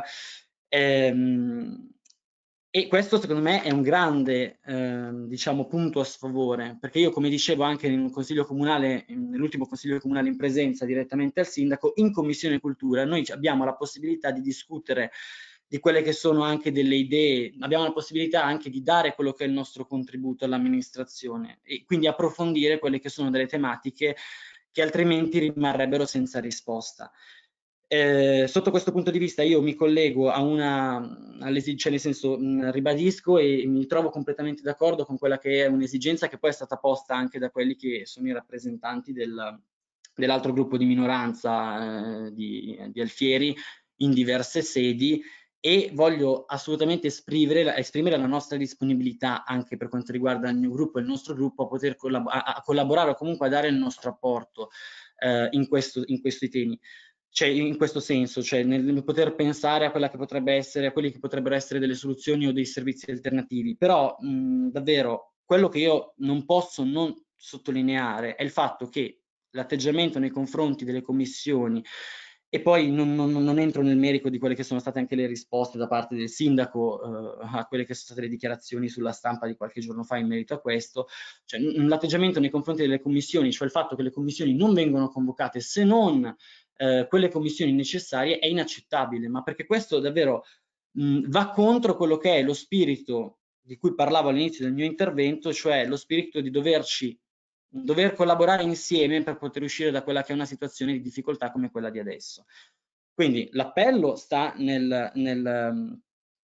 I: E questo secondo me è un grande diciamo, punto a sfavore, perché io, come dicevo anche in un consiglio comunale, nell'ultimo consiglio comunale in presenza direttamente al sindaco, in commissione cultura noi abbiamo la possibilità di discutere di quelle che sono anche delle idee, abbiamo la possibilità anche di dare quello che è il nostro contributo all'amministrazione e quindi approfondire quelle che sono delle tematiche che altrimenti rimarrebbero senza risposta. Sotto questo punto di vista io mi collego a cioè nel senso ribadisco e mi trovo completamente d'accordo con quella che è un'esigenza che poi è stata posta anche da quelli che sono i rappresentanti dell'altro gruppo di minoranza di Alfieri in diverse sedi, e voglio assolutamente esprimere la nostra disponibilità anche per quanto riguarda il mio gruppo e il nostro gruppo a poter collaborare o comunque a dare il nostro apporto in questi temi. Cioè, in questo senso, cioè nel poter pensare a quella che potrebbe essere, a quelli che potrebbero essere delle soluzioni o dei servizi alternativi. Però davvero quello che io non posso non sottolineare è il fatto che l'atteggiamento nei confronti delle commissioni, e poi non entro nel merito di quelle che sono state anche le risposte da parte del sindaco a quelle che sono state le dichiarazioni sulla stampa di qualche giorno fa in merito a questo, cioè l'atteggiamento nei confronti delle commissioni, cioè il fatto che le commissioni non vengono convocate se non quelle commissioni necessarie, è inaccettabile, ma perché questo davvero va contro quello che è lo spirito di cui parlavo all'inizio del mio intervento, cioè lo spirito di dover collaborare insieme per poter uscire da quella che è una situazione di difficoltà come quella di adesso. Quindi l'appello sta nel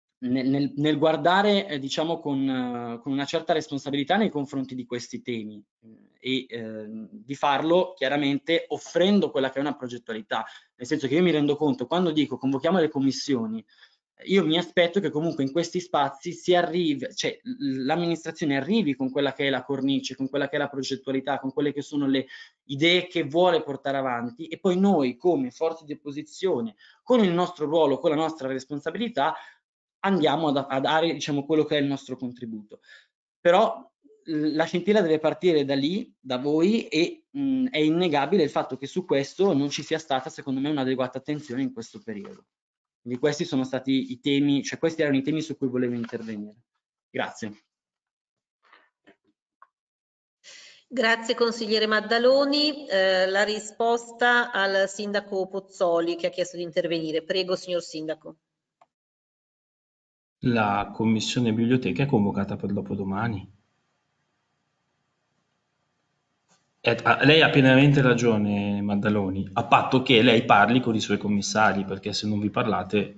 I: guardare diciamo con una certa responsabilità nei confronti di questi temi e di farlo chiaramente offrendo quella che è una progettualità, nel senso che io mi rendo conto, quando dico convochiamo le commissioni, io mi aspetto che comunque in questi spazi si arrivi, cioè l'amministrazione arrivi con quella che è la cornice, con quella che è la progettualità, con quelle che sono le idee che vuole portare avanti, e poi noi come forze di opposizione, con il nostro ruolo, con la nostra responsabilità, andiamo a dare diciamo quello che è il nostro contributo. Però la scintilla deve partire da lì, da voi, e è innegabile il fatto che su questo non ci sia stata, secondo me, un'adeguata attenzione in questo periodo. Quindi questi sono stati i temi, cioè questi erano i temi su cui volevo intervenire. Grazie.
B: Grazie consigliere Maddaloni. La risposta al sindaco Pozzoli che ha chiesto di intervenire. Prego signor sindaco.
D: La commissione biblioteca è convocata per dopodomani. Lei ha pienamente ragione Maddaloni, a patto che lei parli con i suoi commissari, perché se non vi parlate...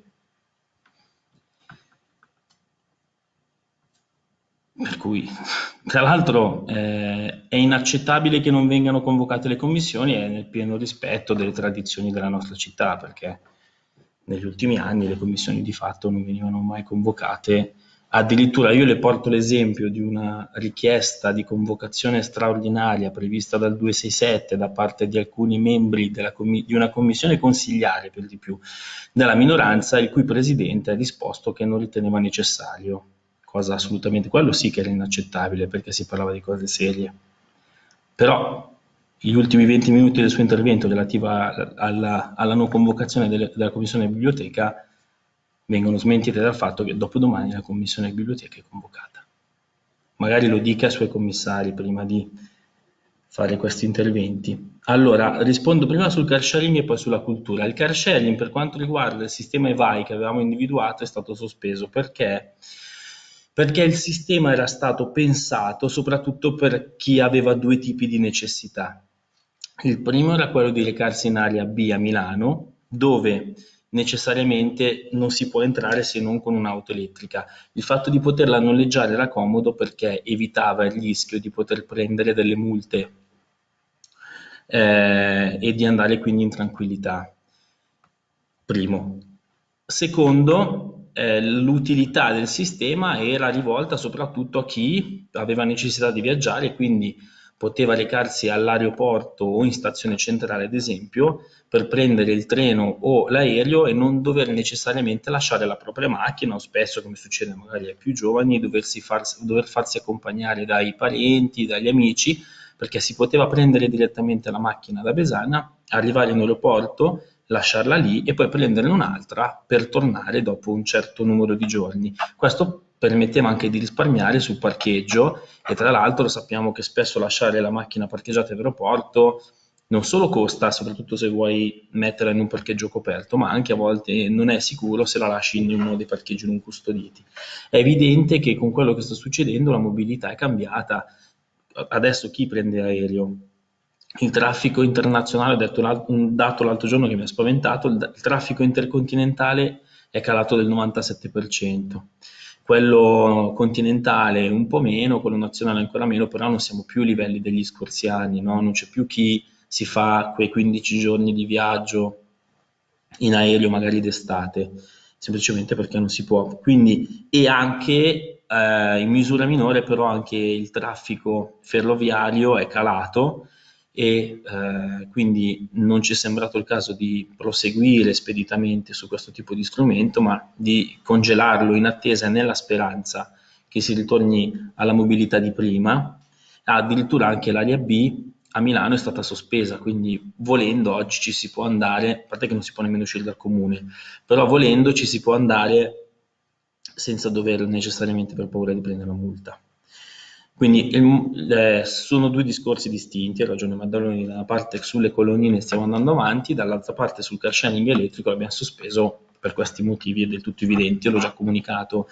D: Per cui, tra l'altro, è inaccettabile che non vengano convocate le commissioni, è nel pieno rispetto delle tradizioni della nostra città, perché negli ultimi anni le commissioni di fatto non venivano mai convocate. Addirittura io le porto l'esempio di una richiesta di convocazione straordinaria prevista dal 267 da parte di alcuni membri di una commissione consigliare, per di più, della minoranza, il cui presidente ha risposto che non riteneva necessario. Cosa assolutamente, quello sì che era inaccettabile perché si parlava di cose serie. Però gli ultimi 20 minuti del suo intervento relativa alla non convocazione della commissione biblioteca vengono smentite dal fatto che dopodomani la commissione biblioteca è convocata. Magari lo dica ai suoi commissari prima di fare questi interventi. Allora, rispondo prima sul car sharing e poi sulla cultura. Il car sharing, per quanto riguarda il sistema EVAI che avevamo individuato, è stato sospeso perché il sistema era stato pensato soprattutto per chi aveva due tipi di necessità. Il primo era quello di recarsi in area B a Milano, dove necessariamente non si può entrare se non con un'auto elettrica. Il fatto di poterla noleggiare era comodo perché evitava il rischio di poter prendere delle multe e di andare quindi in tranquillità. Primo. Secondo, l'utilità del sistema era rivolta soprattutto a chi aveva necessità di viaggiare e quindi poteva recarsi all'aeroporto o in stazione centrale, ad esempio, per prendere il treno o l'aereo e non dover necessariamente lasciare la propria macchina, o spesso, come succede magari ai più giovani, dover farsi accompagnare dai parenti, dagli amici, perché si poteva prendere direttamente la macchina da Besana, arrivare in aeroporto, lasciarla lì e poi prenderne un'altra per tornare dopo un certo numero di giorni. Questo permetteva anche di risparmiare sul parcheggio e tra l'altro sappiamo che spesso lasciare la macchina parcheggiata all'aeroporto non solo costa, soprattutto se vuoi metterla in un parcheggio coperto, ma anche a volte non è sicuro se la lasci in uno dei parcheggi non custoditi. È evidente che con quello che sta succedendo la mobilità è cambiata. Adesso chi prende aereo? Il traffico internazionale, ho detto un dato l'altro giorno che mi ha spaventato, il traffico intercontinentale è calato del 97%, quello continentale un po' meno, quello nazionale ancora meno, però non siamo più ai livelli degli scorsi anni, no? Non c'è più chi si fa quei 15 giorni di viaggio in aereo magari d'estate, semplicemente perché non si può. Quindi, e anche in misura minore però anche il traffico ferroviario è calato, e quindi non ci è sembrato il caso di proseguire speditamente su questo tipo di strumento, ma di congelarlo in attesa e nella speranza che si ritorni alla mobilità di prima. Addirittura anche l'area B a Milano è stata sospesa, quindi volendo oggi ci si può andare, a parte che non si può nemmeno uscire dal comune, però volendo ci si può andare senza dover necessariamente per paura di prendere una multa. Quindi sono due discorsi distinti, ha ragione Maddaloni, da una parte sulle colonnine stiamo andando avanti, dall'altra parte sul car sharing elettrico l'abbiamo sospeso per questi motivi, è del tutto evidente, l'ho già comunicato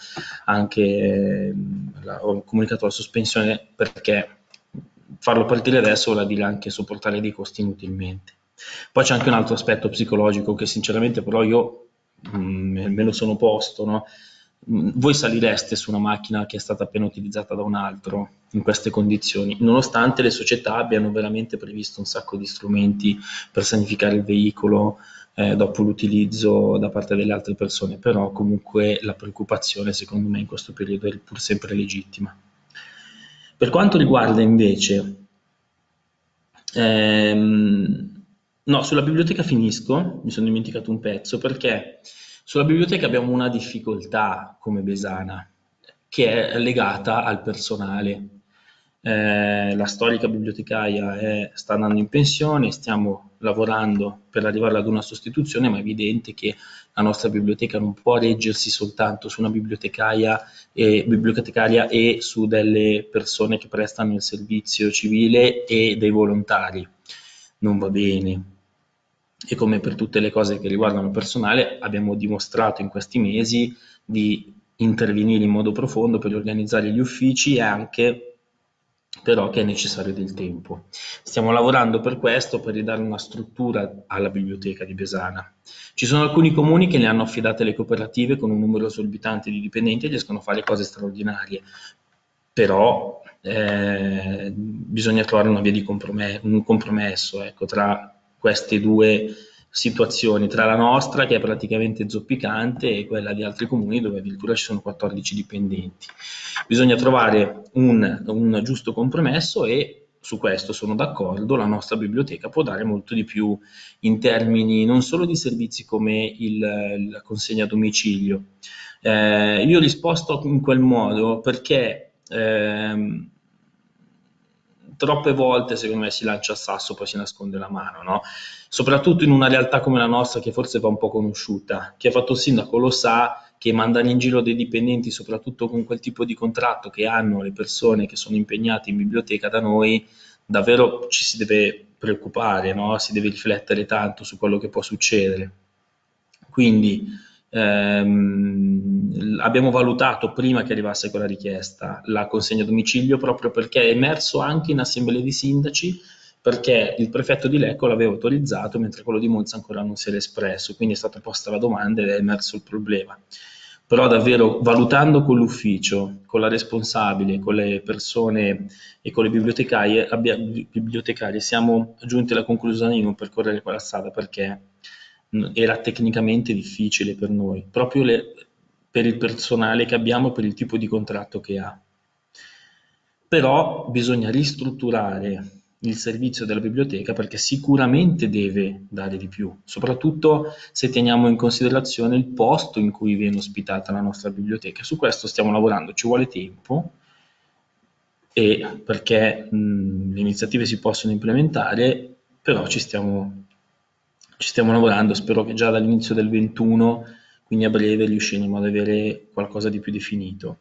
D: anche, ho comunicato la sospensione perché farlo partire adesso vuol dire anche sopportare dei costi inutilmente. Poi c'è anche un altro aspetto psicologico che sinceramente però io me lo sono posto, no? Voi salireste su una macchina che è stata appena utilizzata da un altro in queste condizioni, nonostante le società abbiano veramente previsto un sacco di strumenti per sanificare il veicolo dopo l'utilizzo da parte delle altre persone, però comunque la preoccupazione secondo me in questo periodo è pur sempre legittima. Per quanto riguarda invece no, sulla biblioteca finisco, mi sono dimenticato un pezzo, perché sulla biblioteca abbiamo una difficoltà come Besana, che è legata al personale. La storica bibliotecaria sta andando in pensione, stiamo lavorando per arrivare ad una sostituzione, ma è evidente che la nostra biblioteca non può reggersi soltanto su una bibliotecaria e su delle persone che prestano il servizio civile e dei volontari. Non va bene. E come per tutte le cose che riguardano il personale, abbiamo dimostrato in questi mesi di intervenire in modo profondo per organizzare gli uffici e anche però che è necessario del tempo. Stiamo lavorando per questo, per ridare una struttura alla biblioteca di Besana. Ci sono alcuni comuni che le hanno affidate le cooperative con un numero esorbitante di dipendenti e riescono a fare cose straordinarie, però bisogna trovare una via di un compromesso, ecco, tra queste due situazioni, tra la nostra che è praticamente zoppicante e quella di altri comuni dove addirittura ci sono 14 dipendenti. Bisogna trovare un giusto compromesso e su questo sono d'accordo, la nostra biblioteca può dare molto di più in termini non solo di servizi come la consegna a domicilio. Io ho risposto in quel modo perché troppe volte secondo me si lancia il sasso poi si nasconde la mano, no? Soprattutto in una realtà come la nostra che forse va un po' conosciuta. Chi ha fatto il sindaco lo sa che mandare in giro dei dipendenti, soprattutto con quel tipo di contratto che hanno le persone che sono impegnate in biblioteca da noi, davvero ci si deve preoccupare, no? Si deve riflettere tanto su quello che può succedere. Quindi abbiamo valutato prima che arrivasse quella richiesta la consegna a domicilio proprio perché è emerso anche in assemblea di sindaci, perché il prefetto di Lecco l'aveva autorizzato mentre quello di Monza ancora non si era espresso, quindi è stata posta la domanda ed è emerso il problema. Però davvero valutando con l'ufficio, con la responsabile, con le persone e con le bibliotecarie siamo giunti alla conclusione di non percorrere quella strada perché era tecnicamente difficile per noi, proprio per il personale che abbiamo e per il tipo di contratto che ha. Però bisogna ristrutturare il servizio della biblioteca perché sicuramente deve dare di più, soprattutto se teniamo in considerazione il posto in cui viene ospitata la nostra biblioteca. Su questo stiamo lavorando, ci vuole tempo e perché le iniziative si possono implementare, però ci stiamo lavorando, spero che già dall'inizio del 21, quindi a breve, riusciremo ad avere qualcosa di più definito.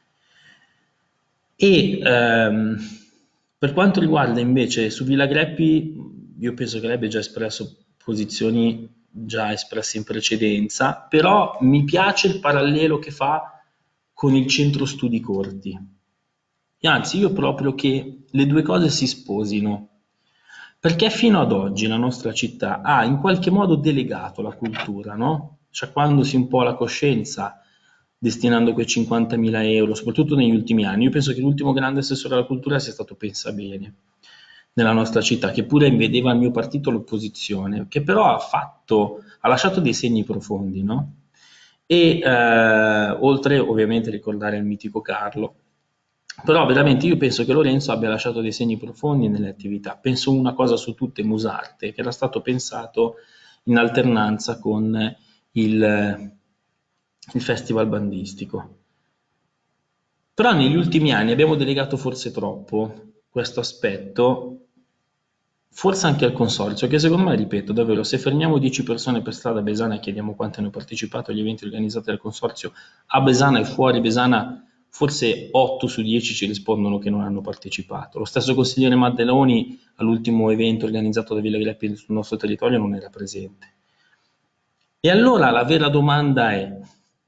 D: E per quanto riguarda invece su Villa Greppi, io penso che lei abbia già espresso posizioni già espresse in precedenza, però mi piace il parallelo che fa con il centro studi corti. E anzi, io proprio che le due cose si sposino, perché fino ad oggi la nostra città ha in qualche modo delegato la cultura, no? Sciacquandosi un po' la coscienza, destinando quei 50.000 euro, soprattutto negli ultimi anni. Io penso che l'ultimo grande assessore alla cultura sia stato Pensabene nella nostra città, che pure vedeva il mio partito all'opposizione, che però ha lasciato dei segni profondi, no? E oltre ovviamente a ricordare il mitico Carlo, però veramente io penso che Lorenzo abbia lasciato dei segni profondi nelle attività. Penso una cosa su tutte, Musarte, che era stato pensato in alternanza con il festival bandistico. Però negli ultimi anni abbiamo delegato forse troppo questo aspetto, forse anche al consorzio, che secondo me, ripeto, davvero, se fermiamo 10 persone per strada a Besana e chiediamo quante hanno partecipato agli eventi organizzati dal consorzio a Besana e fuori Besana, forse 8 su 10 ci rispondono che non hanno partecipato. Lo stesso consigliere Maddeloni all'ultimo evento organizzato da Villa Greppi sul nostro territorio non era presente. E allora la vera domanda è,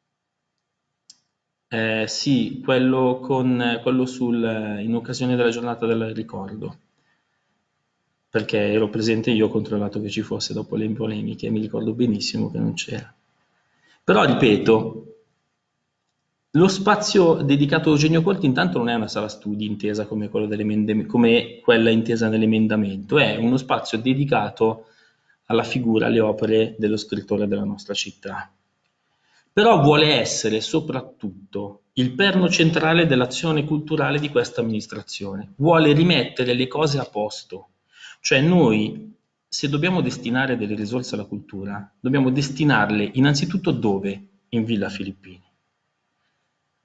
D: sì, quello in occasione della giornata del ricordo, perché ero presente io, ho controllato che ci fosse dopo le polemiche, mi ricordo benissimo che non c'era. Però ripeto, lo spazio dedicato a Eugenio Corti intanto non è una sala studi intesa come quella intesa nell'emendamento, è uno spazio dedicato alla figura, alle opere dello scrittore della nostra città. Però vuole essere soprattutto il perno centrale dell'azione culturale di questa amministrazione, vuole rimettere le cose a posto. Cioè noi, se dobbiamo destinare delle risorse alla cultura, dobbiamo destinarle innanzitutto dove? In Villa Filippini.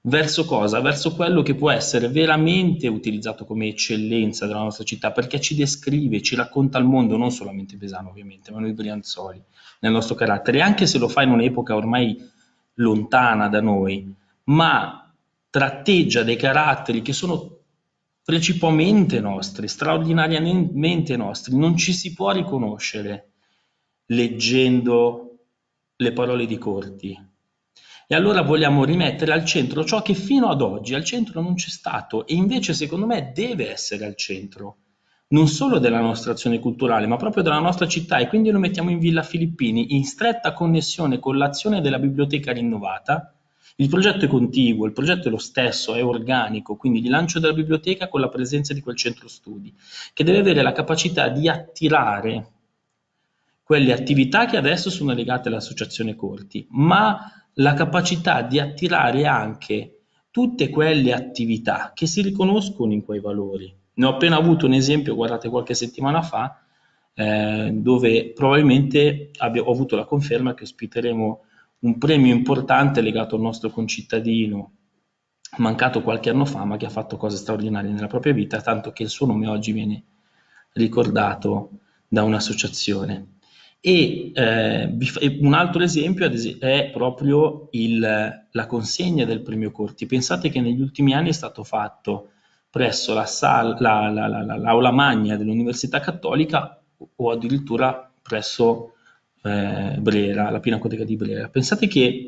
D: Verso cosa? Verso quello che può essere veramente utilizzato come eccellenza della nostra città, perché ci descrive, ci racconta il mondo, non solamente Besano ovviamente, ma noi brianzoli, nel nostro carattere, anche se lo fa in un'epoca ormai lontana da noi, ma tratteggia dei caratteri che sono precipuamente nostri, straordinariamente nostri. Non ci si può riconoscere leggendo le parole di Corti. E allora vogliamo rimettere al centro ciò che fino ad oggi al centro non c'è stato e invece secondo me deve essere al centro, non solo della nostra azione culturale, ma proprio della nostra città, e quindi lo mettiamo in Villa Filippini, in stretta connessione con l'azione della biblioteca rinnovata. Il progetto è contiguo, il progetto è lo stesso, è organico, quindi il lancio della biblioteca con la presenza di quel centro studi, che deve avere la capacità di attirare quelle attività che adesso sono legate all'Associazione Corti, ma la capacità di attirare anche tutte quelle attività che si riconoscono in quei valori. Ne ho appena avuto un esempio, guardate, qualche settimana fa, dove probabilmente ho avuto la conferma che ospiteremo un premio importante legato al nostro concittadino, mancato qualche anno fa, ma che ha fatto cose straordinarie nella propria vita, tanto che il suo nome oggi viene ricordato da un'associazione. E un altro esempio è proprio la consegna del premio Corti. Pensate che negli ultimi anni è stato fatto presso l'aula magna dell'Università Cattolica o addirittura presso Brera, la Pinacoteca di Brera. Pensate che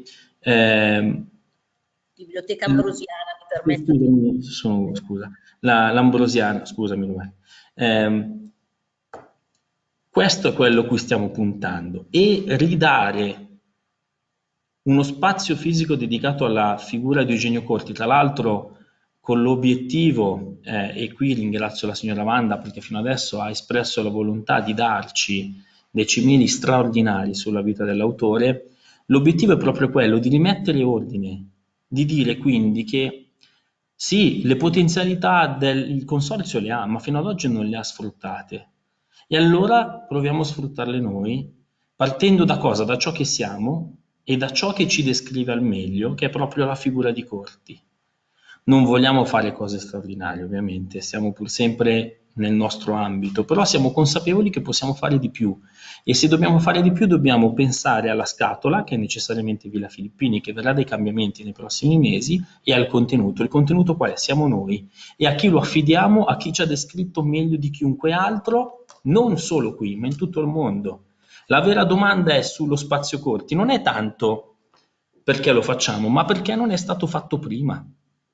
B: Biblioteca Ambrosiana, mi permetto.
D: Scusa, l'Ambrosiana, scusami. Questo è quello a cui stiamo puntando, e ridare uno spazio fisico dedicato alla figura di Eugenio Corti, tra l'altro con l'obiettivo, e qui ringrazio la signora Wanda perché fino adesso ha espresso la volontà di darci dei cimeli straordinari sulla vita dell'autore. L'obiettivo è proprio quello di rimettere ordine, di dire quindi che sì, le potenzialità del consorzio le ha, ma fino ad oggi non le ha sfruttate. E allora proviamo a sfruttarle noi, partendo da cosa? Da ciò che siamo e da ciò che ci descrive al meglio, che è proprio la figura di Corti. Non vogliamo fare cose straordinarie, ovviamente, siamo pur sempre nel nostro ambito, però siamo consapevoli che possiamo fare di più, e se dobbiamo fare di più dobbiamo pensare alla scatola, che è necessariamente Villa Filippini, che verrà dei cambiamenti nei prossimi mesi, e al contenuto. Il contenuto qual è? Siamo noi, e a chi lo affidiamo? A chi ci ha descritto meglio di chiunque altro, non solo qui, ma in tutto il mondo. La vera domanda è sullo spazio Corti, non è tanto perché lo facciamo, ma perché non è stato fatto prima.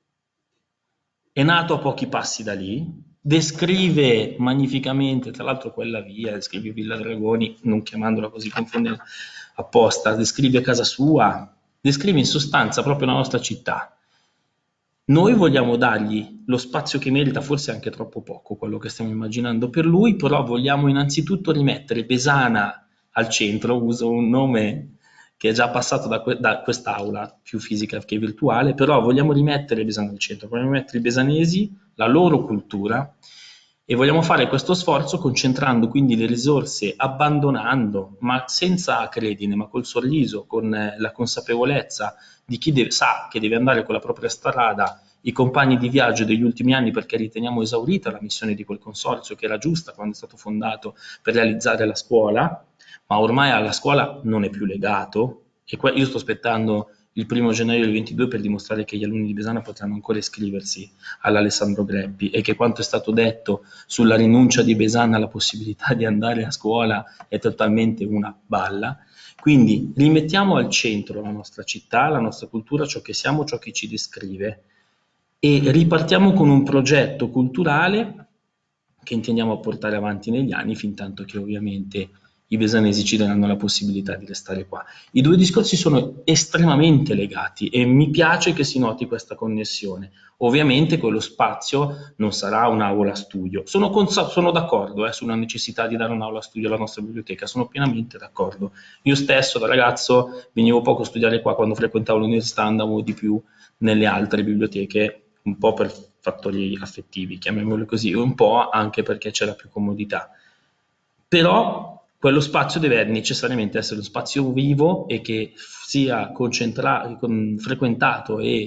D: È nato a pochi passi da lì, descrive magnificamente, tra l'altro quella via, descrive Villa Dragoni, non chiamandola così confondendo apposta, descrive casa sua, descrive in sostanza proprio la nostra città. Noi vogliamo dargli lo spazio che merita, forse anche troppo poco quello che stiamo immaginando per lui, però vogliamo innanzitutto rimettere Besana al centro, uso un nome che è già passato da quest'aula, più fisica che virtuale, però vogliamo rimettere Besana al centro, vogliamo mettere i besanesi, la loro cultura, e vogliamo fare questo sforzo concentrando quindi le risorse, abbandonando, ma senza acredine, ma col sorriso, con la consapevolezza di chi sa che deve andare con la propria strada, i compagni di viaggio degli ultimi anni, perché riteniamo esaurita la missione di quel consorzio, che era giusta quando è stato fondato per realizzare la scuola, ma ormai alla scuola non è più legato, e io sto aspettando il 1° gennaio del 22 per dimostrare che gli alunni di Besana potranno ancora iscriversi all'Alessandro Greppi, e che quanto è stato detto sulla rinuncia di Besana alla possibilità di andare a scuola è totalmente una balla. Quindi rimettiamo al centro la nostra città, la nostra cultura, ciò che siamo, ciò che ci descrive, e ripartiamo con un progetto culturale che intendiamo portare avanti negli anni, fin tanto che ovviamente i besanesi ci daranno la possibilità di restare qua. I due discorsi sono estremamente legati e mi piace che si noti questa connessione. Ovviamente quello spazio non sarà un'aula studio. Sono d'accordo sulla necessità di dare un'aula studio alla nostra biblioteca, sono pienamente d'accordo. Io stesso da ragazzo venivo poco a studiare qua, quando frequentavo l'università andavo di più nelle altre biblioteche, un po' per fattori affettivi, chiamiamolo così, un po' anche perché c'era più comodità. Però quello spazio deve necessariamente essere uno spazio vivo e che sia frequentato e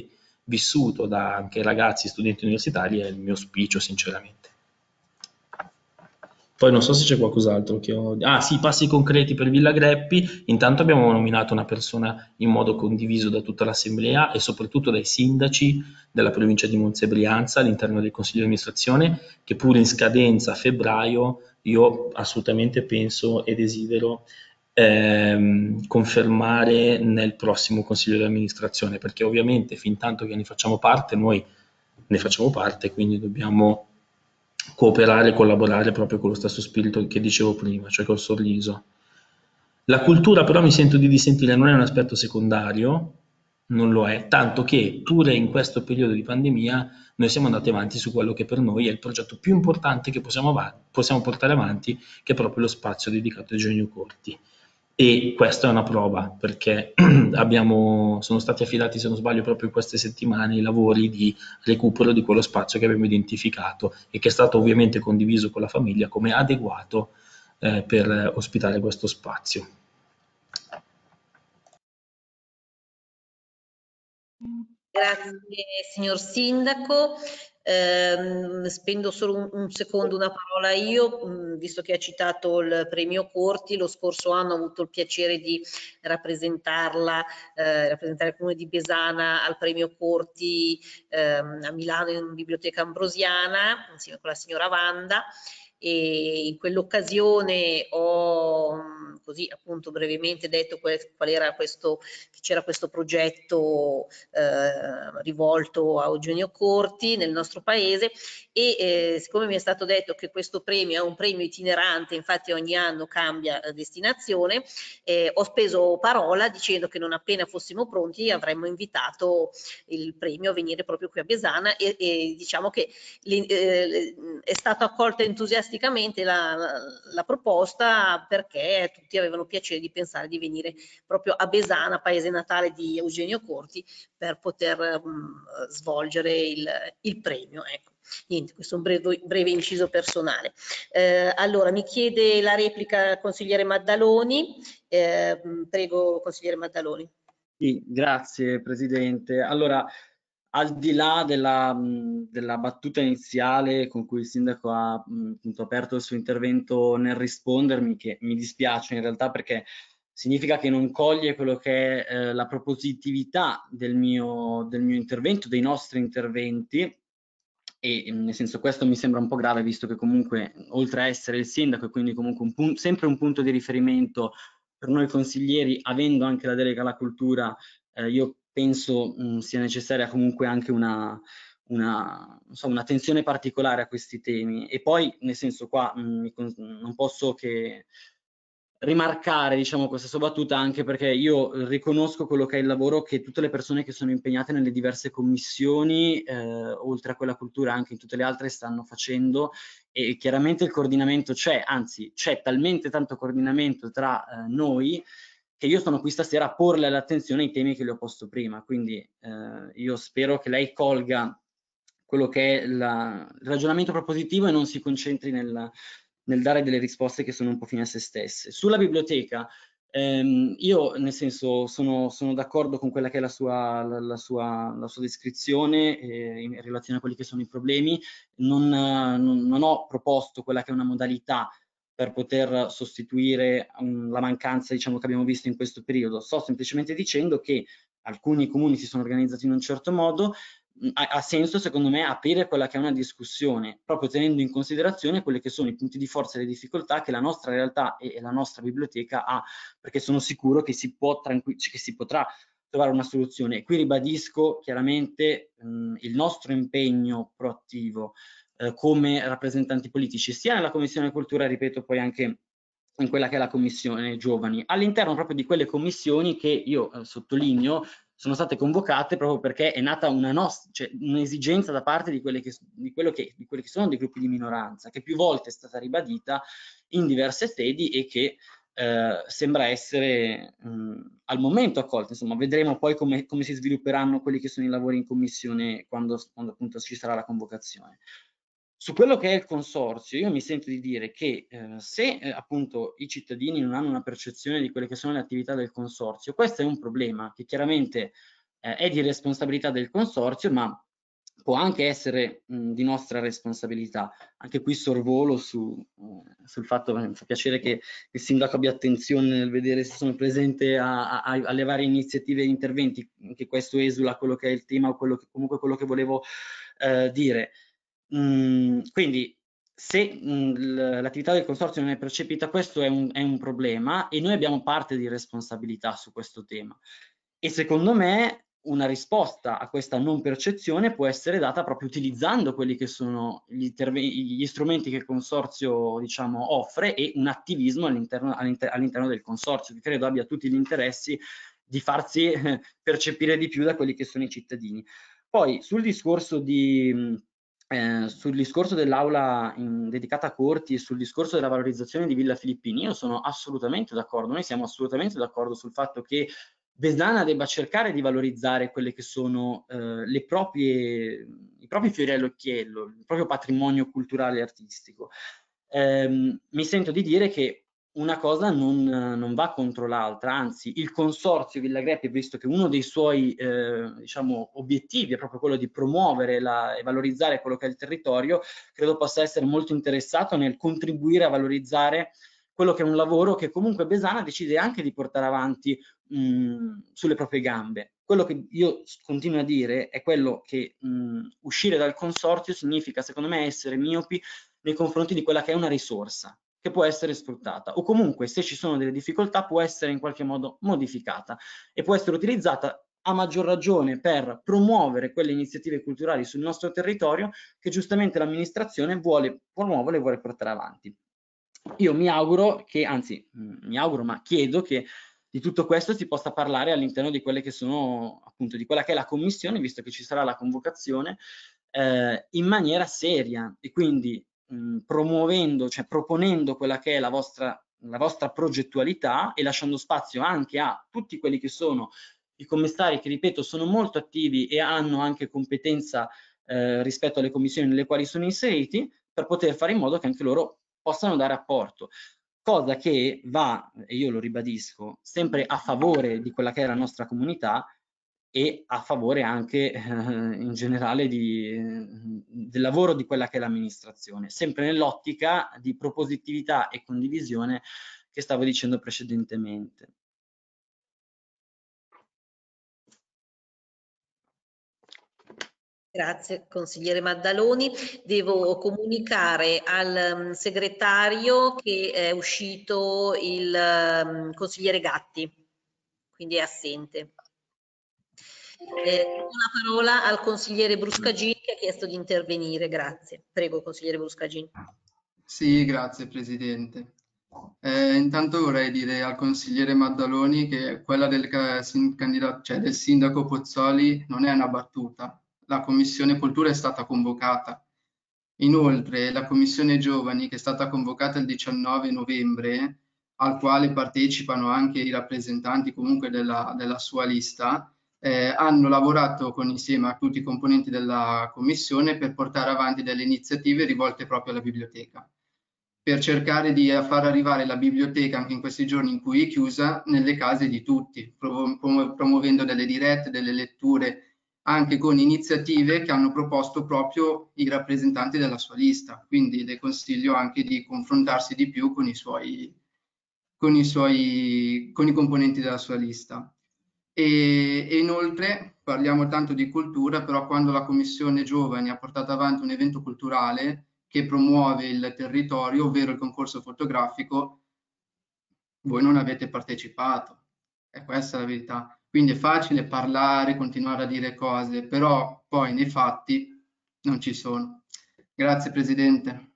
D: vissuto da anche ragazzi, studenti universitari, è il mio auspicio sinceramente. Poi non so se c'è qualcos'altro che ho... Ah sì, passi concreti per Villa Greppi. Intanto abbiamo nominato una persona in modo condiviso da tutta l'assemblea e soprattutto dai sindaci della provincia di Monza e Brianza all'interno del consiglio di amministrazione, che pure in scadenza a febbraio io assolutamente penso e desidero confermare nel prossimo consiglio di amministrazione, perché ovviamente fin tanto che ne facciamo parte, noi ne facciamo parte, quindi dobbiamo cooperare e collaborare proprio con lo stesso spirito che dicevo prima, cioè col sorriso. La cultura però mi sento di dissentire, non è un aspetto secondario, non lo è, tanto che pure in questo periodo di pandemia noi siamo andati avanti su quello che per noi è il progetto più importante che possiamo portare avanti, che è proprio lo spazio dedicato ai Eugenio Corti. E questa è una prova, perché sono stati affidati, se non sbaglio, proprio in queste settimane i lavori di recupero di quello spazio che abbiamo identificato e che è stato ovviamente condiviso con la famiglia come adeguato per ospitare questo spazio.
B: Grazie signor Sindaco. Spendo solo un secondo una parola io, visto che ha citato il premio Corti. Lo scorso anno ho avuto il piacere di rappresentare il comune di Besana al premio Corti a Milano in Biblioteca Ambrosiana insieme con la signora Wanda, e in quell'occasione ho così appunto brevemente detto qual era questo, che c'era questo progetto rivolto a Eugenio Corti nel nostro paese, e siccome mi è stato detto che questo premio è un premio itinerante, infatti ogni anno cambia destinazione, ho speso parola dicendo che non appena fossimo pronti avremmo invitato il premio a venire proprio qui a Besana, e diciamo che è stato accolta entusiasticamente la proposta, perché tutti avevano piacere di pensare di venire proprio a Besana, paese natale di Eugenio Corti, per poter svolgere il premio. Ecco. Niente, questo è un breve inciso personale. Allora, mi chiede la replica consigliere Maddaloni. Prego, consigliere Maddaloni.
I: Sì, grazie Presidente. Allora, al di là della battuta iniziale con cui il Sindaco ha appunto aperto il suo intervento nel rispondermi, che mi dispiace in realtà perché significa che non coglie quello che è la propositività del mio intervento, dei nostri interventi, e nel senso questo mi sembra un po' grave, visto che comunque oltre a essere il Sindaco e quindi comunque sempre un punto di riferimento per noi consiglieri, avendo anche la delega alla cultura, io penso sia necessaria comunque anche un'attenzione particolare a questi temi. E poi, nel senso, qua non posso che rimarcare, diciamo, questa sua battuta, anche perché io riconosco quello che è il lavoro che tutte le persone che sono impegnate nelle diverse commissioni, oltre a quella cultura anche in tutte le altre, stanno facendo, e chiaramente il coordinamento c'è, anzi c'è talmente tanto coordinamento tra noi che io sono qui stasera a porle all'attenzione i temi che le ho posto prima, quindi io spero che lei colga quello che è il ragionamento propositivo e non si concentri nel dare delle risposte che sono un po' fine a se stesse. Sulla biblioteca, io nel senso sono d'accordo con quella che è la sua descrizione in relazione a quelli che sono i problemi. Non ho proposto quella che è una modalità per poter sostituire la mancanza, diciamo, che abbiamo visto in questo periodo. Sto semplicemente dicendo che alcuni comuni si sono organizzati in un certo modo. Ha senso secondo me aprire quella che è una discussione, proprio tenendo in considerazione quelli che sono i punti di forza e le difficoltà che la nostra realtà e la nostra biblioteca ha, perché sono sicuro che si potrà trovare una soluzione. E qui ribadisco chiaramente il nostro impegno proattivo come rappresentanti politici, sia nella Commissione Cultura, ripeto, poi anche in quella che è la Commissione Giovani, all'interno proprio di quelle commissioni che io sottolineo sono state convocate proprio perché è nata un'esigenza da parte di quelli che sono dei gruppi di minoranza, che più volte è stata ribadita in diverse sedi e che sembra essere al momento accolta. Insomma, vedremo poi come si svilupperanno quelli che sono i lavori in commissione quando appunto ci sarà la convocazione. Su quello che è il consorzio, io mi sento di dire che se appunto i cittadini non hanno una percezione di quelle che sono le attività del consorzio, questo è un problema che chiaramente è di responsabilità del consorzio, ma può anche essere di nostra responsabilità. Anche qui sorvolo sul fatto che mi fa piacere che il sindaco abbia attenzione nel vedere se sono presente alle varie iniziative e interventi, che questo esula quello che è il tema o comunque quello che volevo dire. Quindi se l'attività del consorzio non è percepita, questo è un problema e noi abbiamo parte di responsabilità su questo tema. E secondo me una risposta a questa non percezione può essere data proprio utilizzando quelli che sono gli strumenti che il consorzio, diciamo, offre, e un attivismo all'interno del consorzio, che credo abbia tutti gli interessi di farsi percepire di più da quelli che sono i cittadini. Poi sul discorso dell'aula dedicata a corti e sul discorso della valorizzazione di Villa Filippini, io sono assolutamente d'accordo, noi siamo assolutamente d'accordo sul fatto che Besana debba cercare di valorizzare quelle che sono i propri fiori all'occhiello, il proprio patrimonio culturale e artistico. Mi sento di dire che una cosa non va contro l'altra, anzi il consorzio Villa Greppi, visto che uno dei suoi diciamo, obiettivi è proprio quello di promuovere e valorizzare quello che è il territorio, credo possa essere molto interessato nel contribuire a valorizzare quello che è un lavoro che comunque Besana decide anche di portare avanti sulle proprie gambe. Quello che io continuo a dire è quello che uscire dal consorzio significa, secondo me, essere miopi nei confronti di quella che è una risorsa che può essere sfruttata, o comunque, se ci sono delle difficoltà, può essere in qualche modo modificata e può essere utilizzata a maggior ragione per promuovere quelle iniziative culturali sul nostro territorio che giustamente l'amministrazione vuole promuovere e vuole portare avanti. Io mi auguro che, anzi mi auguro, ma chiedo che di tutto questo si possa parlare all'interno di quelle che sono, appunto, di quella che è la commissione, visto che ci sarà la convocazione, in maniera seria, e quindi promuovendo, cioè proponendo quella che è la vostra progettualità e lasciando spazio anche a tutti quelli che sono i commissari che, ripeto, sono molto attivi e hanno anche competenza rispetto alle commissioni nelle quali sono inseriti, per poter fare in modo che anche loro possano dare apporto, cosa che va, e io lo ribadisco, sempre a favore di quella che è la nostra comunità e a favore anche in generale del lavoro di quella che è l'amministrazione, sempre nell'ottica di propositività e condivisione che stavo dicendo precedentemente.
B: Grazie consigliere Maddaloni. Devo comunicare al segretario che è uscito il consigliere Gatti, quindi è assente. Do la parola al consigliere Bruscagin che ha chiesto di intervenire. Grazie. Prego consigliere Bruscagin.
J: Sì, grazie Presidente. Intanto vorrei dire al consigliere Maddaloni che quella del sindaco Pozzoli non è una battuta. La Commissione Cultura è stata convocata. Inoltre la Commissione Giovani, che è stata convocata il 19 novembre, al quale partecipano anche i rappresentanti comunque della sua lista, hanno lavorato insieme a tutti i componenti della Commissione per portare avanti delle iniziative rivolte proprio alla biblioteca, per cercare di far arrivare la biblioteca anche in questi giorni in cui è chiusa nelle case di tutti, promuovendo delle dirette, delle letture, anche con iniziative che hanno proposto proprio i rappresentanti della sua lista. Quindi le consiglio anche di confrontarsi di più con i componenti della sua lista. E inoltre parliamo tanto di cultura, però quando la Commissione Giovani ha portato avanti un evento culturale che promuove il territorio, ovvero il concorso fotografico, voi non avete partecipato. E questa è la verità. Quindi è facile parlare, continuare a dire cose, però poi nei fatti non ci sono. Grazie Presidente.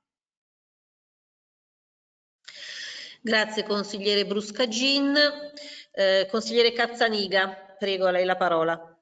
B: Grazie consigliere Bruscagin. Consigliere Cazzaniga, prego, a lei la parola.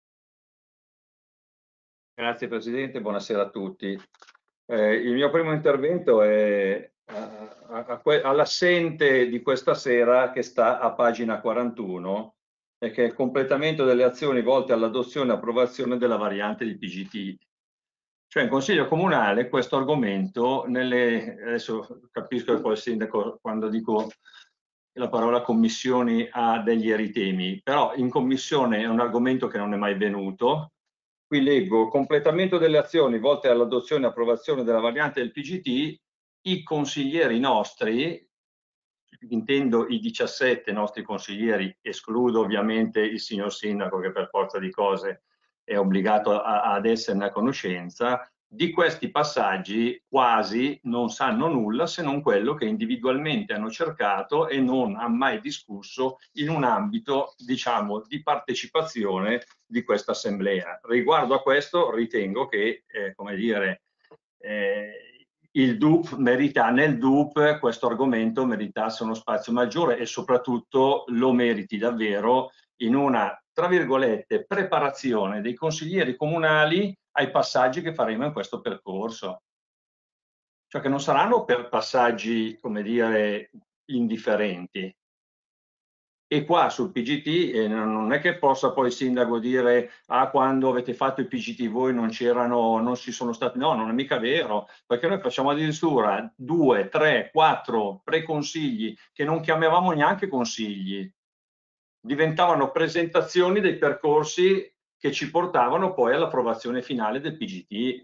C: Grazie Presidente, buonasera a tutti. Il mio primo intervento è all'assente di questa sera che sta a pagina 41 e che è il completamento delle azioni volte all'adozione e approvazione della variante di PGT. Cioè in Consiglio Comunale questo argomento, adesso capisco che poi il Sindaco quando dico la parola commissioni ha degli eritemi, però in commissione è un argomento che non è mai venuto. Qui leggo: completamento delle azioni volte all'adozione e approvazione della variante del PGT, i consiglieri nostri, intendo i 17 nostri consiglieri, escludo ovviamente il signor sindaco che per forza di cose è obbligato ad esserne a conoscenza, di questi passaggi quasi non sanno nulla se non quello che individualmente hanno cercato e non hanno mai discusso in un ambito, diciamo, di partecipazione di questa assemblea. Riguardo a questo ritengo che, come dire, il DUP nel DUP questo argomento meritasse uno spazio maggiore e soprattutto lo meriti davvero in una, tra virgolette, preparazione dei consiglieri comunali ai passaggi che faremo in questo percorso. Cioè che non saranno per passaggi, come dire, indifferenti. E qua sul PGT non è che possa poi il sindaco dire quando avete fatto il PGT voi non c'erano, non ci sono stati, no, non è mica vero, perché noi facciamo addirittura 2, 3, 4 preconsigli che non chiamavamo neanche consigli, diventavano presentazioni dei percorsi che ci portavano poi all'approvazione finale del PGT.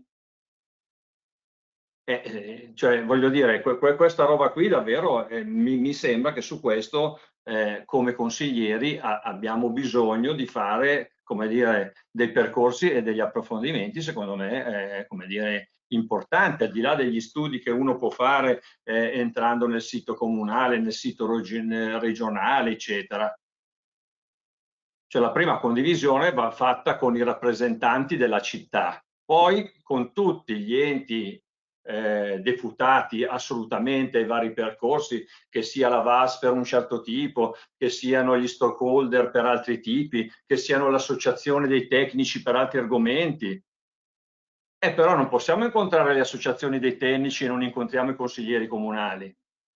C: Cioè voglio dire, questa roba qui davvero mi sembra che su questo come consiglieri abbiamo bisogno di fare, come dire, dei percorsi e degli approfondimenti, secondo me, come dire, importanti, al di là degli studi che uno può fare entrando nel sito comunale, nel sito regionale, eccetera. Cioè la prima condivisione va fatta con i rappresentanti della città, poi con tutti gli enti deputati assolutamente ai vari percorsi, che sia la VAS per un certo tipo, che siano gli stakeholder per altri tipi, che siano l'associazione dei tecnici per altri argomenti. Però non possiamo incontrare le associazioni dei tecnici e non incontriamo i consiglieri comunali.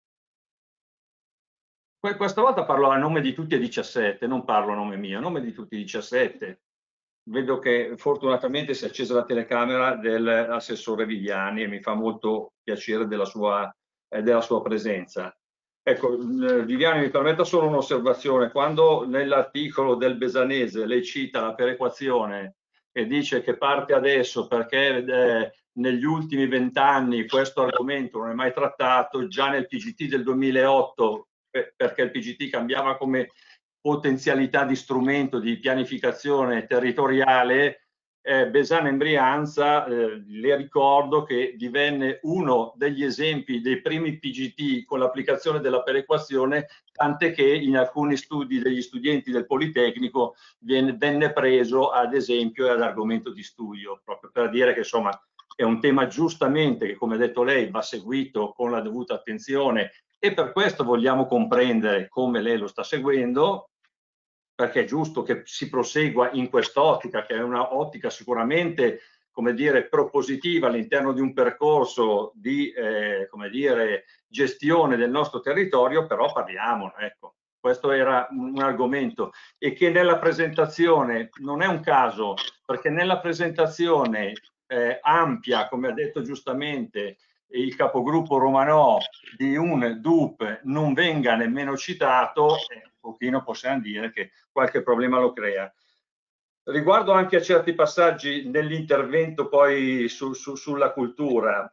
C: Questa volta parlo a nome di tutti e 17, non parlo a nome mio, a nome di tutti i 17. Vedo che fortunatamente si è accesa la telecamera dell'assessore Viviani e mi fa molto piacere della sua presenza. Ecco, Viviani, mi permetta solo un'osservazione. Quando nell'articolo del Besanese lei cita la perequazione e dice che parte adesso perché negli ultimi 20 anni questo argomento non è mai trattato, già nel PGT del 2008, perché il PGT cambiava come potenzialità di strumento di pianificazione territoriale, Besana in Brianza, le ricordo che divenne uno degli esempi dei primi PGT con l'applicazione della perequazione, tant'è che in alcuni studi degli studenti del Politecnico venne preso ad esempio e ad argomento di studio, proprio per dire che insomma è un tema giustamente che, come ha detto lei, va seguito con la dovuta attenzione e per questo vogliamo comprendere come lei lo sta seguendo, perché è giusto che si prosegua in quest'ottica, che è una ottica sicuramente, come dire, propositiva all'interno di un percorso di, come dire, gestione del nostro territorio, però parliamone, ecco. Questo era un argomento e che nella presentazione non è un caso, perché nella presentazione ampia, come ha detto giustamente il capogruppo Romanò, di un DUP non venga nemmeno citato, un pochino possiamo dire che qualche problema lo crea. Riguardo anche a certi passaggi nell'intervento poi sulla cultura,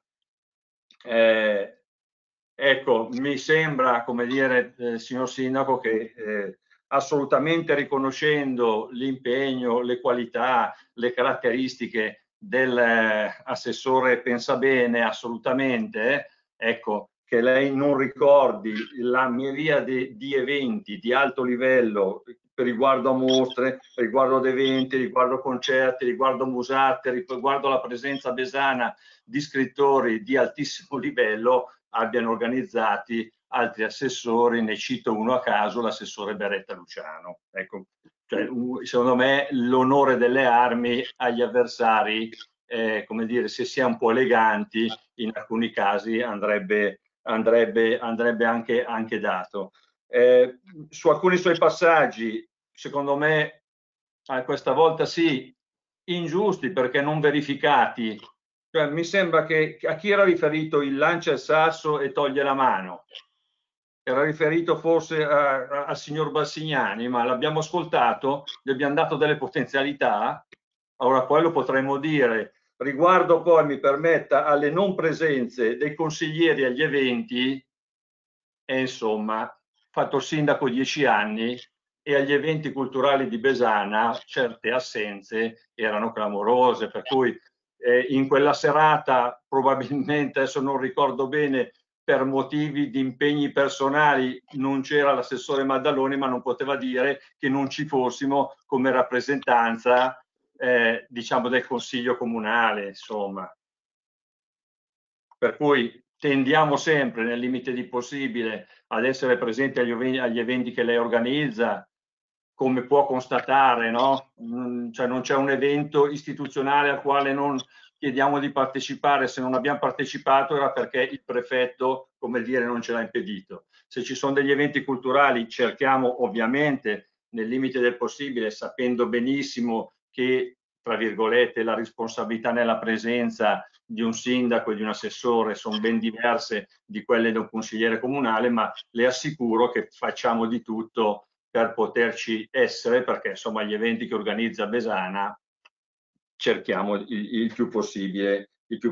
C: ecco, mi sembra, come dire, signor Sindaco, che assolutamente riconoscendo l'impegno, le qualità, le caratteristiche dell'assessore Pensabene, assolutamente, ecco, che lei non ricordi la miriade di eventi di alto livello riguardo a mostre, riguardo ad eventi, riguardo a concerti, riguardo a musate, riguardo alla presenza besana di scrittori di altissimo livello abbiano organizzati altri assessori, ne cito uno a caso, l'assessore Beretta Luciano. Ecco, cioè, secondo me l'onore delle armi agli avversari, come dire, se si è un po' eleganti, in alcuni casi andrebbe anche dato. Su alcuni suoi passaggi, secondo me, questa volta sì, ingiusti perché non verificati. Cioè, mi sembra che a chi era riferito il lancia il sasso e toglie la mano. era riferito forse al signor Balsignani, ma l'abbiamo ascoltato, gli abbiamo dato delle potenzialità. Ora poi lo potremmo dire. Riguardo poi, mi permetta, alle non presenze dei consiglieri agli eventi, e insomma, fatto il sindaco 10 anni, e agli eventi culturali di Besana certe assenze erano clamorose, per cui in quella serata probabilmente, adesso non ricordo bene, per motivi di impegni personali non c'era l'assessore Maddaloni, ma non poteva dire che non ci fossimo come rappresentanza diciamo del Consiglio Comunale, insomma. Per cui tendiamo sempre, nel limite di possibile, ad essere presenti agli eventi che lei organizza. Come può constatare, no? Cioè non c'è un evento istituzionale al quale non chiediamo di partecipare. Se non abbiamo partecipato era perché il prefetto, come dire, non ce l'ha impedito. Se ci sono degli eventi culturali cerchiamo ovviamente, nel limite del possibile, sapendo benissimo che, tra virgolette, la responsabilità nella presenza di un sindaco e di un assessore sono ben diverse di quelle di un consigliere comunale, ma le assicuro che facciamo di tutto per poterci essere, perché insomma gli eventi che organizza Besana cerchiamo il più possibile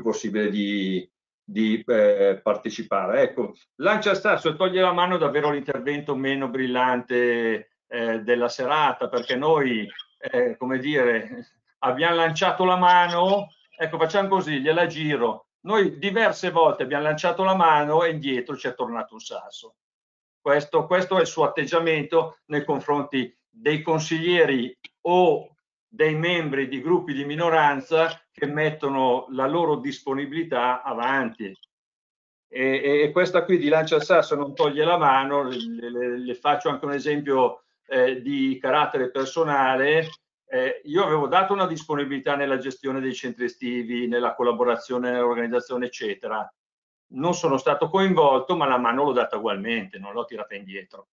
C: di partecipare. Ecco, lancia il sasso e toglie la mano davvero l'intervento meno brillante della serata, perché noi, come dire, abbiamo lanciato la mano, ecco, facciamo così, gliela giro. Noi diverse volte abbiamo lanciato la mano e indietro ci è tornato un sasso. Questo è il suo atteggiamento nei confronti dei consiglieri o dei membri di gruppi di minoranza che mettono la loro disponibilità avanti. E questa qui di lancia il sasso non toglie la mano. Le faccio anche un esempio di carattere personale. Io avevo dato una disponibilità nella gestione dei centri estivi, nella collaborazione, nell'organizzazione, eccetera. Non sono stato coinvolto, ma la mano l'ho data ugualmente, non l'ho tirata indietro.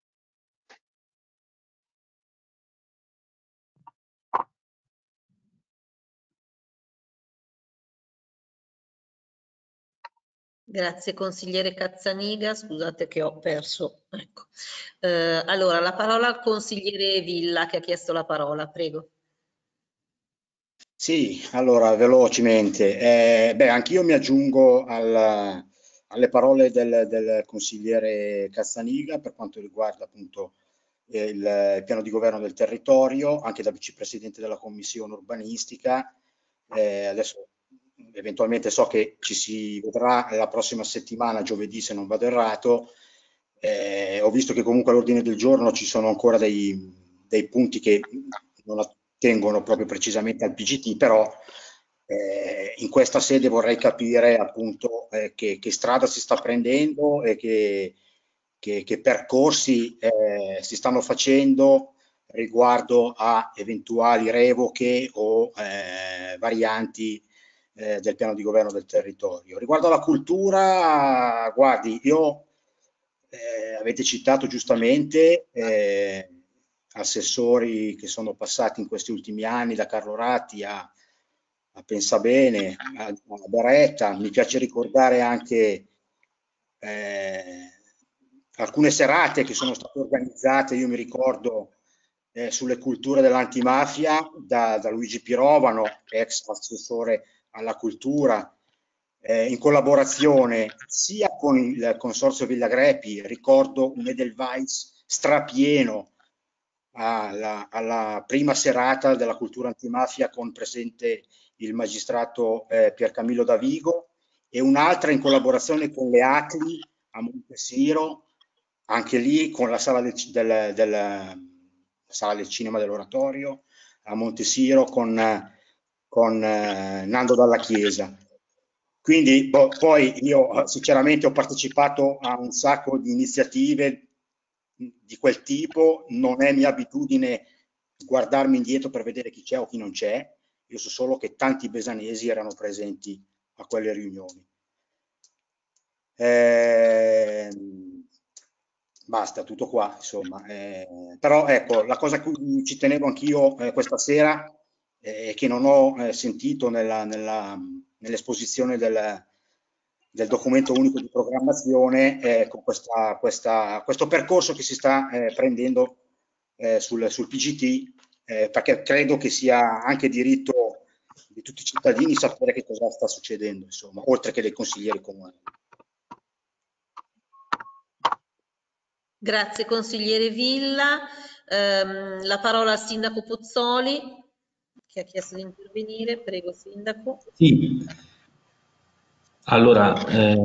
B: Grazie consigliere Cazzaniga, scusate che ho perso. Ecco. Allora, la parola al consigliere Villa che ha chiesto la parola, prego.
Q: Sì, allora velocemente. Anch'io mi aggiungo alle parole del consigliere Cazzaniga per quanto riguarda appunto il piano di governo del territorio, anche da vicepresidente della commissione urbanistica. Adesso eventualmente so che ci si vedrà la prossima settimana, giovedì se non vado errato. Ho visto che comunque all'ordine del giorno ci sono ancora dei punti che non attengono proprio precisamente al PGT, però in questa sede vorrei capire appunto che strada si sta prendendo e che percorsi si stanno facendo riguardo a eventuali revoche o varianti del piano di governo del territorio. Riguardo alla cultura, guardi, avete citato giustamente assessori che sono passati in questi ultimi anni, da Carlo Ratti a Pensabene, a Beretta. Mi piace ricordare anche alcune serate che sono state organizzate, io mi ricordo, sulle culture dell'antimafia da Luigi Pirovano, ex assessore alla cultura, in collaborazione sia con il Consorzio Villa Greppi. Ricordo un Edelweiss strapieno alla prima serata della cultura antimafia con presente il magistrato Piercamillo Davigo, e un'altra in collaborazione con le ACLI a Montesiro, anche lì con la sala del cinema dell'Oratorio a Montesiro con Nando Dalla Chiesa. Quindi poi io sinceramente ho partecipato a un sacco di iniziative di quel tipo, non è mia abitudine guardarmi indietro per vedere chi c'è o chi non c'è. Io so solo che tanti besanesi erano presenti a quelle riunioni. Basta, tutto qua, insomma. Però ecco, la cosa a cui ci tenevo anch'io questa sera e che non ho sentito nell'esposizione del documento unico di programmazione con questo percorso che si sta prendendo sul PGT, perché credo che sia anche diritto di tutti i cittadini sapere che cosa sta succedendo, insomma, oltre che dei consiglieri comunali.
B: Grazie consigliere Villa. La parola al sindaco Pozzoli, che ha chiesto di intervenire. Prego sindaco.
D: Sì, allora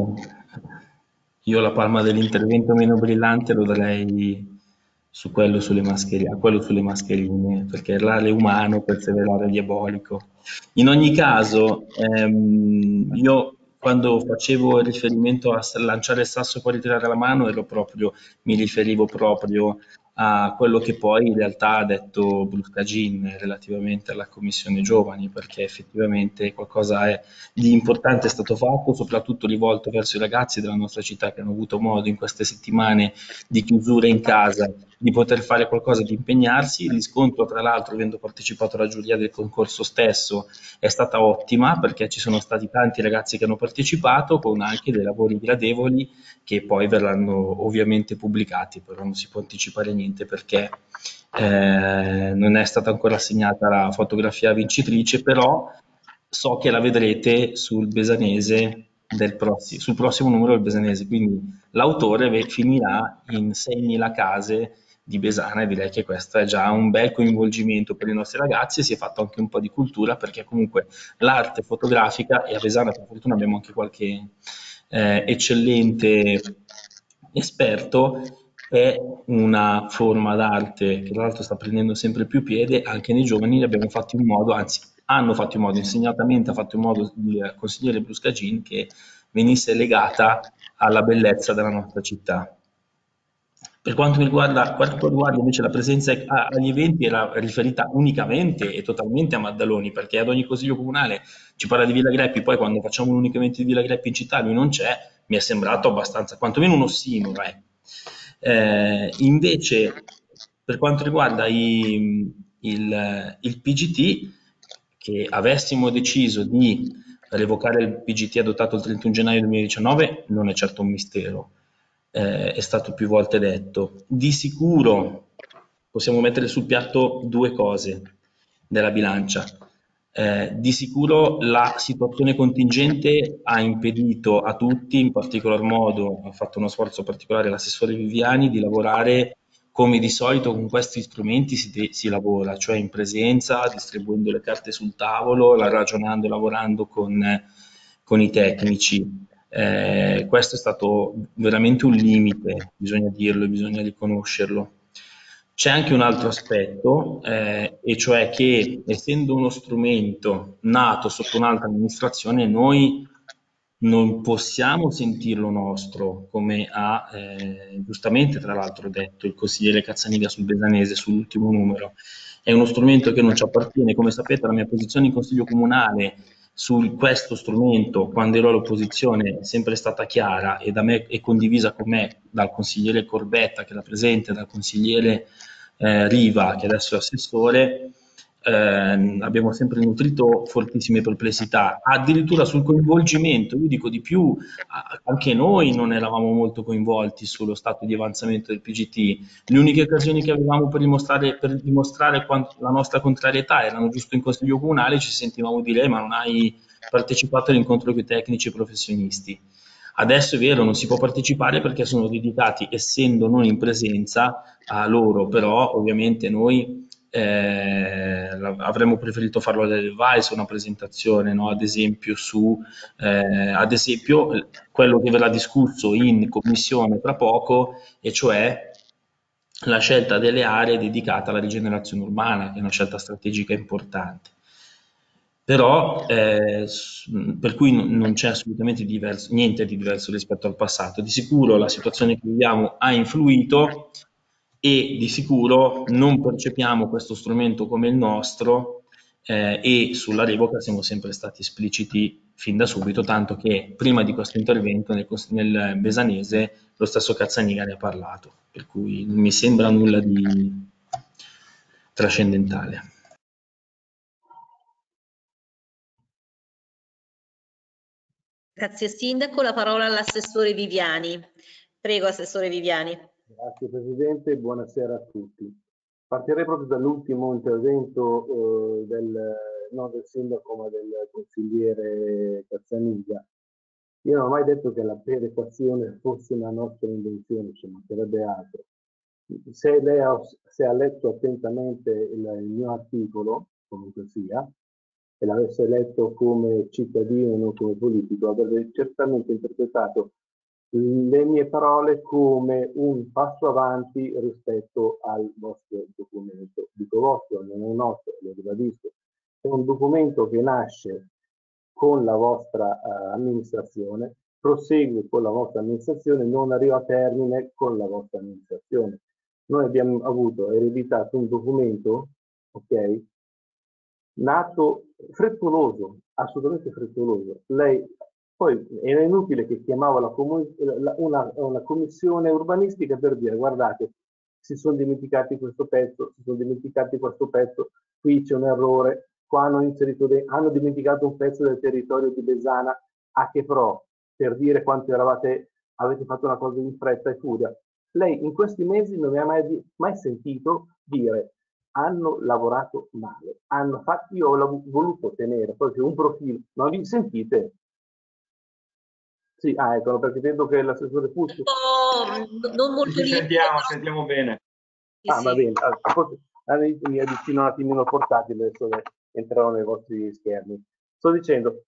D: io la palma dell'intervento meno brillante lo darei su quello sulle mascherine, a quello sulle mascherine, perché errare umano, perseverare diabolico. In ogni caso, io quando facevo riferimento a lanciare il sasso e poi ritirare la mano, mi riferivo proprio a quello che poi in realtà ha detto Bruscagin relativamente alla Commissione Giovani, perché effettivamente qualcosa di importante è stato fatto, soprattutto rivolto verso i ragazzi della nostra città che hanno avuto modo in queste settimane di chiusura in casa di poter fare qualcosa, di impegnarsi. Il riscontro, tra l'altro, avendo partecipato alla giuria del concorso stesso, è stata ottima perché ci sono stati tanti ragazzi che hanno partecipato con anche dei lavori gradevoli che poi verranno ovviamente pubblicati, però non si può anticipare niente perché non è stata ancora assegnata la fotografia vincitrice, però so che la vedrete sul Besanese sul prossimo numero del Besanese, quindi l'autore finirà in 6.000 case di Besana e direi che questo è già un bel coinvolgimento per i nostri ragazzi e si è fatto anche un po' di cultura perché comunque l'arte fotografica, e a Besana per fortuna abbiamo anche qualche eccellente esperto, è una forma d'arte che tra l'altro sta prendendo sempre più piede anche nei giovani. Abbiamo fatto in modo, anzi hanno fatto in modo, insegnatamente ha fatto in modo il consigliere Bruscagin che venisse legata alla bellezza della nostra città. Per quanto riguarda invece la presenza agli eventi, era riferita unicamente e totalmente a Maddaloni, perché ad ogni consiglio comunale ci parla di Villa Greppi, poi quando facciamo un unico evento di Villa Greppi in città lui non c'è, mi è sembrato abbastanza, quantomeno un ossimoro. Invece, per quanto riguarda il PGT, che avessimo deciso di revocare il PGT adottato il 31 gennaio 2019, non è certo un mistero. È stato più volte detto. Di sicuro possiamo mettere sul piatto due cose della bilancia. Di sicuro la situazione contingente ha impedito a tutti, in particolar modo ha fatto uno sforzo particolare l'assessore Viviani di lavorare come di solito con questi strumenti si lavora, cioè in presenza, distribuendo le carte sul tavolo, ragionando e lavorando con i tecnici. Questo è stato veramente un limite, bisogna dirlo e bisogna riconoscerlo. C'è anche un altro aspetto, e cioè che essendo uno strumento nato sotto un'altra amministrazione, noi non possiamo sentirlo nostro, come ha giustamente tra l'altro detto il consigliere Cazzaniga sul Besanese, sull'ultimo numero. È uno strumento che non ci appartiene. Come sapete la mia posizione in Consiglio Comunale su questo strumento, quando ero all'opposizione, è sempre stata chiara e da me è condivisa con me dal consigliere Corbetta, che era presente, dal consigliere Riva, che adesso è assessore. Abbiamo sempre nutrito fortissime perplessità, addirittura sul coinvolgimento. Io dico di più, anche noi non eravamo molto coinvolti sullo stato di avanzamento del PGT. Le uniche occasioni che avevamo per dimostrare la nostra contrarietà erano giusto in Consiglio Comunale, ci sentivamo dire ma non hai partecipato all'incontro con i tecnici e professionisti. Adesso è vero, non si può partecipare perché sono dedicati, essendo noi in presenza, a loro, però ovviamente noi avremmo preferito farlo all'advice, una presentazione, no? Ad esempio quello che verrà discusso in commissione tra poco, e cioè la scelta delle aree dedicate alla rigenerazione urbana, che è una scelta strategica importante. Però per cui non c'è assolutamente niente di diverso rispetto al passato. Di sicuro la situazione che viviamo ha influito e di sicuro non percepiamo questo strumento come il nostro, e sulla revoca siamo sempre stati espliciti fin da subito, tanto che prima di questo intervento nel Besanese lo stesso Cazzaniga ne ha parlato, per cui non mi sembra nulla di trascendentale.
B: Grazie Sindaco, la parola all'assessore Viviani. Prego Assessore Viviani.
R: Grazie Presidente, buonasera a tutti. Partirei proprio dall'ultimo intervento non del Sindaco ma del consigliere Cazzaniga. Io non ho mai detto che la perequazione fosse una nostra invenzione, ci mancherebbe altro. Se ha letto attentamente il mio articolo, comunque sia, e l'avesse letto come cittadino e non come politico, avrebbe certamente interpretato le mie parole come un passo avanti rispetto al vostro documento. Dico vostro, non è nostro, lo ribadisco. È un documento che nasce con la vostra amministrazione, prosegue con la vostra amministrazione, non arriva a termine con la vostra amministrazione. Noi abbiamo avuto, ereditato un documento, ok, nato frettoloso, assolutamente frettoloso. Lei poi era inutile che chiamava una commissione urbanistica per dire guardate, si sono dimenticati questo pezzo, qui c'è un errore, qua hanno dimenticato un pezzo del territorio di Besana, a che pro, per dire quanto avete fatto una cosa in fretta e furia. Lei in questi mesi non mi ha mai sentito dire hanno lavorato male, io ho voluto tenere proprio un profilo, non li sentite? Sì, ecco, perché vedo che l'assessore Pucci...
B: Non molto
C: sentiamo bene.
R: Sì, va bene, forse mi avvicino un attimino al portatile, adesso entrerò nei vostri schermi. Sto dicendo,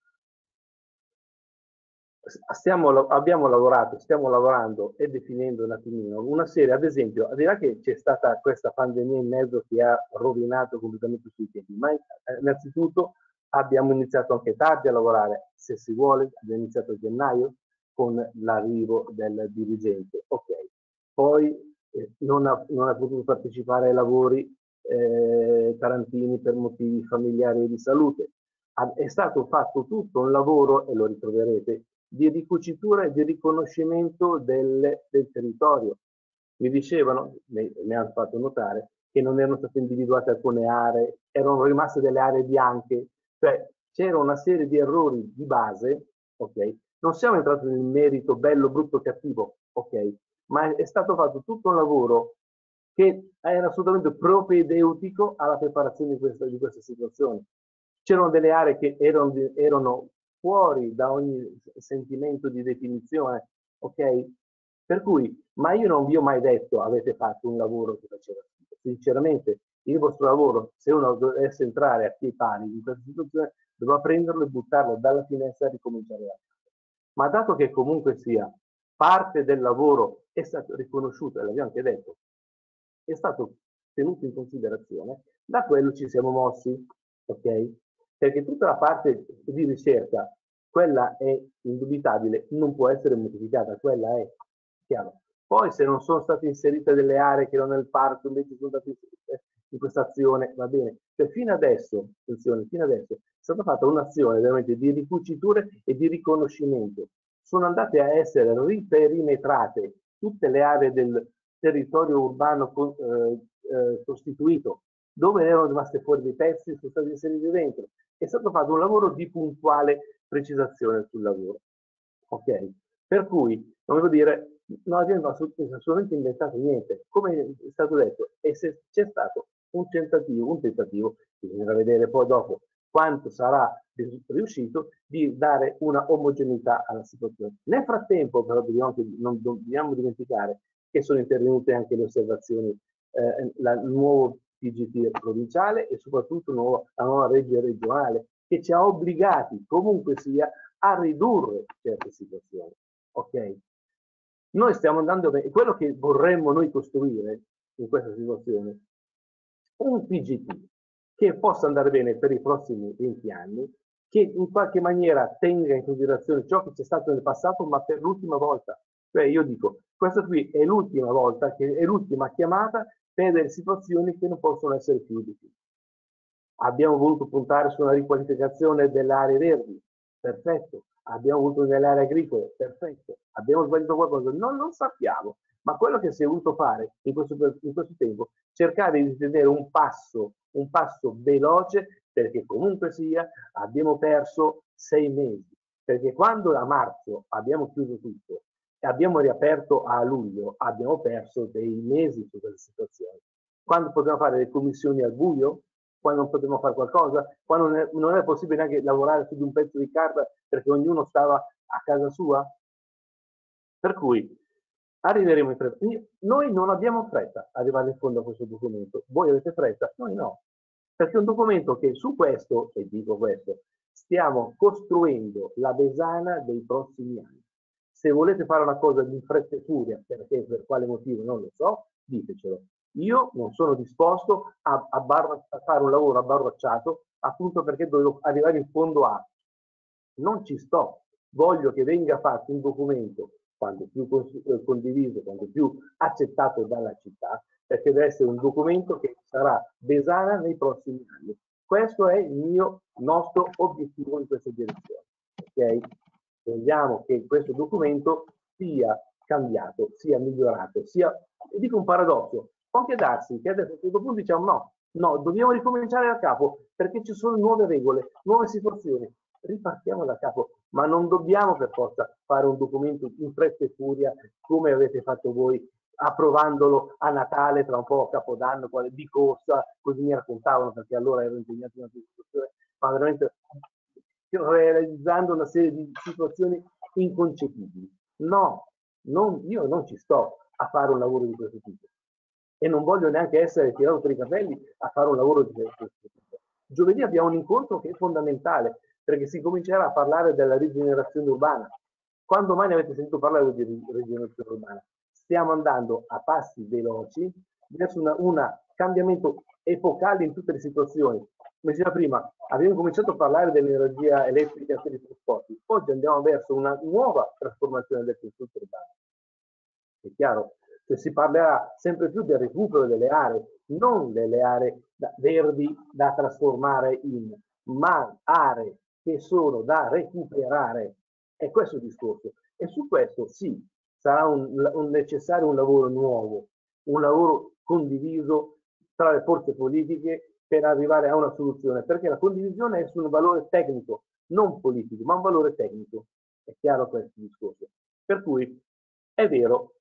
R: stiamo lavorando e definendo un attimino una serie, ad esempio, al di là che c'è stata questa pandemia in mezzo che ha rovinato completamente sui tempi, ma innanzitutto abbiamo iniziato anche tardi a lavorare, se si vuole, abbiamo iniziato a gennaio con l'arrivo del dirigente, ok, poi non ha potuto partecipare ai lavori Tarantini per motivi familiari e di salute. È stato fatto tutto un lavoro, e lo ritroverete, di ricucitura e di riconoscimento del territorio. Mi dicevano, mi hanno fatto notare, che non erano state individuate alcune aree, erano rimaste delle aree bianche, cioè c'era una serie di errori di base, ok? Non siamo entrati nel merito bello, brutto, cattivo, ok? Ma è stato fatto tutto un lavoro che era assolutamente propedeutico alla preparazione di questa situazione. C'erano delle aree che erano fuori da ogni sentimento di definizione, ok? Per cui, ma io non vi ho mai detto avete fatto un lavoro che faceva schifo. Sinceramente, il vostro lavoro, se uno dovesse entrare a piedi pari in questa situazione, doveva prenderlo e buttarlo dalla finestra e ricominciare da capo. Ma dato che comunque sia parte del lavoro è stato riconosciuto, e l'abbiamo anche detto, è stato tenuto in considerazione, da quello ci siamo mossi, ok? Perché tutta la parte di ricerca, quella è indubitabile, non può essere modificata, quella è chiaro. Poi se non sono state inserite delle aree che erano nel parco, invece sono state inserite in questa azione, va bene. Cioè fino adesso, attenzione, fino adesso è stata fatta un'azione veramente di ricuciture e di riconoscimento. Sono andate a essere riperimetrate tutte le aree del territorio urbano costituito, dove erano rimaste fuori dei pezzi, sono stati inseriti dentro. È stato fatto un lavoro di puntuale precisazione sul lavoro. Ok? Per cui, non devo dire, non abbiamo assolutamente inventato niente. Come è stato detto, e se c'è stato un tentativo, bisognerà vedere poi dopo quanto sarà riuscito, di dare una omogeneità alla situazione. Nel frattempo, però, non dobbiamo dimenticare che sono intervenute anche le osservazioni, il nuovo PGT provinciale e soprattutto la nuova legge regionale, che ci ha obbligati comunque sia a ridurre certe situazioni. Ok? Noi stiamo andando bene, quello che vorremmo noi costruire in questa situazione, un PGT che possa andare bene per i prossimi 20 anni, che in qualche maniera tenga in considerazione ciò che c'è stato nel passato, ma per l'ultima volta. Cioè io dico, questa qui è l'ultima volta, che è l'ultima chiamata per delle situazioni che non possono essere più difficili. Abbiamo voluto puntare su una riqualificazione delle aree verdi, perfetto. Abbiamo voluto nelle aree agricole, perfetto. Abbiamo sbagliato qualcosa, non lo sappiamo. Ma quello che si è voluto fare in questo tempo, cercare di tenere un passo veloce, perché comunque sia, abbiamo perso 6 mesi. perché quando a marzo abbiamo chiuso tutto e abbiamo riaperto a luglio, abbiamo perso dei mesi su questa situazione. Quando potremo fare le commissioni al buio? Quando non potremo fare qualcosa? Quando non è possibile neanche lavorare su di un pezzo di carta perché ognuno stava a casa sua? Per cui arriveremo in fretta. Noi non abbiamo fretta ad arrivare in fondo a questo documento. Voi avete fretta? Noi no. Perché è un documento che su questo, e dico questo, stiamo costruendo la Besana dei prossimi anni. Se volete fare una cosa di fretta e furia, perché per quale motivo non lo so, ditecelo. Io non sono disposto a fare un lavoro abbarracciato appunto perché dovevo arrivare in fondo a. Non ci sto. Voglio che venga fatto un documento quanto più condiviso, quanto più accettato dalla città, perché deve essere un documento che sarà Besana nei prossimi anni. Questo è il nostro obiettivo in questa direzione. Okay? Vogliamo che questo documento sia cambiato, sia migliorato, sia, dico un paradosso, può anche darsi che adesso a questo punto diciamo no, dobbiamo ricominciare da capo perché ci sono nuove regole, nuove situazioni. Ripartiamo da capo, ma non dobbiamo per forza fare un documento in fretta e furia come avete fatto voi, approvandolo a Natale, tra un po' a Capodanno, di corsa, così mi raccontavano perché allora ero impegnato in una situazione, ma veramente realizzando una serie di situazioni inconcepibili. No, io non ci sto a fare un lavoro di questo tipo e non voglio neanche essere tirato per i capelli a fare un lavoro di questo tipo. Giovedì abbiamo un incontro che è fondamentale perché si comincerà a parlare della rigenerazione urbana. Quando mai ne avete sentito parlare di rigenerazione urbana? Stiamo andando a passi veloci verso un cambiamento epocale in tutte le situazioni. Come diceva prima, abbiamo cominciato a parlare dell'energia elettrica per i trasporti, oggi andiamo verso una nuova trasformazione del tessuto urbano. È chiaro? Cioè si parlerà sempre più del recupero delle aree, non delle aree verdi da trasformare ma aree che sono da recuperare. È questo il discorso. E su questo sì, sarà necessario un lavoro nuovo, un lavoro condiviso tra le forze politiche per arrivare a una soluzione, perché la condivisione è su un valore tecnico, non politico, ma un valore tecnico. È chiaro questo discorso. Per cui è vero,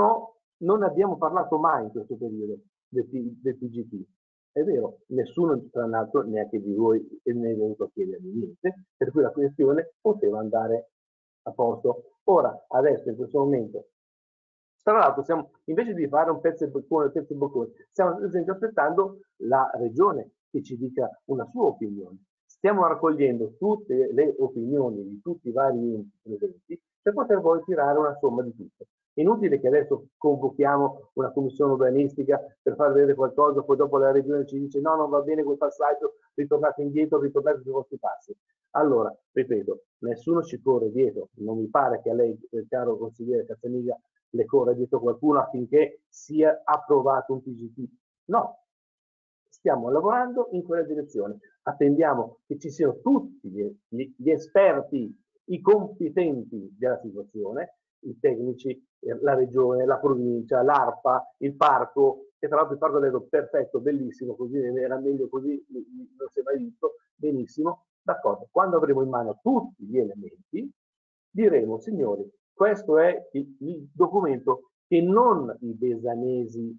R: non abbiamo parlato mai in questo periodo del TGT. È vero, nessuno tra l'altro, neanche di voi, ne è venuto a chiedermi niente, per cui la questione poteva andare a posto. Ora, adesso, in questo momento, tra l'altro, invece di fare un pezzo e boccone, stiamo ad esempio aspettando la regione che ci dica una sua opinione. Stiamo raccogliendo tutte le opinioni di tutti i vari enti presenti per poter poi tirare una somma di tutto. È inutile che adesso convochiamo una commissione urbanistica per far vedere qualcosa, poi dopo la regione ci dice no, non va bene quel passaggio, ritornate indietro, ritornate sui vostri passi. Allora, ripeto, nessuno ci corre dietro, non mi pare che a lei, caro consigliere Cazzaniga, le corra dietro qualcuno affinché sia approvato un TGT. No, stiamo lavorando in quella direzione. Attendiamo che ci siano tutti gli esperti, i competenti della situazione, i tecnici, la regione, la provincia, l'ARPA, il parco, e tra l'altro il parco ha detto perfetto, bellissimo, così era meglio così, non si è mai visto, benissimo, d'accordo. Quando avremo in mano tutti gli elementi, diremo, signori, questo è il documento che non i besanesi,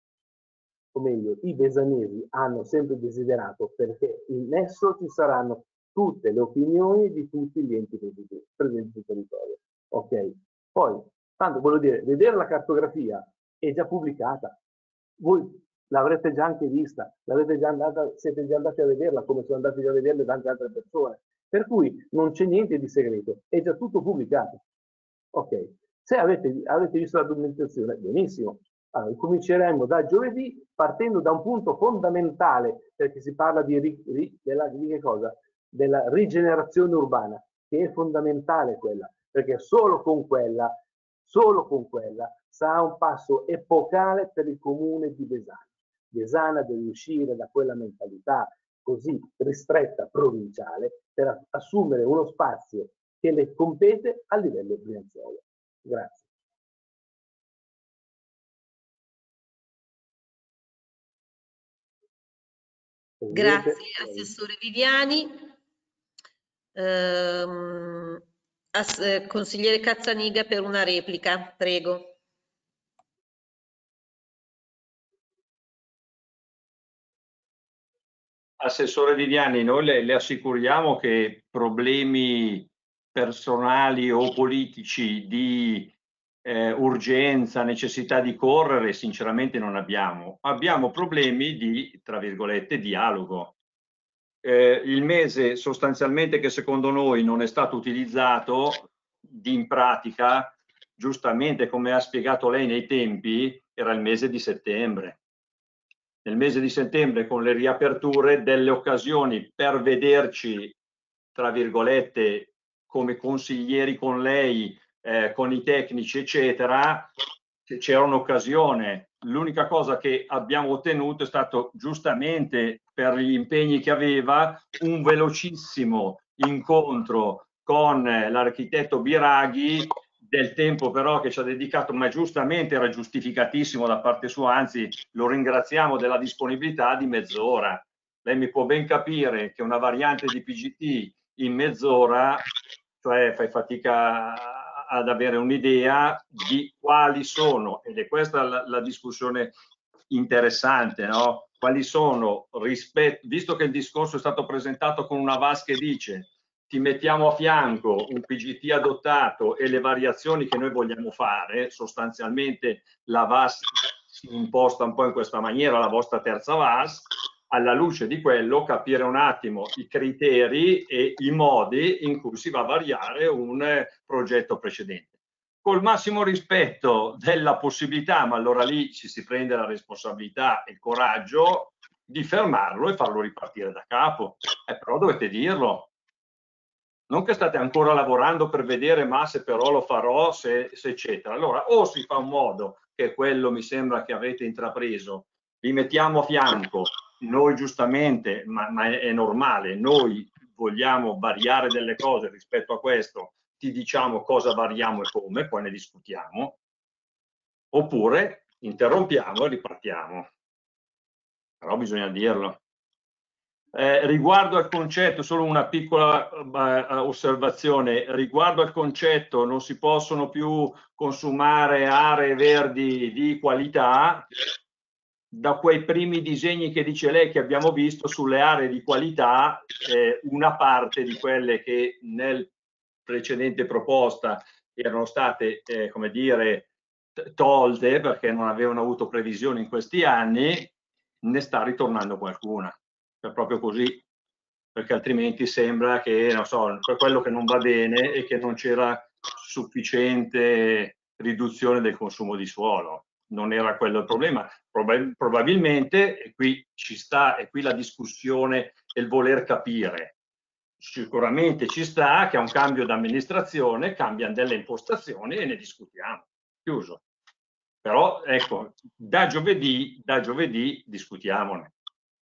R: o meglio, i besanesi hanno sempre desiderato, perché in esso ci saranno tutte le opinioni di tutti gli enti presenti sul territorio. Ok? Poi, tanto voglio dire, vedere la cartografia è già pubblicata. Voi l'avrete già anche vista, siete già andati a vederla come sono andati già a vederla tante altre persone. Per cui non c'è niente di segreto, è già tutto pubblicato. Ok, se avete visto la documentazione, benissimo. Allora, cominceremo da giovedì partendo da un punto fondamentale, perché si parla della rigenerazione urbana, che è fondamentale quella, perché solo con quella sarà un passo epocale per il comune di Besana. Besana deve uscire da quella mentalità così ristretta provinciale per assumere uno spazio che le compete a livello brianzolo. Grazie.
B: Grazie Assessore Viviani. Consigliere Cazzaniga per una replica, prego.
C: Assessore Viviani, noi le assicuriamo che problemi personali o politici di urgenza, necessità di correre, sinceramente non abbiamo. Abbiamo problemi di, tra virgolette, dialogo. Il mese sostanzialmente che secondo noi non è stato utilizzato, in pratica, giustamente come ha spiegato lei nei tempi, era il mese di settembre. Nel mese di settembre, con le riaperture, delle occasioni per vederci, tra virgolette, come consiglieri con lei, con i tecnici, eccetera, c'era un'occasione. L'unica cosa che abbiamo ottenuto è stato, giustamente per gli impegni che aveva, un velocissimo incontro con l'architetto Biraghi, del tempo però che ci ha dedicato, ma giustamente era giustificatissimo da parte sua, anzi lo ringraziamo della disponibilità, di mezz'ora. Lei mi può ben capire che una variante di PGT in mezz'ora, cioè fai fatica ad avere un'idea di quali sono, ed è questa la discussione interessante, no? Quali sono, visto che il discorso è stato presentato con una VAS che dice ti mettiamo a fianco un PGT adottato e le variazioni che noi vogliamo fare, sostanzialmente la VAS si imposta un po' in questa maniera, la vostra terza VAS, alla luce di quello capire un attimo i criteri e i modi in cui si va a variare un progetto precedente. Col massimo rispetto della possibilità, ma allora lì ci si prende la responsabilità e il coraggio di fermarlo e farlo ripartire da capo. Però dovete dirlo. Non che state ancora lavorando per vedere ma se però lo farò, se eccetera. Allora o si fa un modo, che quello mi sembra che avete intrapreso, li mettiamo a fianco, noi giustamente, ma è normale, noi vogliamo variare delle cose rispetto a questo, ti diciamo cosa variamo e come, poi ne discutiamo, oppure interrompiamo e ripartiamo. Però bisogna dirlo. Riguardo al concetto, solo una piccola osservazione, riguardo al concetto non si possono più consumare aree verdi di qualità, da quei primi disegni che dice lei che abbiamo visto sulle aree di qualità, una parte di quelle che nel precedente proposta erano state, come dire, tolte perché non avevano avuto previsione in questi anni, ne sta ritornando qualcuna. È proprio così, perché altrimenti sembra che, non so, quello che non va bene è che non c'era sufficiente riduzione del consumo di suolo. Non era quello il problema. Probabilmente, e qui ci sta, e qui la discussione e il voler capire, sicuramente ci sta che a un cambio d'amministrazione cambiano delle impostazioni e ne discutiamo. Chiuso. Però, ecco, da giovedì discutiamone.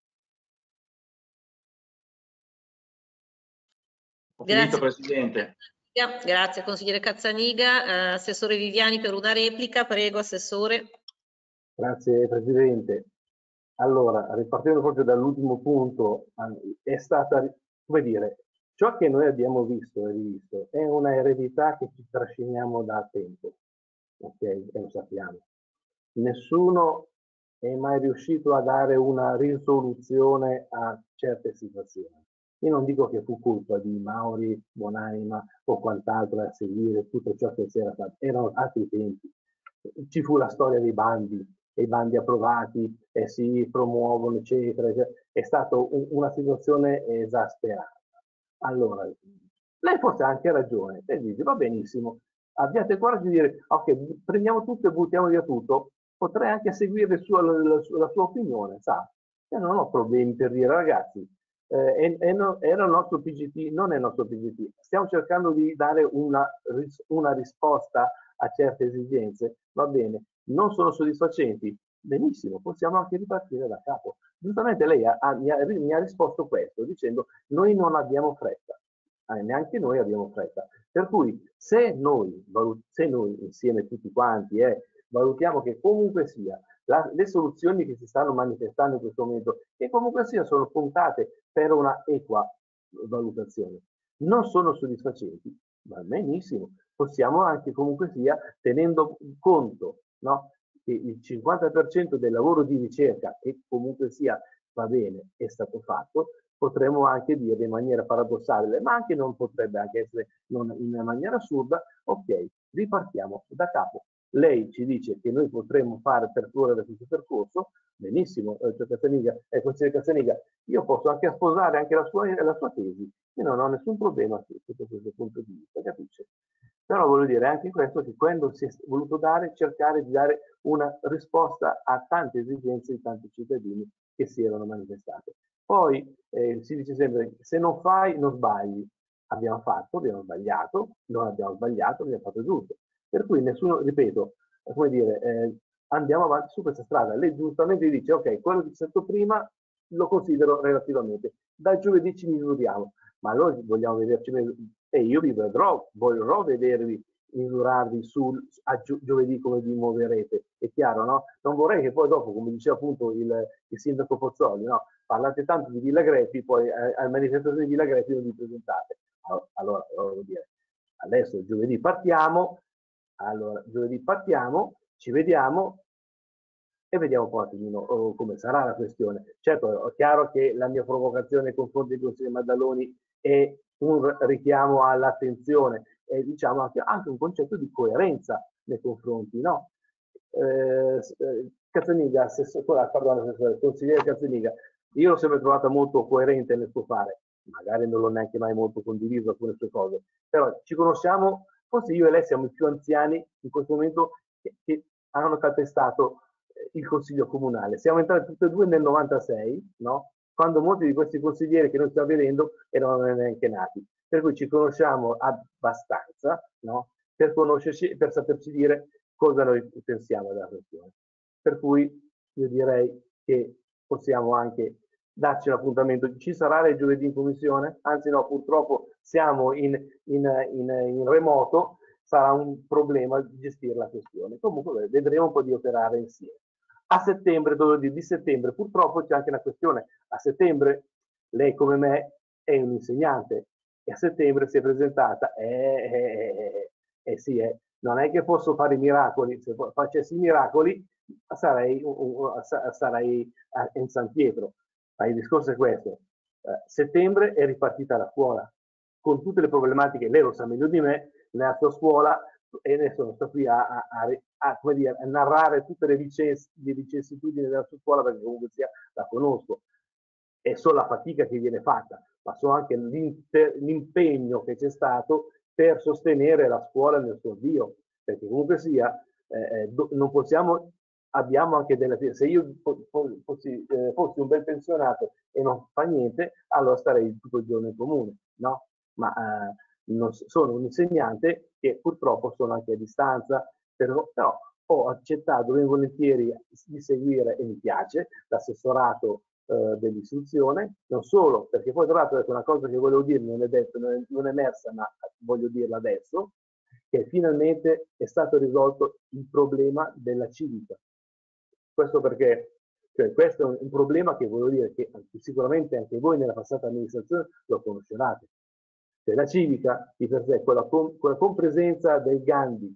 C: Ho finito, Presidente.
B: Grazie, consigliere Cazzaniga. Assessore Viviani per una replica, prego, Assessore.
R: Grazie, Presidente. Allora, ripartendo proprio dall'ultimo punto, è stata, come dire, ciò che noi abbiamo visto e rivisto è una eredità che ci trasciniamo da tempo, ok? E lo sappiamo. Nessuno è mai riuscito a dare una risoluzione a certe situazioni. Io non dico che fu colpa di Mauri, Buonanima o quant'altro a seguire tutto ciò che c'era stato, erano altri tempi. Ci fu la storia dei bandi, e i bandi approvati e si promuovono, eccetera, eccetera. È stata una situazione esasperata. Allora, lei forse ha anche ragione, e dice, va benissimo, abbiate il coraggio di dire, ok, prendiamo tutto e buttiamo via tutto, potrei anche seguire la sua opinione, sa? Io non ho problemi per dire, ragazzi, era il nostro PGT, non è il nostro PGT, stiamo cercando di dare una risposta a certe esigenze, va bene, non sono soddisfacenti, benissimo, possiamo anche ripartire da capo. Giustamente lei mi ha risposto questo dicendo noi non abbiamo fretta, neanche noi abbiamo fretta, per cui se noi insieme tutti quanti valutiamo che comunque sia le soluzioni che si stanno manifestando in questo momento, che comunque sia sono puntate per una equa valutazione, non sono soddisfacenti, Va benissimo, possiamo anche comunque sia, tenendo conto, no, che il 50% del lavoro di ricerca, che comunque sia va bene, è stato fatto, potremmo anche dire in maniera paradossale, ma anche non potrebbe anche essere in maniera assurda, ok, ripartiamo da capo. Lei ci dice che noi potremmo fare percorrere questo percorso, benissimo, consigliere Cazzaniga, io posso anche sposare anche la sua tesi, io non ho nessun problema sotto questo punto di vista, capisce? Però voglio dire anche questo, che quando si è voluto cercare di dare una risposta a tante esigenze di tanti cittadini che si erano manifestate. Poi si dice sempre, se non fai non sbagli. Abbiamo fatto, abbiamo sbagliato, non abbiamo sbagliato, abbiamo fatto giusto. Per cui nessuno, ripeto, come dire, andiamo avanti su questa strada. Lei giustamente dice, ok, quello che c'è stato prima lo considero relativamente. Da giovedì ci misuriamo, ma noi vogliamo vederci e io vi vorrò vedervi misurarvi a giovedì come vi muoverete, è chiaro, no? Non vorrei che poi dopo, come diceva appunto il sindaco Pozzoli, no? Parlate tanto di Villa Greppi, poi alle manifestazioni di Villa Greppi non vi presentate. Allora, voglio dire, adesso giovedì partiamo, ci vediamo e vediamo poi come sarà la questione. Certo, è chiaro che la mia provocazione nei confronti del consigliere Maddaloni è un richiamo all'attenzione e diciamo anche un concetto di coerenza nei confronti, no? Cazzaniga, consigliere Cazzaniga, io l'ho sempre trovata molto coerente nel suo fare, magari non l'ho neanche mai molto condiviso alcune sue cose, però ci conosciamo, forse io e lei siamo i più anziani in questo momento che hanno calpestato il consiglio comunale. Siamo entrati tutti e due nel 96, no? Quando molti di questi consiglieri che noi stiamo vedendo erano neanche nati. Per cui ci conosciamo abbastanza, no? Per conoscerci e per saperci dire cosa noi pensiamo della questione. Per cui io direi che possiamo anche darci un appuntamento. Ci sarà il giovedì in commissione? Anzi no, purtroppo siamo in remoto, sarà un problema gestire la questione. Comunque vedremo un po' di operare insieme. A settembre, di settembre, purtroppo c'è anche una questione. A settembre lei come me è un insegnante e a settembre si è presentata. Sì, non è che posso fare i miracoli, se facessi i miracoli sarei in San Pietro. Ma il discorso è questo. Settembre è ripartita la scuola, con tutte le problematiche, lei lo sa meglio di me, nella sua scuola, e adesso non sto qui a narrare tutte le vicissitudini della sua scuola, perché comunque sia la conosco, e so la fatica che viene fatta, ma so anche l'impegno che c'è stato per sostenere la scuola nel suo avvio, perché comunque sia, non possiamo, abbiamo anche se io fossi un bel pensionato e non fa niente, allora starei tutto il giorno in comune, no? Ma sono un insegnante che purtroppo sono anche a distanza, però ho accettato ben volentieri di seguire, e mi piace, l'assessorato dell'istruzione, non solo, perché poi tra l'altro una cosa che volevo dire, non è detto, non è emersa, ma voglio dirla adesso, che finalmente è stato risolto il problema della civica. Questo perché, cioè, questo è un problema che voglio dire che sicuramente anche voi nella passata amministrazione lo conoscerete. Cioè, la civica di per sé, quella compresenza del Gandhi,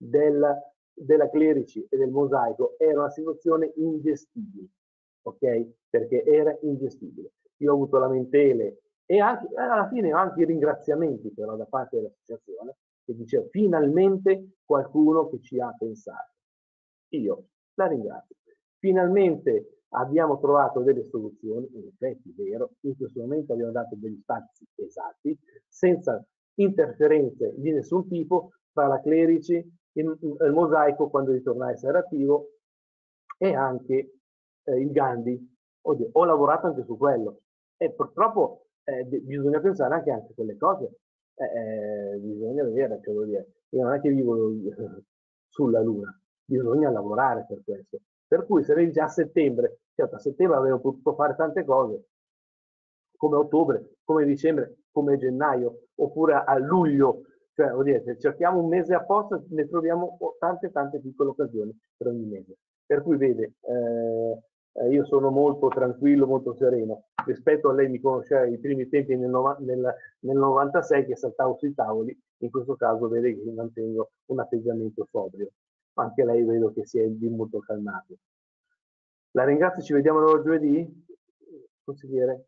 R: della Clerici e del Mosaico, era una situazione ingestibile, ok? Perché era ingestibile. Io ho avuto lamentele e anche, alla fine anche i ringraziamenti però da parte dell'associazione che diceva finalmente qualcuno che ci ha pensato. Io la ringrazio. Finalmente abbiamo trovato delle soluzioni, in effetti è vero, in questo momento abbiamo dato degli spazi esatti, senza interferenze di nessun tipo tra la Clerici, il Mosaico quando ritorna a essere attivo e anche il Gandhi. Oddio, ho lavorato anche su quello e purtroppo bisogna pensare anche a quelle cose, bisogna vedere, che vuol dire, io non è che vivo sulla luna, bisogna lavorare per questo. Per cui se lei dice a settembre, certo a settembre avevo potuto fare tante cose, come a ottobre, come a dicembre, come a gennaio, oppure a luglio, cioè vuol dire, se cerchiamo un mese apposta ne troviamo tante piccole occasioni per ogni mese. Per cui vede, io sono molto tranquillo, molto sereno. Rispetto a lei mi conosceva ai primi tempi nel 96 che saltavo sui tavoli, in questo caso vede che mantengo un atteggiamento sobrio. Anche lei vedo che si è molto calmato. La ringrazio, ci vediamo allora giovedì, consigliere.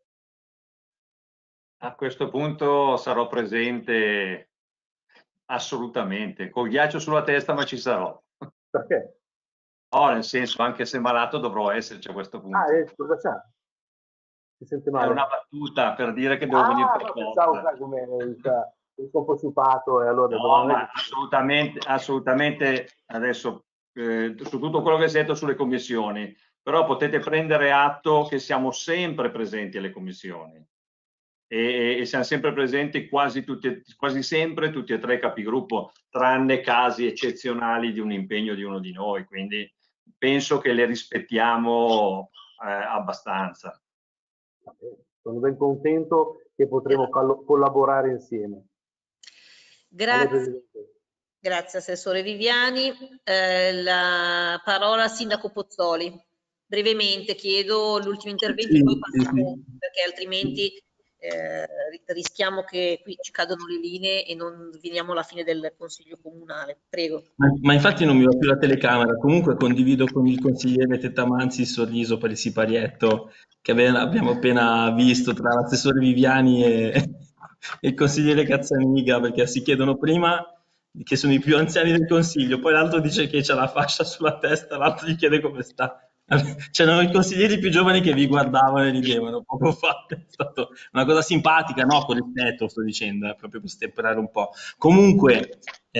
C: A questo punto sarò presente assolutamente, col ghiaccio sulla testa, ma ci sarò.
R: Perché?
C: No, nel senso, anche se malato dovrò esserci a questo punto.
R: Cosa c'ha? Si sente male?
C: È una battuta per dire che devo venire per
R: pensavo,
C: forza.
R: sai come il corpo sciupato e allora...
C: No, ma assolutamente adesso su tutto quello che si è detto sulle commissioni, però potete prendere atto che siamo sempre presenti alle commissioni e siamo sempre presenti quasi sempre tutti e tre i capigruppo, tranne casi eccezionali di un impegno di uno di noi, quindi penso che le rispettiamo abbastanza.
R: Sono ben contento che potremo collaborare insieme.
B: Grazie. Grazie Assessore Viviani. La parola al Sindaco Pozzoli. Brevemente chiedo l'ultimo intervento, poi passiamo, perché altrimenti rischiamo che qui ci cadano le linee e non veniamo alla fine del Consiglio Comunale. Prego.
D: Ma infatti non mi va più la telecamera. Comunque condivido con il consigliere Tettamanzi il sorriso per il siparietto che abbiamo appena visto tra l'assessore Viviani e il consigliere Cazzaniga, perché si chiedono prima che sono i più anziani del consiglio, poi l'altro dice che c'ha la fascia sulla testa, l'altro gli chiede come sta. C'erano i consiglieri più giovani che vi guardavano e ridevano poco fa. È stata una cosa simpatica, no? Con rispetto sto dicendo, proprio per stemperare un po'. Comunque,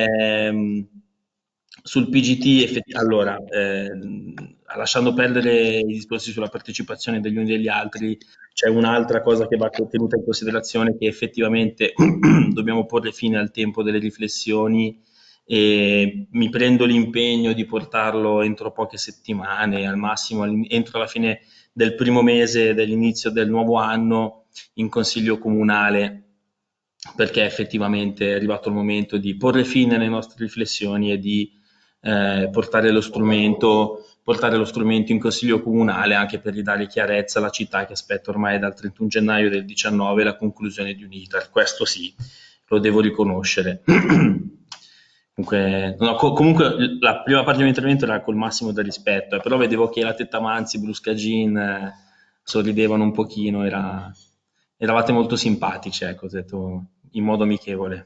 D: sul PGT, allora, lasciando perdere i discorsi sulla partecipazione degli uni degli altri, c'è un'altra cosa che va tenuta in considerazione, che effettivamente dobbiamo porre fine al tempo delle riflessioni e mi prendo l'impegno di portarlo entro poche settimane, al massimo entro la fine del primo mese dell'inizio del nuovo anno in Consiglio Comunale, perché effettivamente è arrivato il momento di porre fine alle nostre riflessioni e di portare lo strumento in Consiglio Comunale, anche per ridare chiarezza alla città che aspetta ormai dal 31 gennaio del 19 la conclusione di un iter. Questo sì, lo devo riconoscere. Comunque la prima parte del mio intervento era col massimo del rispetto, però vedevo che la Tettamanzi, Bruscagin sorridevano un pochino, eravate molto simpatici, ecco, detto in modo amichevole.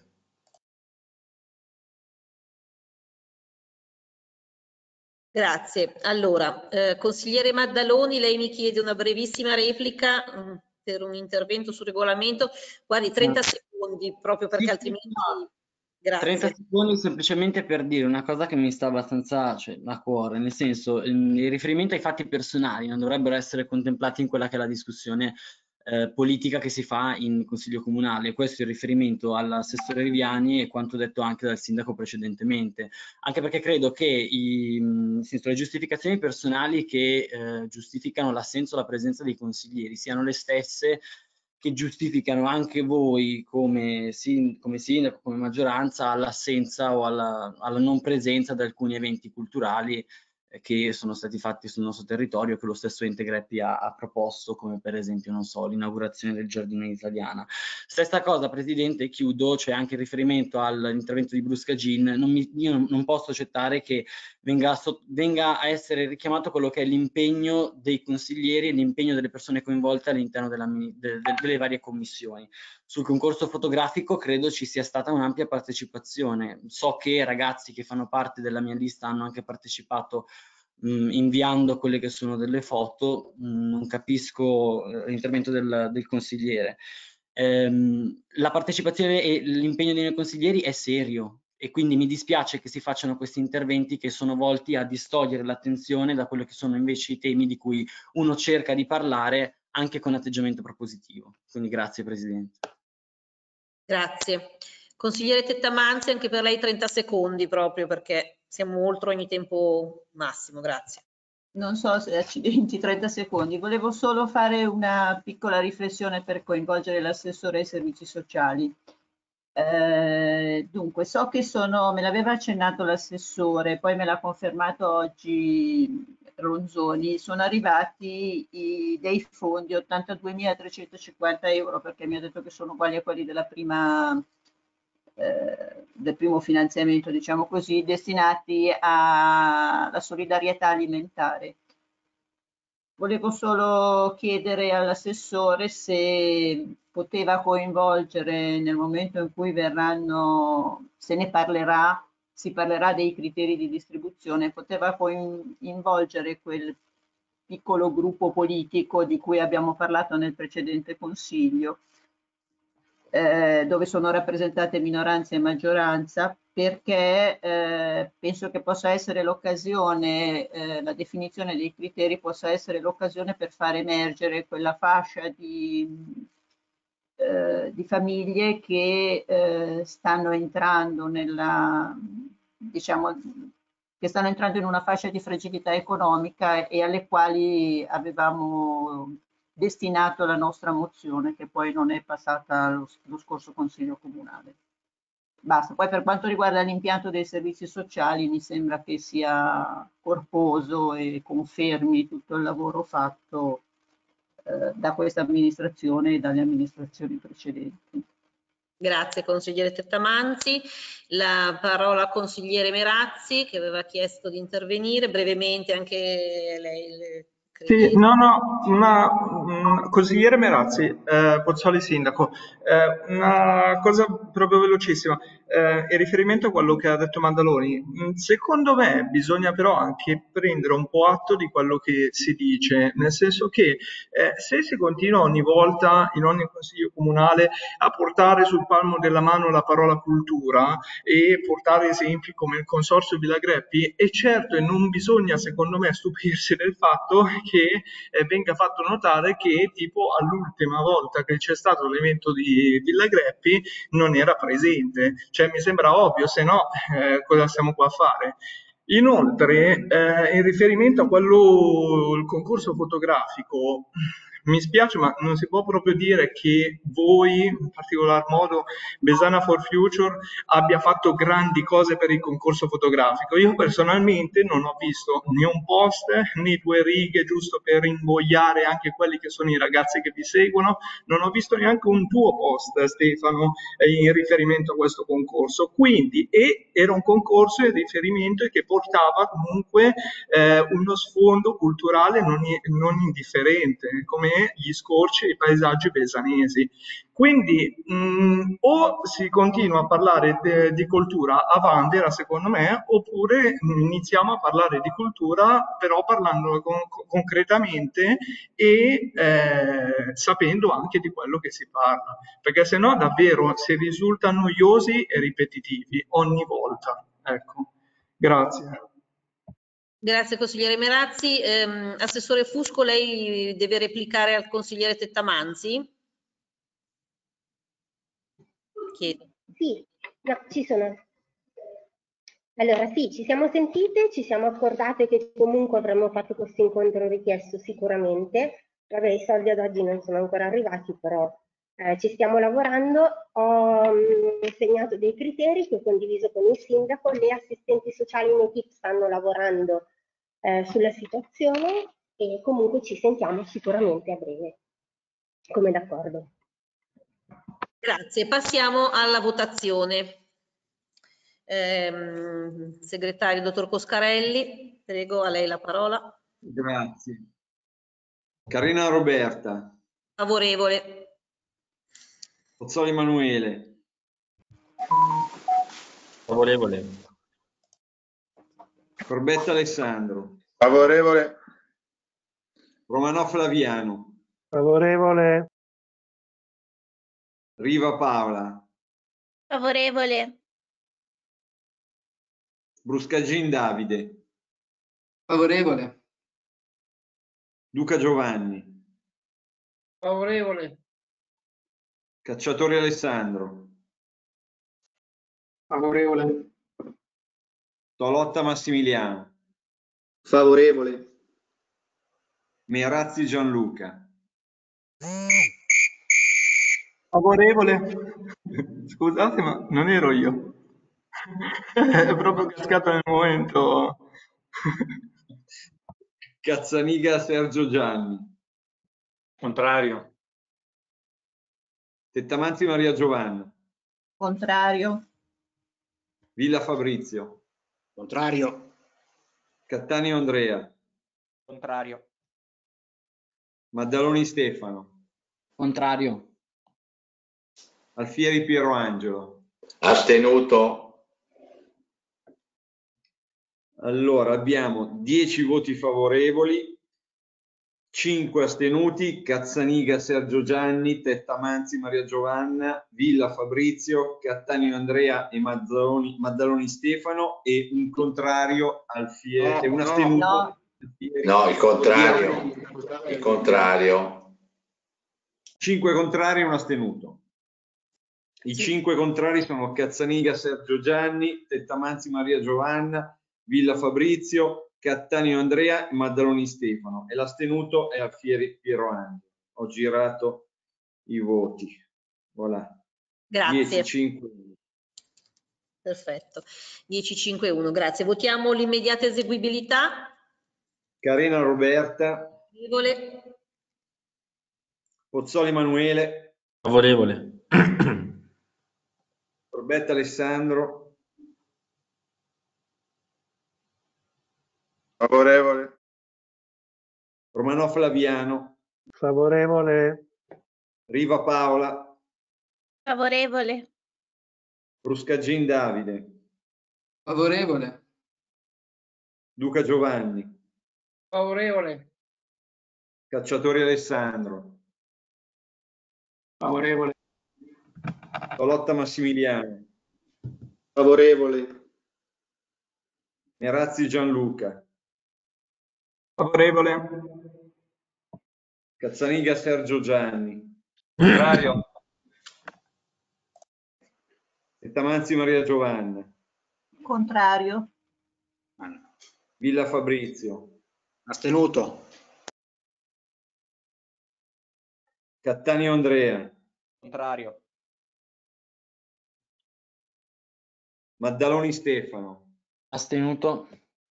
B: Grazie. Allora, consigliere Maddaloni, lei mi chiede una brevissima replica per un intervento sul regolamento. Guardi, 30 secondi, proprio perché altrimenti... Grazie.
I: 30 secondi semplicemente per dire una cosa che mi sta abbastanza a cuore, nel senso, il riferimento ai fatti personali non dovrebbero essere contemplati in quella che è la discussione politica che si fa in Consiglio Comunale. Questo è il riferimento all'assessore Viviani e quanto detto anche dal sindaco precedentemente, anche perché credo che le giustificazioni personali che giustificano l'assenza o la presenza dei consiglieri siano le stesse che giustificano anche voi come sindaco, come maggioranza, all'assenza o alla non presenza di alcuni eventi culturali che sono stati fatti sul nostro territorio, che lo stesso Ente Greppi ha proposto, come per esempio, non so, l'inaugurazione del Giardino Italiana. Stessa cosa, Presidente, chiudo, c'è anche il riferimento all'intervento di Bruscagin. Io non posso accettare che venga a essere richiamato quello che è l'impegno dei consiglieri e l'impegno delle persone coinvolte all'interno delle varie commissioni. Sul concorso fotografico credo ci sia stata un'ampia partecipazione. So che ragazzi che fanno parte della mia lista hanno anche partecipato inviando quelle che sono delle foto. Non capisco l'intervento del consigliere. La partecipazione e l'impegno dei consiglieri è serio e quindi mi dispiace che si facciano questi interventi che sono volti a distogliere l'attenzione da quello che sono invece i temi di cui uno cerca di parlare anche con atteggiamento propositivo. Quindi grazie Presidente.
B: Grazie. Consigliere Tettamanzi, anche per lei 30 secondi proprio perché siamo oltre ogni tempo massimo. Grazie.
G: Non so se accidenti, 30 secondi. Volevo solo fare una piccola riflessione per coinvolgere l'assessore ai servizi sociali. Dunque, so che me l'aveva accennato l'assessore, poi me l'ha confermato oggi Ronzoni, sono arrivati dei fondi 82.350 euro, perché mi ha detto che sono uguali a quelli della del primo finanziamento, diciamo così, destinati alla solidarietà alimentare. Volevo solo chiedere all'assessore se poteva coinvolgere, nel momento in cui verranno, se ne parlerà, si parlerà dei criteri di distribuzione, poteva coinvolgere quel piccolo gruppo politico di cui abbiamo parlato nel precedente Consiglio, dove sono rappresentate minoranza e maggioranza, perché penso che possa essere l'occasione, la definizione dei criteri possa essere l'occasione per far emergere quella fascia di famiglie che stanno entrando diciamo, che stanno entrando in una fascia di fragilità economica e alle quali avevamo destinato la nostra mozione, che poi non è passata lo scorso Consiglio Comunale. Basta. Poi per quanto riguarda l'impianto dei servizi sociali mi sembra che sia corposo e confermi tutto il lavoro fatto da questa amministrazione e dalle amministrazioni precedenti.
B: Grazie consigliere Tettamanzi. La parola al consigliere Merazzi, che aveva chiesto di intervenire brevemente anche lei.
S: Sì, consigliere Merazzi, Pozzoli sindaco, una cosa proprio velocissima, in riferimento a quello che ha detto Maddaloni, secondo me bisogna però anche prendere un po' atto di quello che si dice, nel senso che se si continua ogni volta in ogni consiglio comunale a portare sul palmo della mano la parola cultura e portare esempi come il consorzio Villa Greppi, è certo, e non bisogna secondo me stupirsi del fatto che venga fatto notare che tipo all'ultima volta che c'è stato l'evento di Villa Greppi non era presente, cioè mi sembra ovvio, se no cosa stiamo qua a fare? Inoltre, in riferimento a quello, il concorso fotografico, mi spiace ma non si può proprio dire che voi, in particolar modo Besana for Future, abbia fatto grandi cose per il concorso fotografico. Io personalmente non ho visto né un post né 2 righe giusto per invogliare anche quelli che sono i ragazzi che vi seguono, non ho visto neanche un tuo post, Stefano, in riferimento a questo concorso. Quindi, era un concorso in riferimento che portava comunque uno sfondo culturale non indifferente, come gli scorci e i paesaggi besanesi. Quindi o si continua a parlare di cultura a vanvera, secondo me, oppure iniziamo a parlare di cultura però parlando concretamente e sapendo anche di quello che si parla, perché sennò davvero si risulta noiosi e ripetitivi ogni volta. Ecco, grazie.
B: Grazie consigliere Merazzi. Assessore Fusco, lei deve replicare al consigliere Tettamanzi? Chiedo.
T: Sì, no, ci sono. Allora sì, ci siamo sentite, ci siamo accordate che comunque avremmo fatto questo incontro richiesto sicuramente. Vabbè, i soldi ad oggi non sono ancora arrivati, però ci stiamo lavorando. Ho segnato dei criteri che ho condiviso con il sindaco, le assistenti sociali in equipe stanno lavorando sulla situazione e comunque ci sentiamo sicuramente a breve, come d'accordo.
B: Grazie, passiamo alla votazione. Segretario dottor Coscarelli, prego, a lei la parola.
K: Grazie. Carina Roberta.
B: Favorevole.
K: Pozzoli Emanuele.
D: Favorevole.
K: Corbetta Alessandro.
E: Favorevole.
K: Romanò Flaviano.
O: Favorevole.
K: Riva Paola.
L: Favorevole.
K: Bruscagin Davide.
J: Favorevole.
K: Duca Giovanni.
F: Favorevole.
K: Cacciatore Alessandro.
F: Favorevole.
K: Tolotta Massimiliano.
U: Favorevole.
K: Merazzi Gianluca.
S: Favorevole. Scusate, ma non ero io. È proprio cascato nel momento.
K: Cazzaniga Sergio Gianni.
C: Contrario.
K: Tettamanzi Maria Giovanna.
G: Contrario.
K: Villa Fabrizio.
Q: Contrario.
K: Cattaneo Andrea.
I: Contrario.
K: Maddaloni Stefano.
I: Contrario.
K: Alfieri Piero Angelo.
P: Astenuto.
K: Allora abbiamo 10 voti favorevoli, 5 astenuti, Cazzaniga Sergio Gianni, Tettamanzi Maria Giovanna, Villa Fabrizio, Cattaneo Andrea e Maddaloni Stefano e un contrario e un astenuto.
P: No, il contrario. Il contrario.
K: 5 contrari e un astenuto. I 5 contrari sono Cazzaniga Sergio Gianni, Tettamanzi Maria Giovanna, Villa Fabrizio, Cattaneo Andrea e Maddaloni Stefano e l'astenuto è Alfieri Piero Angelo. Ho girato i voti. Voilà.
B: Grazie.
K: 10-5-1.
B: Perfetto. 10-5-1, grazie. Votiamo l'immediata eseguibilità.
K: Carena Roberta.
B: Favorevole.
K: Pozzoli Emanuele.
D: Favorevole.
K: Corbetta Alessandro.
E: Favorevole.
K: Romano Flaviano.
O: Favorevole.
K: Riva Paola.
L: Favorevole.
K: Bruscagin Davide.
J: Favorevole.
K: Duca Giovanni.
J: Favorevole.
K: Cacciatori Alessandro.
H: Favorevole.
K: Tolotta Massimiliano.
U: Favorevole.
K: Merazzi Gianluca.
S: Favorevole.
K: Cazzaniga Sergio Gianni.
C: Contrario.
K: Tettamanzi Maria Giovanna.
G: Contrario.
K: Villa Fabrizio.
Q: Astenuto.
K: Cattaneo Andrea.
I: Contrario.
K: Maddaloni Stefano.
I: Astenuto.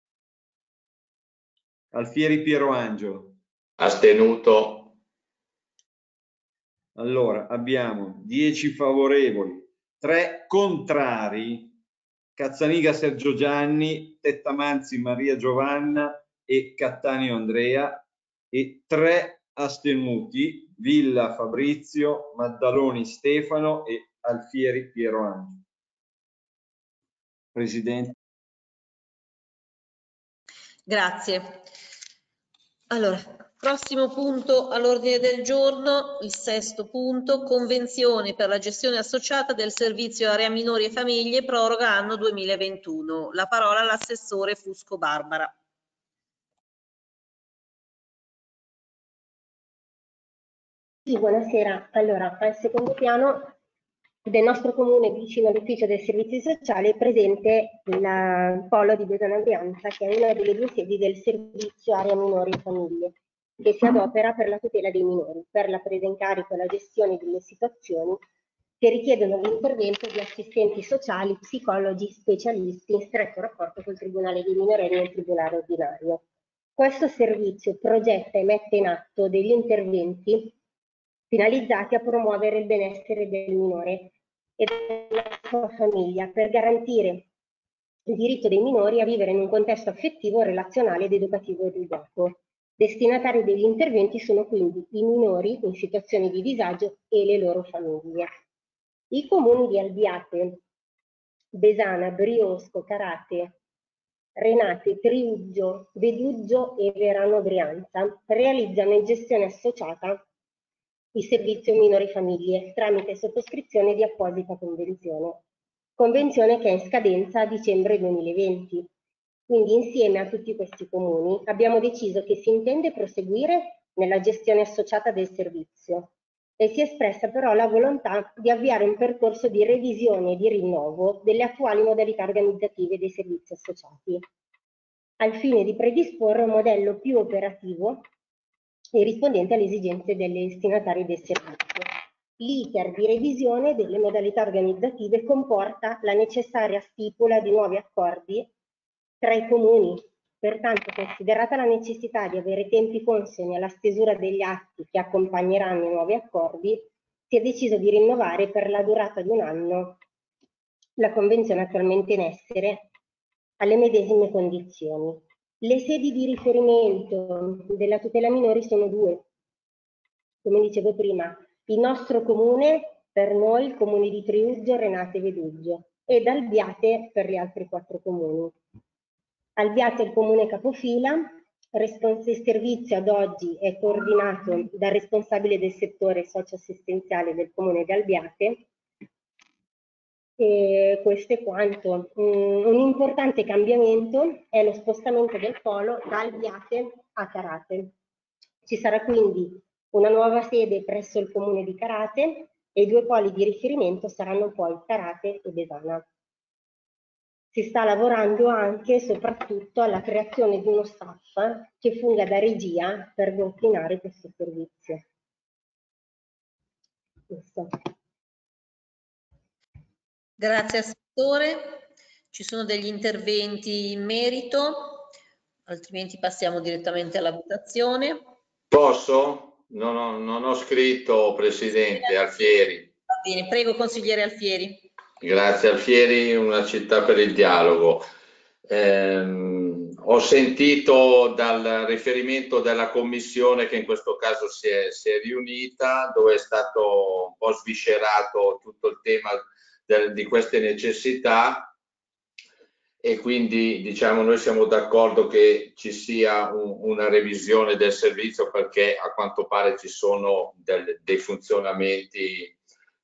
K: Alfieri Piero Angelo.
P: Astenuto.
K: Allora abbiamo 10 favorevoli, 3 contrari, Cazzaniga Sergio Gianni, Tettamanzi Maria Giovanna e Cattaneo Andrea e 3 astenuti, Villa Fabrizio, Maddaloni Stefano e Alfieri Piero Angelo. Presidente.
B: Grazie. Allora, prossimo punto all'ordine del giorno, il 6° punto, convenzione per la gestione associata del servizio area minori e famiglie, proroga anno 2021. La parola all'assessore Fusco Barbara.
T: Sì, buonasera. Allora, al secondo piano del nostro comune, vicino all'ufficio dei servizi sociali, è presente il polo di Besana Brianza, che è una delle 2 sedi del servizio area minori e famiglie, che si adopera per la tutela dei minori, per la presa in carico e la gestione delle situazioni che richiedono l'intervento di assistenti sociali, psicologi, specialisti in stretto rapporto col Tribunale dei minorenni e il Tribunale ordinario. Questo servizio progetta e mette in atto degli interventi finalizzati a promuovere il benessere del minore e della sua famiglia per garantire il diritto dei minori a vivere in un contesto affettivo, relazionale ed educativo del gioco. Destinatari degli interventi sono quindi i minori in situazioni di disagio e le loro famiglie. I comuni di Albiate, Besana, Briosco, Carate, Renate, Triuggio, Veduggio e Verano Brianza realizzano in gestione associata il servizio minori famiglie tramite sottoscrizione di apposita convenzione che è in scadenza a dicembre 2020. Quindi insieme a tutti questi comuni abbiamo deciso che si intende proseguire nella gestione associata del servizio e si è espressa però la volontà di avviare un percorso di revisione e di rinnovo delle attuali modalità organizzative dei servizi associati, al fine di predisporre un modello più operativo e rispondente alle esigenze delle destinatari del servizio. L'iter di revisione delle modalità organizzative comporta la necessaria stipula di nuovi accordi tra i comuni Pertanto, considerata la necessità di avere tempi consoni alla stesura degli atti che accompagneranno i nuovi accordi, si è deciso di rinnovare per la durata di 1 anno la convenzione attualmente in essere alle medesime condizioni. Le sedi di riferimento della tutela minori sono 2. Come dicevo prima, il nostro comune, per noi il comune di Triuggio, Renate e Veduggio, ed Albiate per gli altri 4 comuni. Albiate è il comune capofila, il servizio ad oggi è coordinato dal responsabile del settore socioassistenziale del comune di Albiate. E questo è quanto. Un importante cambiamento è lo spostamento del polo da Albiate a Carate. Ci sarà quindi una nuova sede presso il comune di Carate e i 2 poli di riferimento saranno poi Carate e Besana. Si sta lavorando anche e soprattutto alla creazione di uno staff che funga da regia per coordinare questo servizio. Questo.
B: Grazie Assessore. Ci sono degli interventi in merito? Altrimenti passiamo direttamente alla votazione.
P: Posso? Non ho scritto, Presidente. Alfieri.
B: Va bene, prego consigliere Alfieri.
P: Grazie Alfieri, Una Città per il Dialogo. Ho sentito dal riferimento della Commissione che in questo caso si è riunita, dove è stato un po' sviscerato tutto il tema di queste necessità, e quindi diciamo noi siamo d'accordo che ci sia una revisione del servizio, perché a quanto pare ci sono dei funzionamenti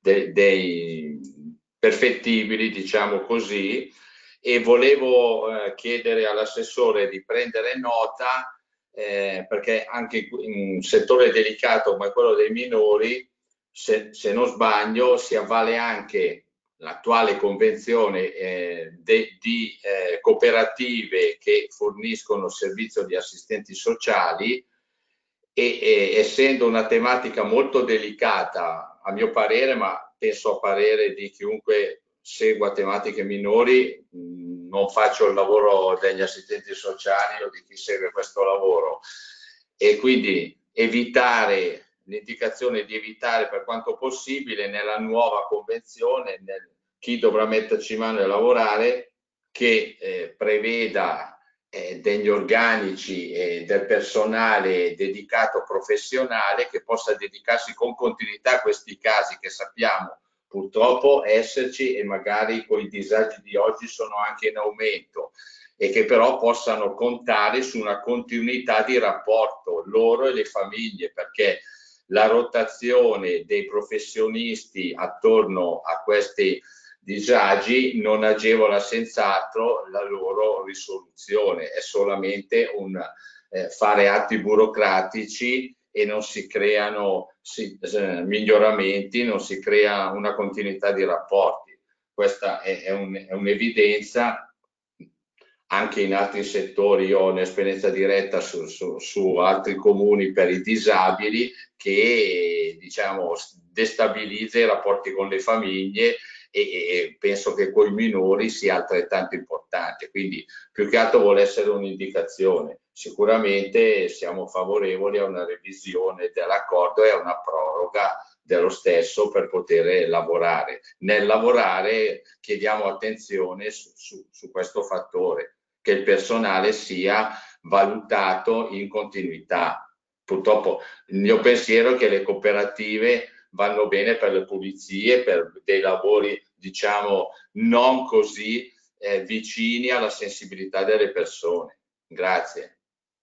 P: dei perfettibili, diciamo così, e volevo chiedere all'assessore di prendere nota, perché anche in un settore delicato come quello dei minori, se non sbaglio, si avvale anche l'attuale convenzione di cooperative che forniscono servizio di assistenti sociali, e essendo una tematica molto delicata a mio parere, ma penso a parere di chiunque segua tematiche minori, non faccio il lavoro degli assistenti sociali o di chi segue questo lavoro, e quindi l'indicazione di evitare per quanto possibile nella nuova convenzione, chi dovrà metterci mano e lavorare, che preveda degli organici e del personale dedicato professionale che possa dedicarsi con continuità a questi casi che sappiamo purtroppo esserci, e magari con i disagi di oggi sono anche in aumento, e che però possano contare su una continuità di rapporto loro e le famiglie, perché la rotazione dei professionisti attorno a questi disagi non agevola senz'altro la loro risoluzione, è solamente un fare atti burocratici e non si creano miglioramenti, non si crea una continuità di rapporti. Questa è un'evidenza. Anche in altri settori, io ho un'esperienza diretta su altri comuni per i disabili, che diciamo destabilizza i rapporti con le famiglie, e penso che con i minori sia altrettanto importante. Quindi più che altro vuole essere un'indicazione. Sicuramente siamo favorevoli a una revisione dell'accordo e a una proroga dello stesso per poter lavorare. Nel lavorare chiediamo attenzione su questo fattore, che il personale sia valutato in continuità. Purtroppo il mio pensiero è che le cooperative vanno bene per le pulizie, per dei lavori diciamo non così vicini alla sensibilità delle persone. Grazie.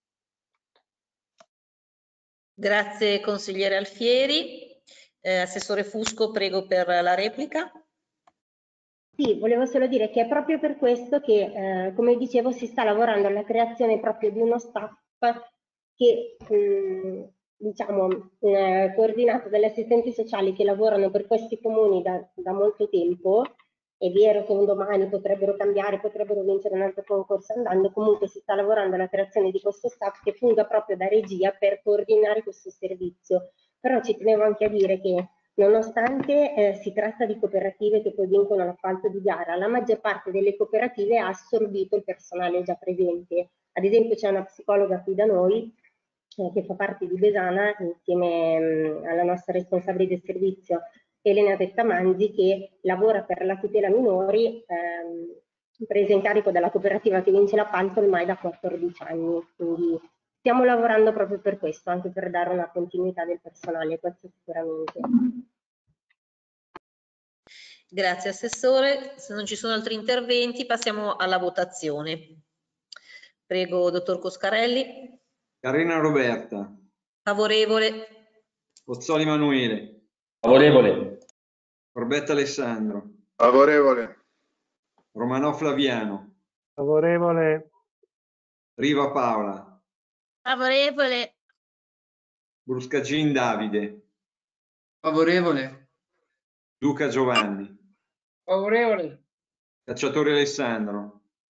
B: Grazie consigliere Alfieri. Assessore Fusco, prego per la replica.
T: Sì, volevo solo dire che è proprio per questo che, come dicevo, si sta lavorando alla creazione proprio di uno staff che diciamo, coordinato dagli assistenti sociali che lavorano per questi comuni da molto tempo. È vero che un domani potrebbero cambiare, potrebbero vincere un altro concorso andando, comunque si sta lavorando alla creazione di questo staff che funga proprio da regia per coordinare questo servizio. Però ci tenevo anche a dire che nonostante si tratta di cooperative che poi vincono l'appalto di gara, la maggior parte delle cooperative ha assorbito il personale già presente, Ad esempio c'è una psicologa qui da noi che fa parte di Besana insieme alla nostra responsabile del servizio Elena Tettamanzi, che lavora per la tutela minori, presa in carico dalla cooperativa che vince l'appalto ormai da 14 anni. Quindi stiamo lavorando proprio per questo, anche per dare una continuità del personale, questo sicuramente.
B: Grazie Assessore. Se non ci sono altri interventi passiamo alla votazione. Prego, dottor Coscarelli.
K: Carina Roberta.
B: Favorevole.
K: Pozzoli Emanuele.
D: Favorevole.
K: Corbetta Alessandro.
E: Favorevole.
K: Romanò Flaviano.
O: Favorevole.
K: Riva Paola.
L: Favorevole.
K: Bruscagin Davide.
J: Favorevole.
K: Luca Giovanni.
J: Favorevole.
K: Cacciatore Alessandro.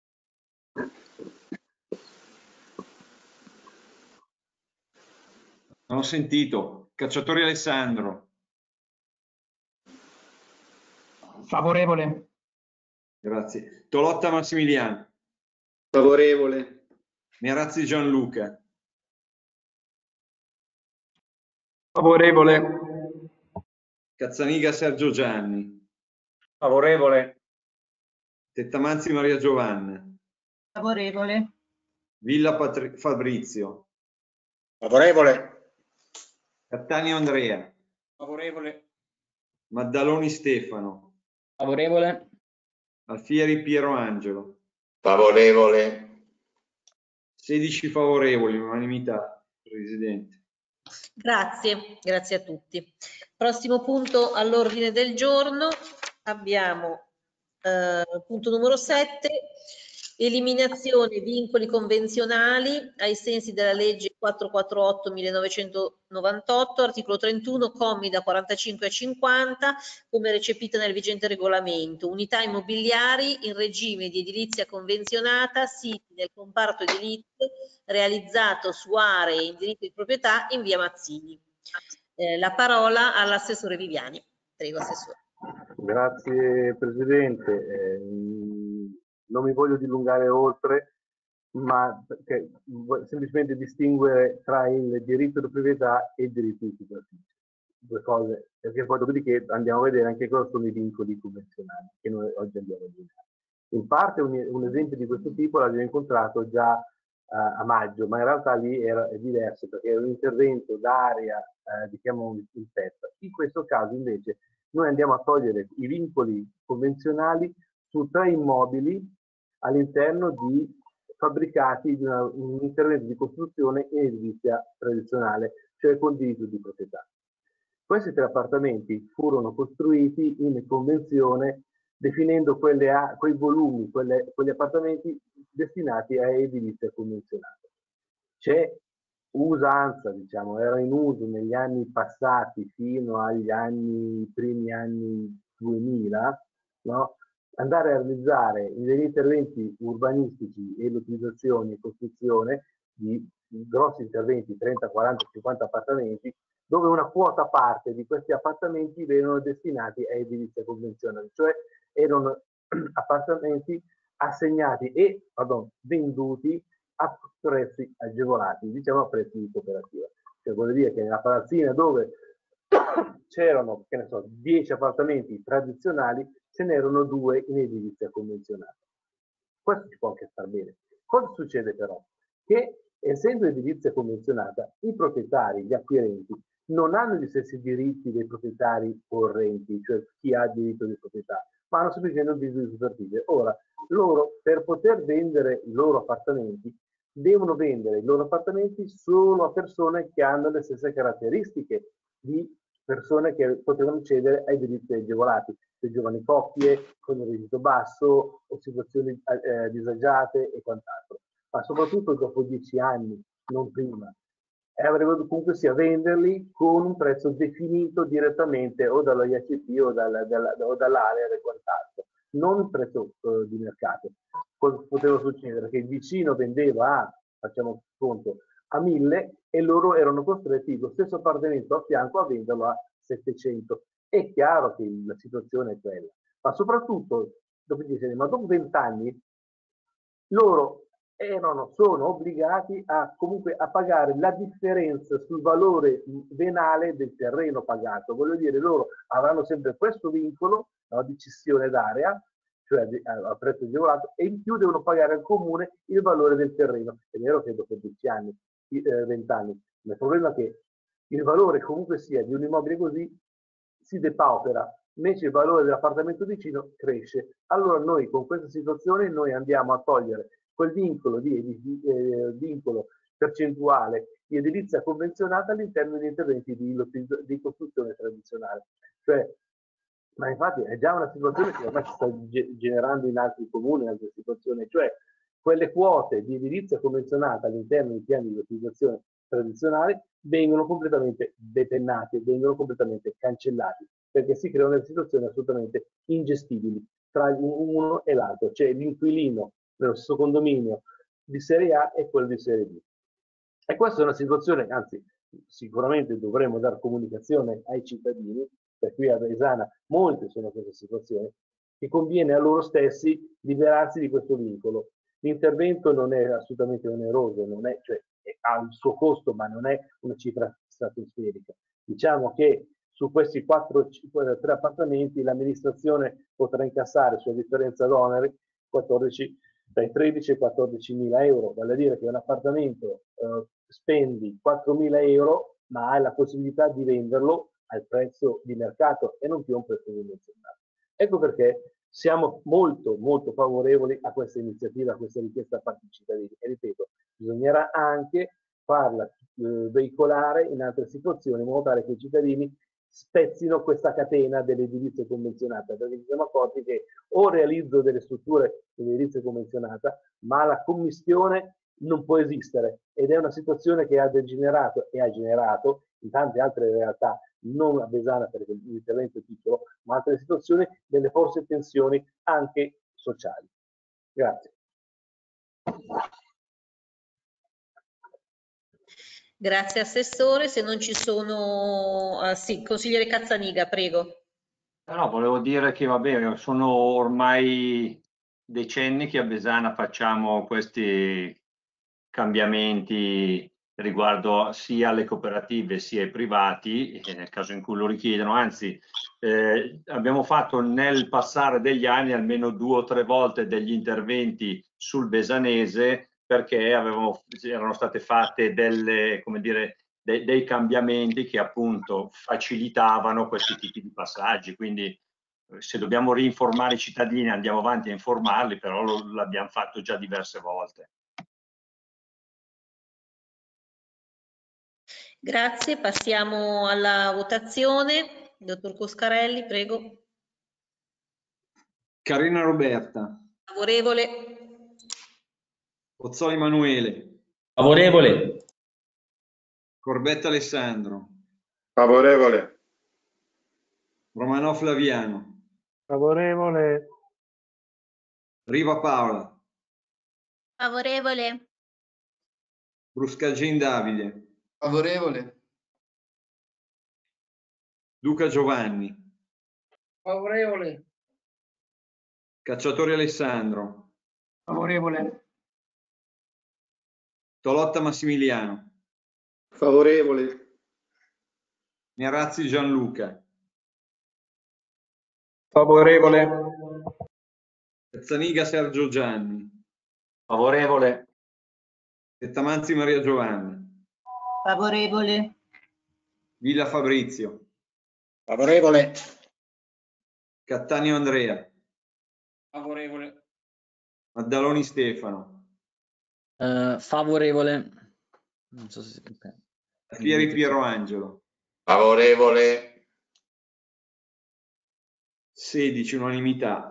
K: Non ho sentito. Cacciatore Alessandro.
H: Favorevole.
K: Grazie. Tolotta Massimiliano.
U: Favorevole.
K: Merazzi Gianluca.
S: Favorevole.
K: Cazzaniga Sergio Gianni.
F: Favorevole.
K: Tettamanzi Maria Giovanna.
G: Favorevole.
K: Villa Fabrizio.
Q: Favorevole.
K: Cattaneo Andrea.
F: Favorevole.
K: Maddaloni Stefano.
I: Favorevole.
K: Alfieri Piero Angelo.
P: Favorevole.
K: 16 favorevoli, unanimità, Presidente.
B: Grazie, grazie a tutti. Prossimo punto all'ordine del giorno abbiamo punto numero 7, eliminazione vincoli convenzionali ai sensi della legge 448/1998, articolo 31, commi da 45 a 50, come recepita nel vigente regolamento. Unità immobiliari in regime di edilizia convenzionata, siti nel comparto edilizio realizzato su aree in diritto di proprietà in via Mazzini. La parola all'assessore Viviani. Prego, assessore.
R: Grazie Presidente. Non mi voglio dilungare oltre, ma semplicemente distinguere tra il diritto di proprietà e il diritto di superficie. Due cose, perché poi dopodiché andiamo a vedere anche cosa sono i vincoli convenzionali che noi oggi andiamo a vedere. In parte un esempio di questo tipo l'abbiamo incontrato già a maggio, ma in realtà lì è diverso perché è un intervento d'area, diciamo in testa. In questo caso invece noi andiamo a togliere i vincoli convenzionali su 3 immobili all'interno di fabbricati di un intervento di costruzione in edilizia tradizionale, cioè con diritto di proprietà. Questi 3 appartamenti furono costruiti in convenzione definendo quei volumi, quegli appartamenti destinati a edilizia convenzionata. C'è usanza, diciamo, era in uso negli anni passati fino agli primi anni 2000, no? Andare a realizzare degli interventi urbanistici e l'utilizzazione e costruzione di grossi interventi, 30, 40, 50 appartamenti, dove una quota parte di questi appartamenti venivano destinati a edilizia convenzionale, cioè erano appartamenti assegnati venduti a prezzi agevolati, diciamo a prezzi di cooperativa. Cioè vuol dire che nella palazzina dove c'erano, che ne so, 10 appartamenti tradizionali, ce n'erano 2 in edilizia convenzionata. Questo ci può anche star bene. Cosa succede però? Che essendo edilizia convenzionata, i proprietari, gli acquirenti, non hanno gli stessi diritti dei proprietari correnti, cioè chi ha diritto di proprietà, ma hanno semplicemente un diritto di superficie. Ora, loro per poter vendere i loro appartamenti, devono vendere i loro appartamenti solo a persone che hanno le stesse caratteristiche di persone che potevano accedere ai diritti agevolati, le giovani coppie con un reddito basso o situazioni disagiate e quant'altro, ma soprattutto dopo 10 anni, non prima. E avrebbero comunque sia venderli con un prezzo definito direttamente o dallo IACP o dall'area e quant'altro, non il prezzo di mercato. Cosa poteva succedere? Che il vicino vendeva facciamo conto, a 1000 e loro erano costretti lo stesso appartamento a fianco a venderlo a 700. È chiaro che la situazione è quella, ma soprattutto dopo 10 anni, ma dopo 20 anni loro erano, sono obbligati comunque a pagare la differenza sul valore venale del terreno pagato. Voglio dire, loro avranno sempre questo vincolo, no, di cessione d'area, cioè a prezzo agevolato, e in più devono pagare al comune il valore del terreno. È vero che dopo 10 anni, 20 anni, ma il problema è che il valore comunque sia di un immobile così si depaupera, invece il valore dell'appartamento vicino cresce. Allora noi con questa situazione noi andiamo a togliere quel vincolo vincolo percentuale di edilizia convenzionata all'interno degli interventi di costruzione tradizionale. Cioè, ma infatti è già una situazione che ormai si sta generando in altri comuni, in altre situazioni, cioè quelle quote di edilizia convenzionata all'interno dei piani di utilizzazione tradizionali vengono completamente depennati, vengono completamente cancellati, perché si creano delle situazioni assolutamente ingestibili tra uno e l'altro, cioè l'inquilino nello stesso condominio di serie A e quello di serie B. E questa è una situazione, anzi sicuramente dovremmo dare comunicazione ai cittadini, per cui a Vesana molte sono queste situazioni, che conviene a loro stessi liberarsi di questo vincolo. L'intervento non è assolutamente oneroso, non è, cioè, ha il suo costo, ma non è una cifra stratosferica. Diciamo che su questi 3 appartamenti l'amministrazione potrà incassare sulla differenza d'oneri dai 13 ai 14 mila euro, vale a dire che un appartamento spendi 4 mila euro, ma hai la possibilità di venderlo al prezzo di mercato e non più a un prezzo dimensionato. Ecco perché siamo molto molto favorevoli a questa iniziativa, a questa richiesta da parte dei cittadini, e ripeto, bisognerà anche farla veicolare in altre situazioni in modo tale che i cittadini spezzino questa catena dell'edilizia convenzionata, perché ci siamo accorti che o realizzo delle strutture dell'edilizia convenzionata, ma la commistione non può esistere, ed è una situazione che ha degenerato e ha generato in tante altre realtà, non a Vesana perché l'intervento è piccolo, ma altre situazioni delle forti tensioni anche sociali. Grazie.
B: Grazie Assessore, se non ci sono... sì, consigliere Cazzaniga, prego.
C: No, volevo dire che va bene, sono ormai decenni che a Vesana facciamo questi cambiamenti riguardo sia alle cooperative sia ai privati, nel caso in cui lo richiedono, anzi abbiamo fatto nel passare degli anni almeno 2 o 3 volte degli interventi sul vesanese, perché erano state fatte delle, come dire, dei cambiamenti che appunto facilitavano questi tipi di passaggi. Quindi se dobbiamo rinformare i cittadini andiamo avanti a informarli, però l'abbiamo fatto già diverse volte.
B: Grazie, passiamo alla votazione. Dottor Coscarelli, prego.
K: Carina Roberta.
B: Favorevole.
K: Pozzoli Emanuele.
D: Favorevole.
K: Corbetta Alessandro.
E: Favorevole.
K: Romanò Flaviano.
O: Favorevole.
K: Riva Paola.
L: Favorevole.
K: Bruscagin Davide.
J: Favorevole.
K: Luca Giovanni.
M: Favorevole.
K: Cacciatori Alessandro.
M: Favorevole.
K: Tolotta Massimiliano.
U: Favorevole.
K: Miarazzi Gianluca.
S: Favorevole.
K: Cazzaniga Sergio Gianni.
C: Favorevole.
K: Tettamanzi Maria Giovanna.
G: Favorevole.
K: Villa Fabrizio.
Q: Favorevole.
K: Cattaneo Andrea.
M: Favorevole.
K: Maddaloni Stefano.
I: Favorevole. Non so se
K: Pieri Piero Angelo.
P: Favorevole.
K: 16, unanimità.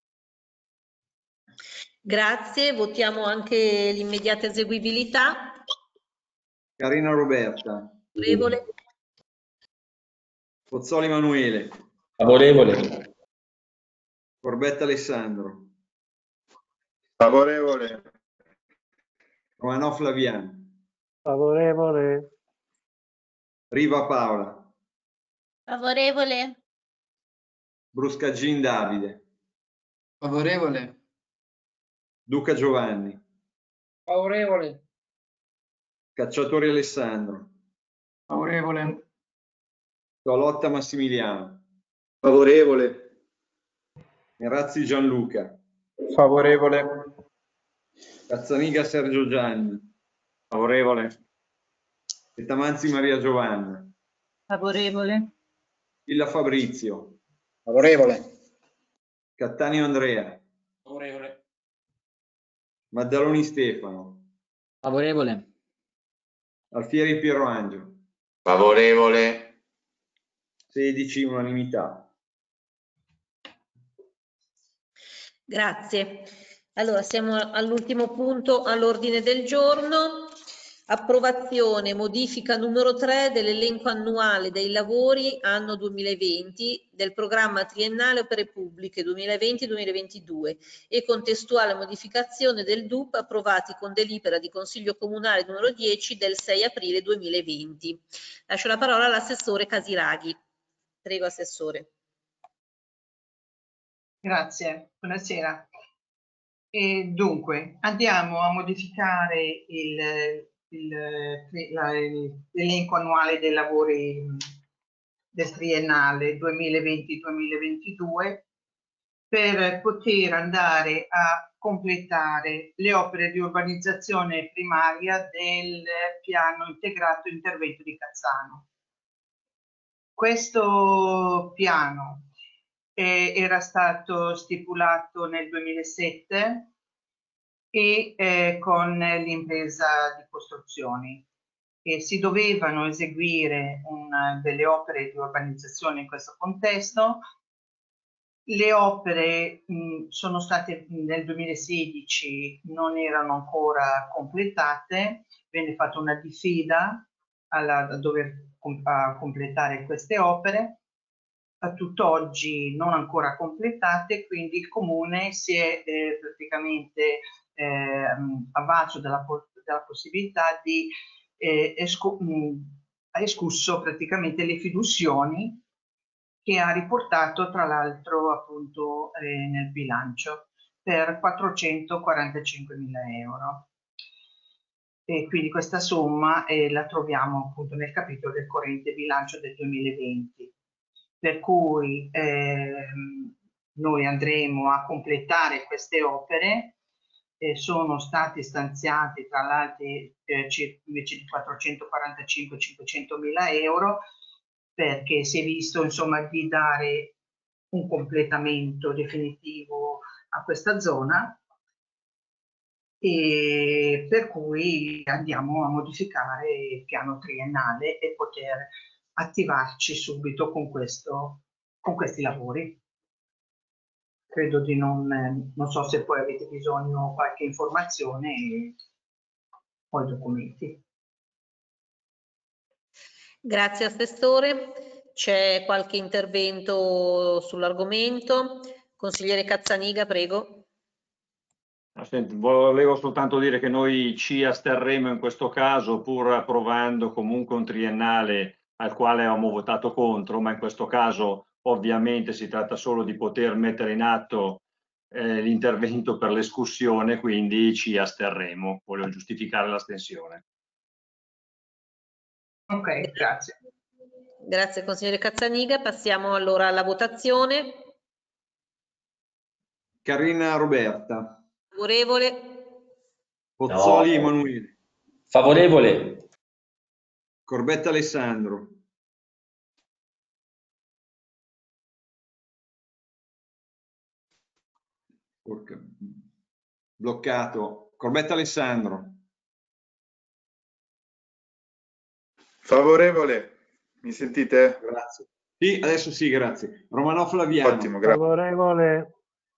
B: Grazie, votiamo anche l'immediata eseguibilità.
K: Carina Roberta.
B: Favorevole.
K: Pozzoli Emanuele.
D: Favorevole.
K: Corbetta Alessandro.
E: Favorevole.
K: Romanò Flaviano.
O: Favorevole.
K: Riva Paola.
L: Favorevole.
K: Bruscagin Davide.
J: Favorevole.
K: Luca Giovanni.
M: Favorevole.
K: Cacciatori Alessandro.
M: Favorevole.
K: Tolotta Massimiliano.
U: Favorevole.
K: Merazzi Gianluca.
S: Favorevole.
K: Cazzaniga Sergio Gianni.
C: Favorevole.
K: Tettamanzi Maria Giovanna.
G: Favorevole.
K: Villa Fabrizio.
Q: Favorevole.
K: Cattaneo Andrea.
M: Favorevole.
K: Maddaloni Stefano.
I: Favorevole.
K: Alfieri Piero Angelo.
P: Favorevole.
K: 16 unanimità.
B: Grazie. Allora, siamo all'ultimo punto all'ordine del giorno. Approvazione, modifica numero 3 dell'elenco annuale dei lavori anno 2020 del programma triennale opere pubbliche 2020-2022 e contestuale modificazione del DUP approvati con delibera di Consiglio Comunale numero 10 del 6 aprile 2020. Lascio la parola all'assessore Casiraghi. Prego, assessore.
G: Grazie, buonasera. E dunque, andiamo a modificare l'elenco annuale dei lavori del triennale 2020-2022 per poter andare a completare le opere di urbanizzazione primaria del piano integrato intervento di Cazzano. Questo piano era stato stipulato nel 2007 e con l'impresa di costruzioni e si dovevano eseguire delle opere di urbanizzazione in questo contesto. Le opere sono state nel 2016, non erano ancora completate, venne fatta una diffida a dover completare queste opere. A tutt'oggi non ancora completate, quindi il Comune si è praticamente avvalso della possibilità di ha escusso praticamente le fiduzioni che ha riportato tra l'altro appunto nel bilancio per 445.000 euro. E quindi questa somma la troviamo appunto nel capitolo del corrente bilancio del 2020. Per cui noi andremo a completare queste opere, sono stati stanziati tra l'altro invece di 445-500.000 euro, perché si è visto insomma di dare un completamento definitivo a questa zona, e per cui andiamo a modificare il piano triennale e poter attivarci subito con questi lavori. Credo di non so se poi avete bisogno di qualche informazione o i documenti.
B: Grazie assessore. C'è qualche intervento sull'argomento? Consigliere Cazzaniga, prego.
C: Senti, volevo soltanto dire che noi ci asterremo in questo caso, pur approvando comunque un triennale al quale avevamo votato contro, ma in questo caso ovviamente si tratta solo di poter mettere in atto l'intervento per l'escussione, quindi ci asterremo. Volevo giustificare l'astensione.
G: Ok, grazie.
B: Grazie consigliere Cazzaniga. Passiamo allora alla votazione.
K: Carina Roberta.
B: Favorevole.
K: Pozzoli
D: No.
K: Emanuele.
D: Favorevole.
K: Corbetta Alessandro. Bloccato. Corbetta Alessandro.
E: Favorevole. Mi sentite?
K: Grazie. Sì, adesso sì, grazie. Romano Flaviano.
E: Ottimo, grazie.
O: Favorevole.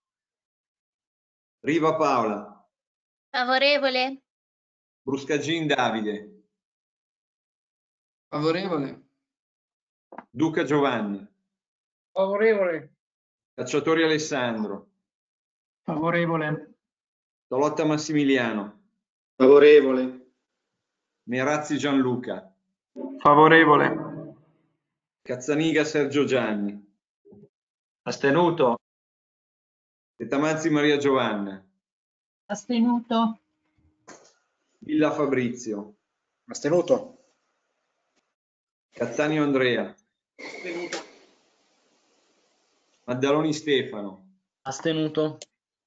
K: Riva Paola.
L: Favorevole.
K: Bruscagin Davide.
J: Favorevole.
K: Duca Giovanni.
M: Favorevole.
K: Cacciatori Alessandro.
M: Favorevole.
K: Tolotta Massimiliano.
U: Favorevole.
K: Merazzi Gianluca.
S: Favorevole.
K: Cazzaniga Sergio Gianni.
C: Astenuto.
K: Tettamanzi Maria Giovanna.
G: Astenuto.
K: Villa Fabrizio.
Q: Astenuto.
K: Cattaneo Andrea.
I: Astenuto.
K: Maddaloni Stefano.
I: Astenuto.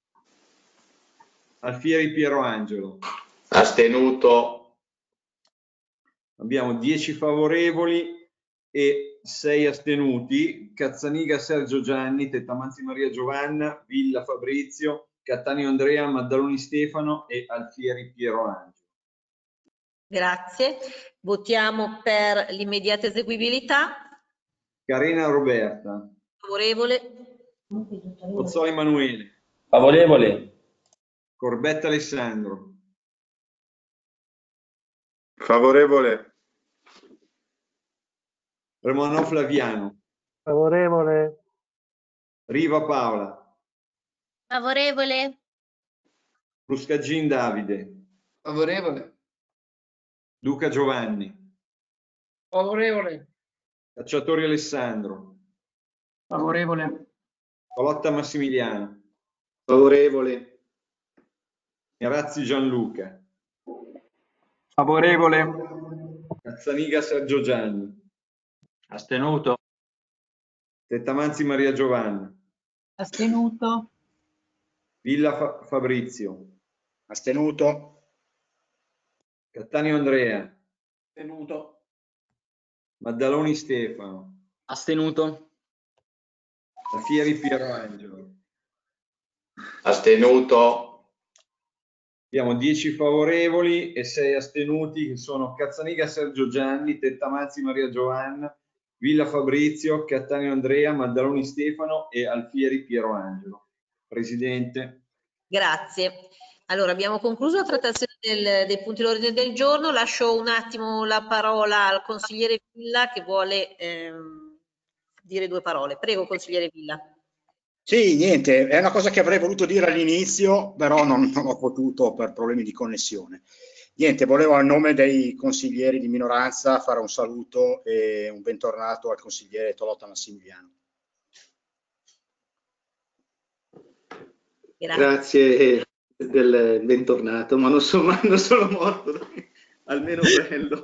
K: Alfieri Piero Angelo.
P: Astenuto.
K: Abbiamo 10 favorevoli e 6 astenuti. Cazzaniga Sergio Gianni, Tettamanzi Maria Giovanna, Villa Fabrizio, Cattaneo Andrea, Maddaloni Stefano e Alfieri Piero Angelo.
B: Grazie. Votiamo per l'immediata eseguibilità.
K: Carena Roberta.
B: Favorevole.
K: Pozzoli Emanuele.
D: Favorevole.
K: Corbetta Alessandro.
E: Favorevole.
K: Romano Flaviano.
O: Favorevole.
K: Riva Paola.
L: Favorevole.
K: Ruscaggin Davide.
J: Favorevole.
K: Duca Giovanni.
M: Favorevole.
K: Cacciatori Alessandro.
M: Favorevole.
K: Colotta Massimiliano.
U: Favorevole.
K: Mirazzi Gianluca.
S: Favorevole.
K: Cazzaniga Sergio Gianni.
C: Astenuto.
K: Tettamanzi Maria Giovanna.
G: Astenuto.
K: Villa Fabrizio.
Q: Astenuto.
K: Cattaneo Andrea.
I: Astenuto.
K: Maddaloni Stefano.
I: Astenuto.
K: Alfieri Piero Angelo.
P: Astenuto.
K: Abbiamo 10 favorevoli e 6 astenuti che sono Cazzaniga Sergio Gianni, Tettamanzi Maria Giovanna, Villa Fabrizio, Cattaneo Andrea, Maddaloni Stefano e Alfieri Piero Angelo. Presidente.
B: Grazie. Allora, abbiamo concluso la trattazione dei punti all'ordine del giorno. Lascio un attimo la parola al consigliere Villa che vuole dire due parole. Prego, consigliere Villa.
Q: Sì, niente, è una cosa che avrei voluto dire all'inizio, però non ho potuto per problemi di connessione. Niente, volevo a nome dei consiglieri di minoranza fare un saluto e un bentornato al consigliere Tolotta Massimiliano.
U: Grazie del bentornato, ma non sono morto, almeno quello.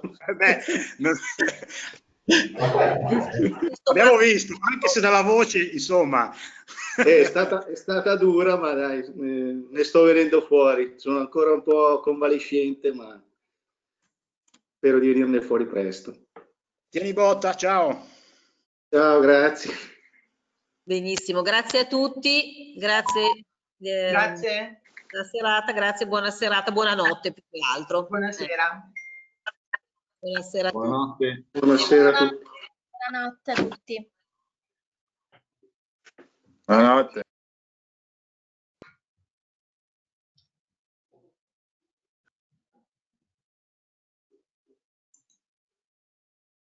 Q: Abbiamo visto, anche se dalla voce, insomma.
U: È stata dura, ma dai, ne sto venendo fuori. Sono ancora un po' convalescente, ma spero di venirne fuori presto.
Q: Tieni botta, ciao.
U: Ciao, grazie.
B: Benissimo, grazie a tutti. Grazie.
G: Grazie.
B: Buona serata, grazie, buona serata, buonanotte più che altro.
G: Buonasera.
B: Buonasera a tutti.
K: Buonanotte.
U: Buonasera a tutti.
L: Buonanotte a tutti.
E: Buonanotte.